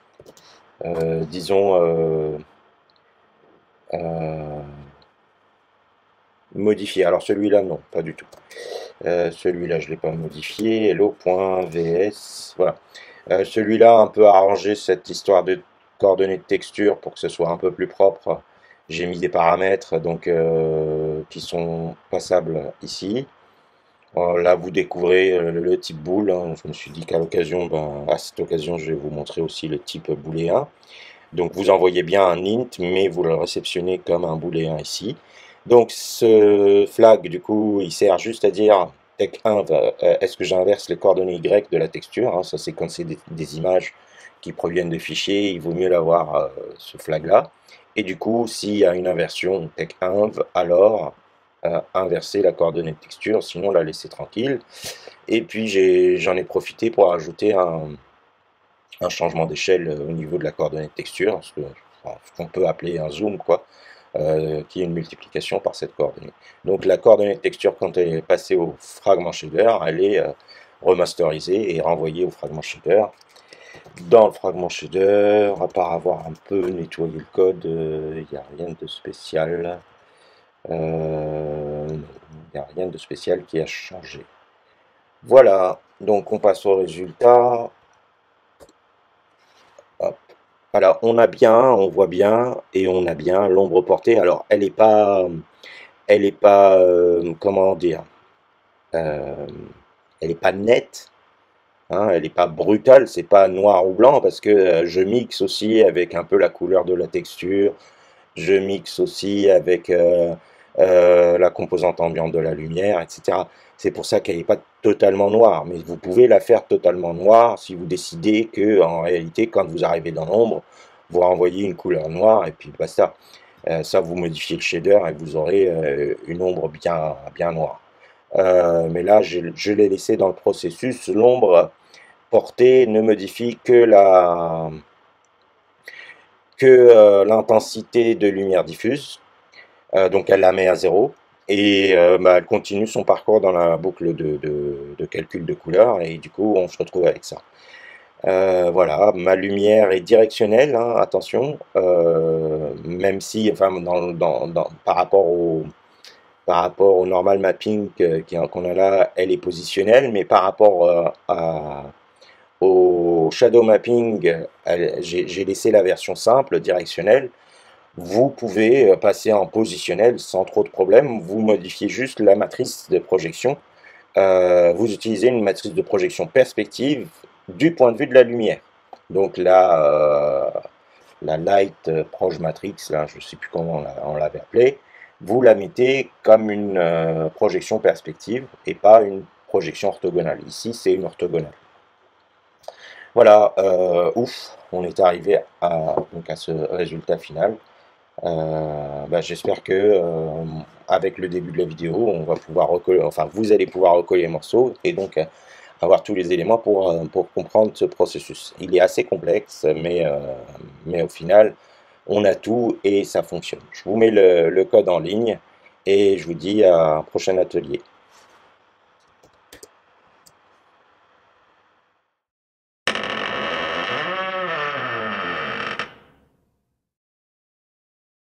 euh, disons, euh, euh, modifié. Alors celui-là, non, pas du tout. Euh, celui-là, je ne l'ai pas modifié. Hello.vs. Voilà. Euh, celui-là, un peu arrangé cette histoire de coordonnées de texture pour que ce soit un peu plus propre. J'ai mis des paramètres donc euh, qui sont passables ici. Euh, là, vous découvrez euh, le type boule. Hein. Je me suis dit qu'à l'occasion, ben, à cette occasion, je vais vous montrer aussi le type booléen. Donc vous envoyez bien un int, mais vous le réceptionnez comme un booléen ici. Donc ce flag, du coup, il sert juste à dire tech un, euh, est-ce que j'inverse les coordonnées Y de la texture, hein, ça c'est quand c'est des, des images qui proviennent de fichiers, il vaut mieux l'avoir, euh, ce flag-là. Et du coup, s'il y a une inversion tech un, alors euh, inverser la coordonnée de texture, sinon la laisser tranquille. Et puis j'en ai, ai profité pour ajouter un un changement d'échelle euh, au niveau de la coordonnée de texture, ce qu'on peut appeler un zoom, quoi, euh, qui est une multiplication par cette coordonnée. Donc la coordonnée de texture, quand elle est passée au fragment shader, elle est euh, remasterisée et renvoyée au fragment shader. Dans le fragment shader, à part avoir un peu nettoyé le code, il euh, n'y a rien de spécial. Il euh, n'y a rien de spécial qui a changé. Voilà, donc on passe au résultat. Hop. Voilà, on a bien, on voit bien, et on a bien l'ombre portée. Alors, elle n'est pas, elle est pas, euh, comment dire, euh, elle n'est pas nette, hein, elle n'est pas brutale, c'est pas noir ou blanc, parce que euh, je mixe aussi avec un peu la couleur de la texture, je mixe aussi avec euh, euh, la composante ambiante de la lumière, et cetera. C'est pour ça qu'elle n'est pas totalement noire, mais vous pouvez la faire totalement noire si vous décidez que, en réalité, quand vous arrivez dans l'ombre, vous renvoyez une couleur noire et puis basta. Euh, ça, vous modifiez le shader et vous aurez euh, une ombre bien, bien noire. Euh, mais là, je, je l'ai laissé dans le processus. L'ombre portée ne modifie que la que euh, l'intensité de lumière diffuse. Euh, donc elle la met à zéro et euh, bah, elle continue son parcours dans la boucle de, de, de calcul de couleur et du coup on se retrouve avec ça. Euh, voilà, ma lumière est directionnelle, hein, attention, euh, même si, enfin, dans, dans, dans, par rapport au par rapport au normal mapping qu'on a là, elle est positionnelle, mais par rapport euh, à, au shadow mapping, j'ai laissé la version simple, directionnelle. Vous pouvez euh, passer en positionnel sans trop de problème, vous modifiez juste la matrice de projection euh, vous utilisez une matrice de projection perspective du point de vue de la lumière. Donc là, euh, la Light Proje Matrix, là, je ne sais plus comment on l'avait appelé, vous la mettez comme une euh, projection perspective et pas une projection orthogonale. Ici, c'est une orthogonale. Voilà, euh, ouf, on est arrivé à, donc à ce résultat final. Euh, bah, j'espère que euh, avec le début de la vidéo, on va pouvoir recoller, enfin vous allez pouvoir recoller les morceaux et donc euh, avoir tous les éléments pour, euh, pour comprendre ce processus. Il est assez complexe, mais, euh, mais au final, on a tout et ça fonctionne. Je vous mets le, le code en ligne et je vous dis à un prochain atelier.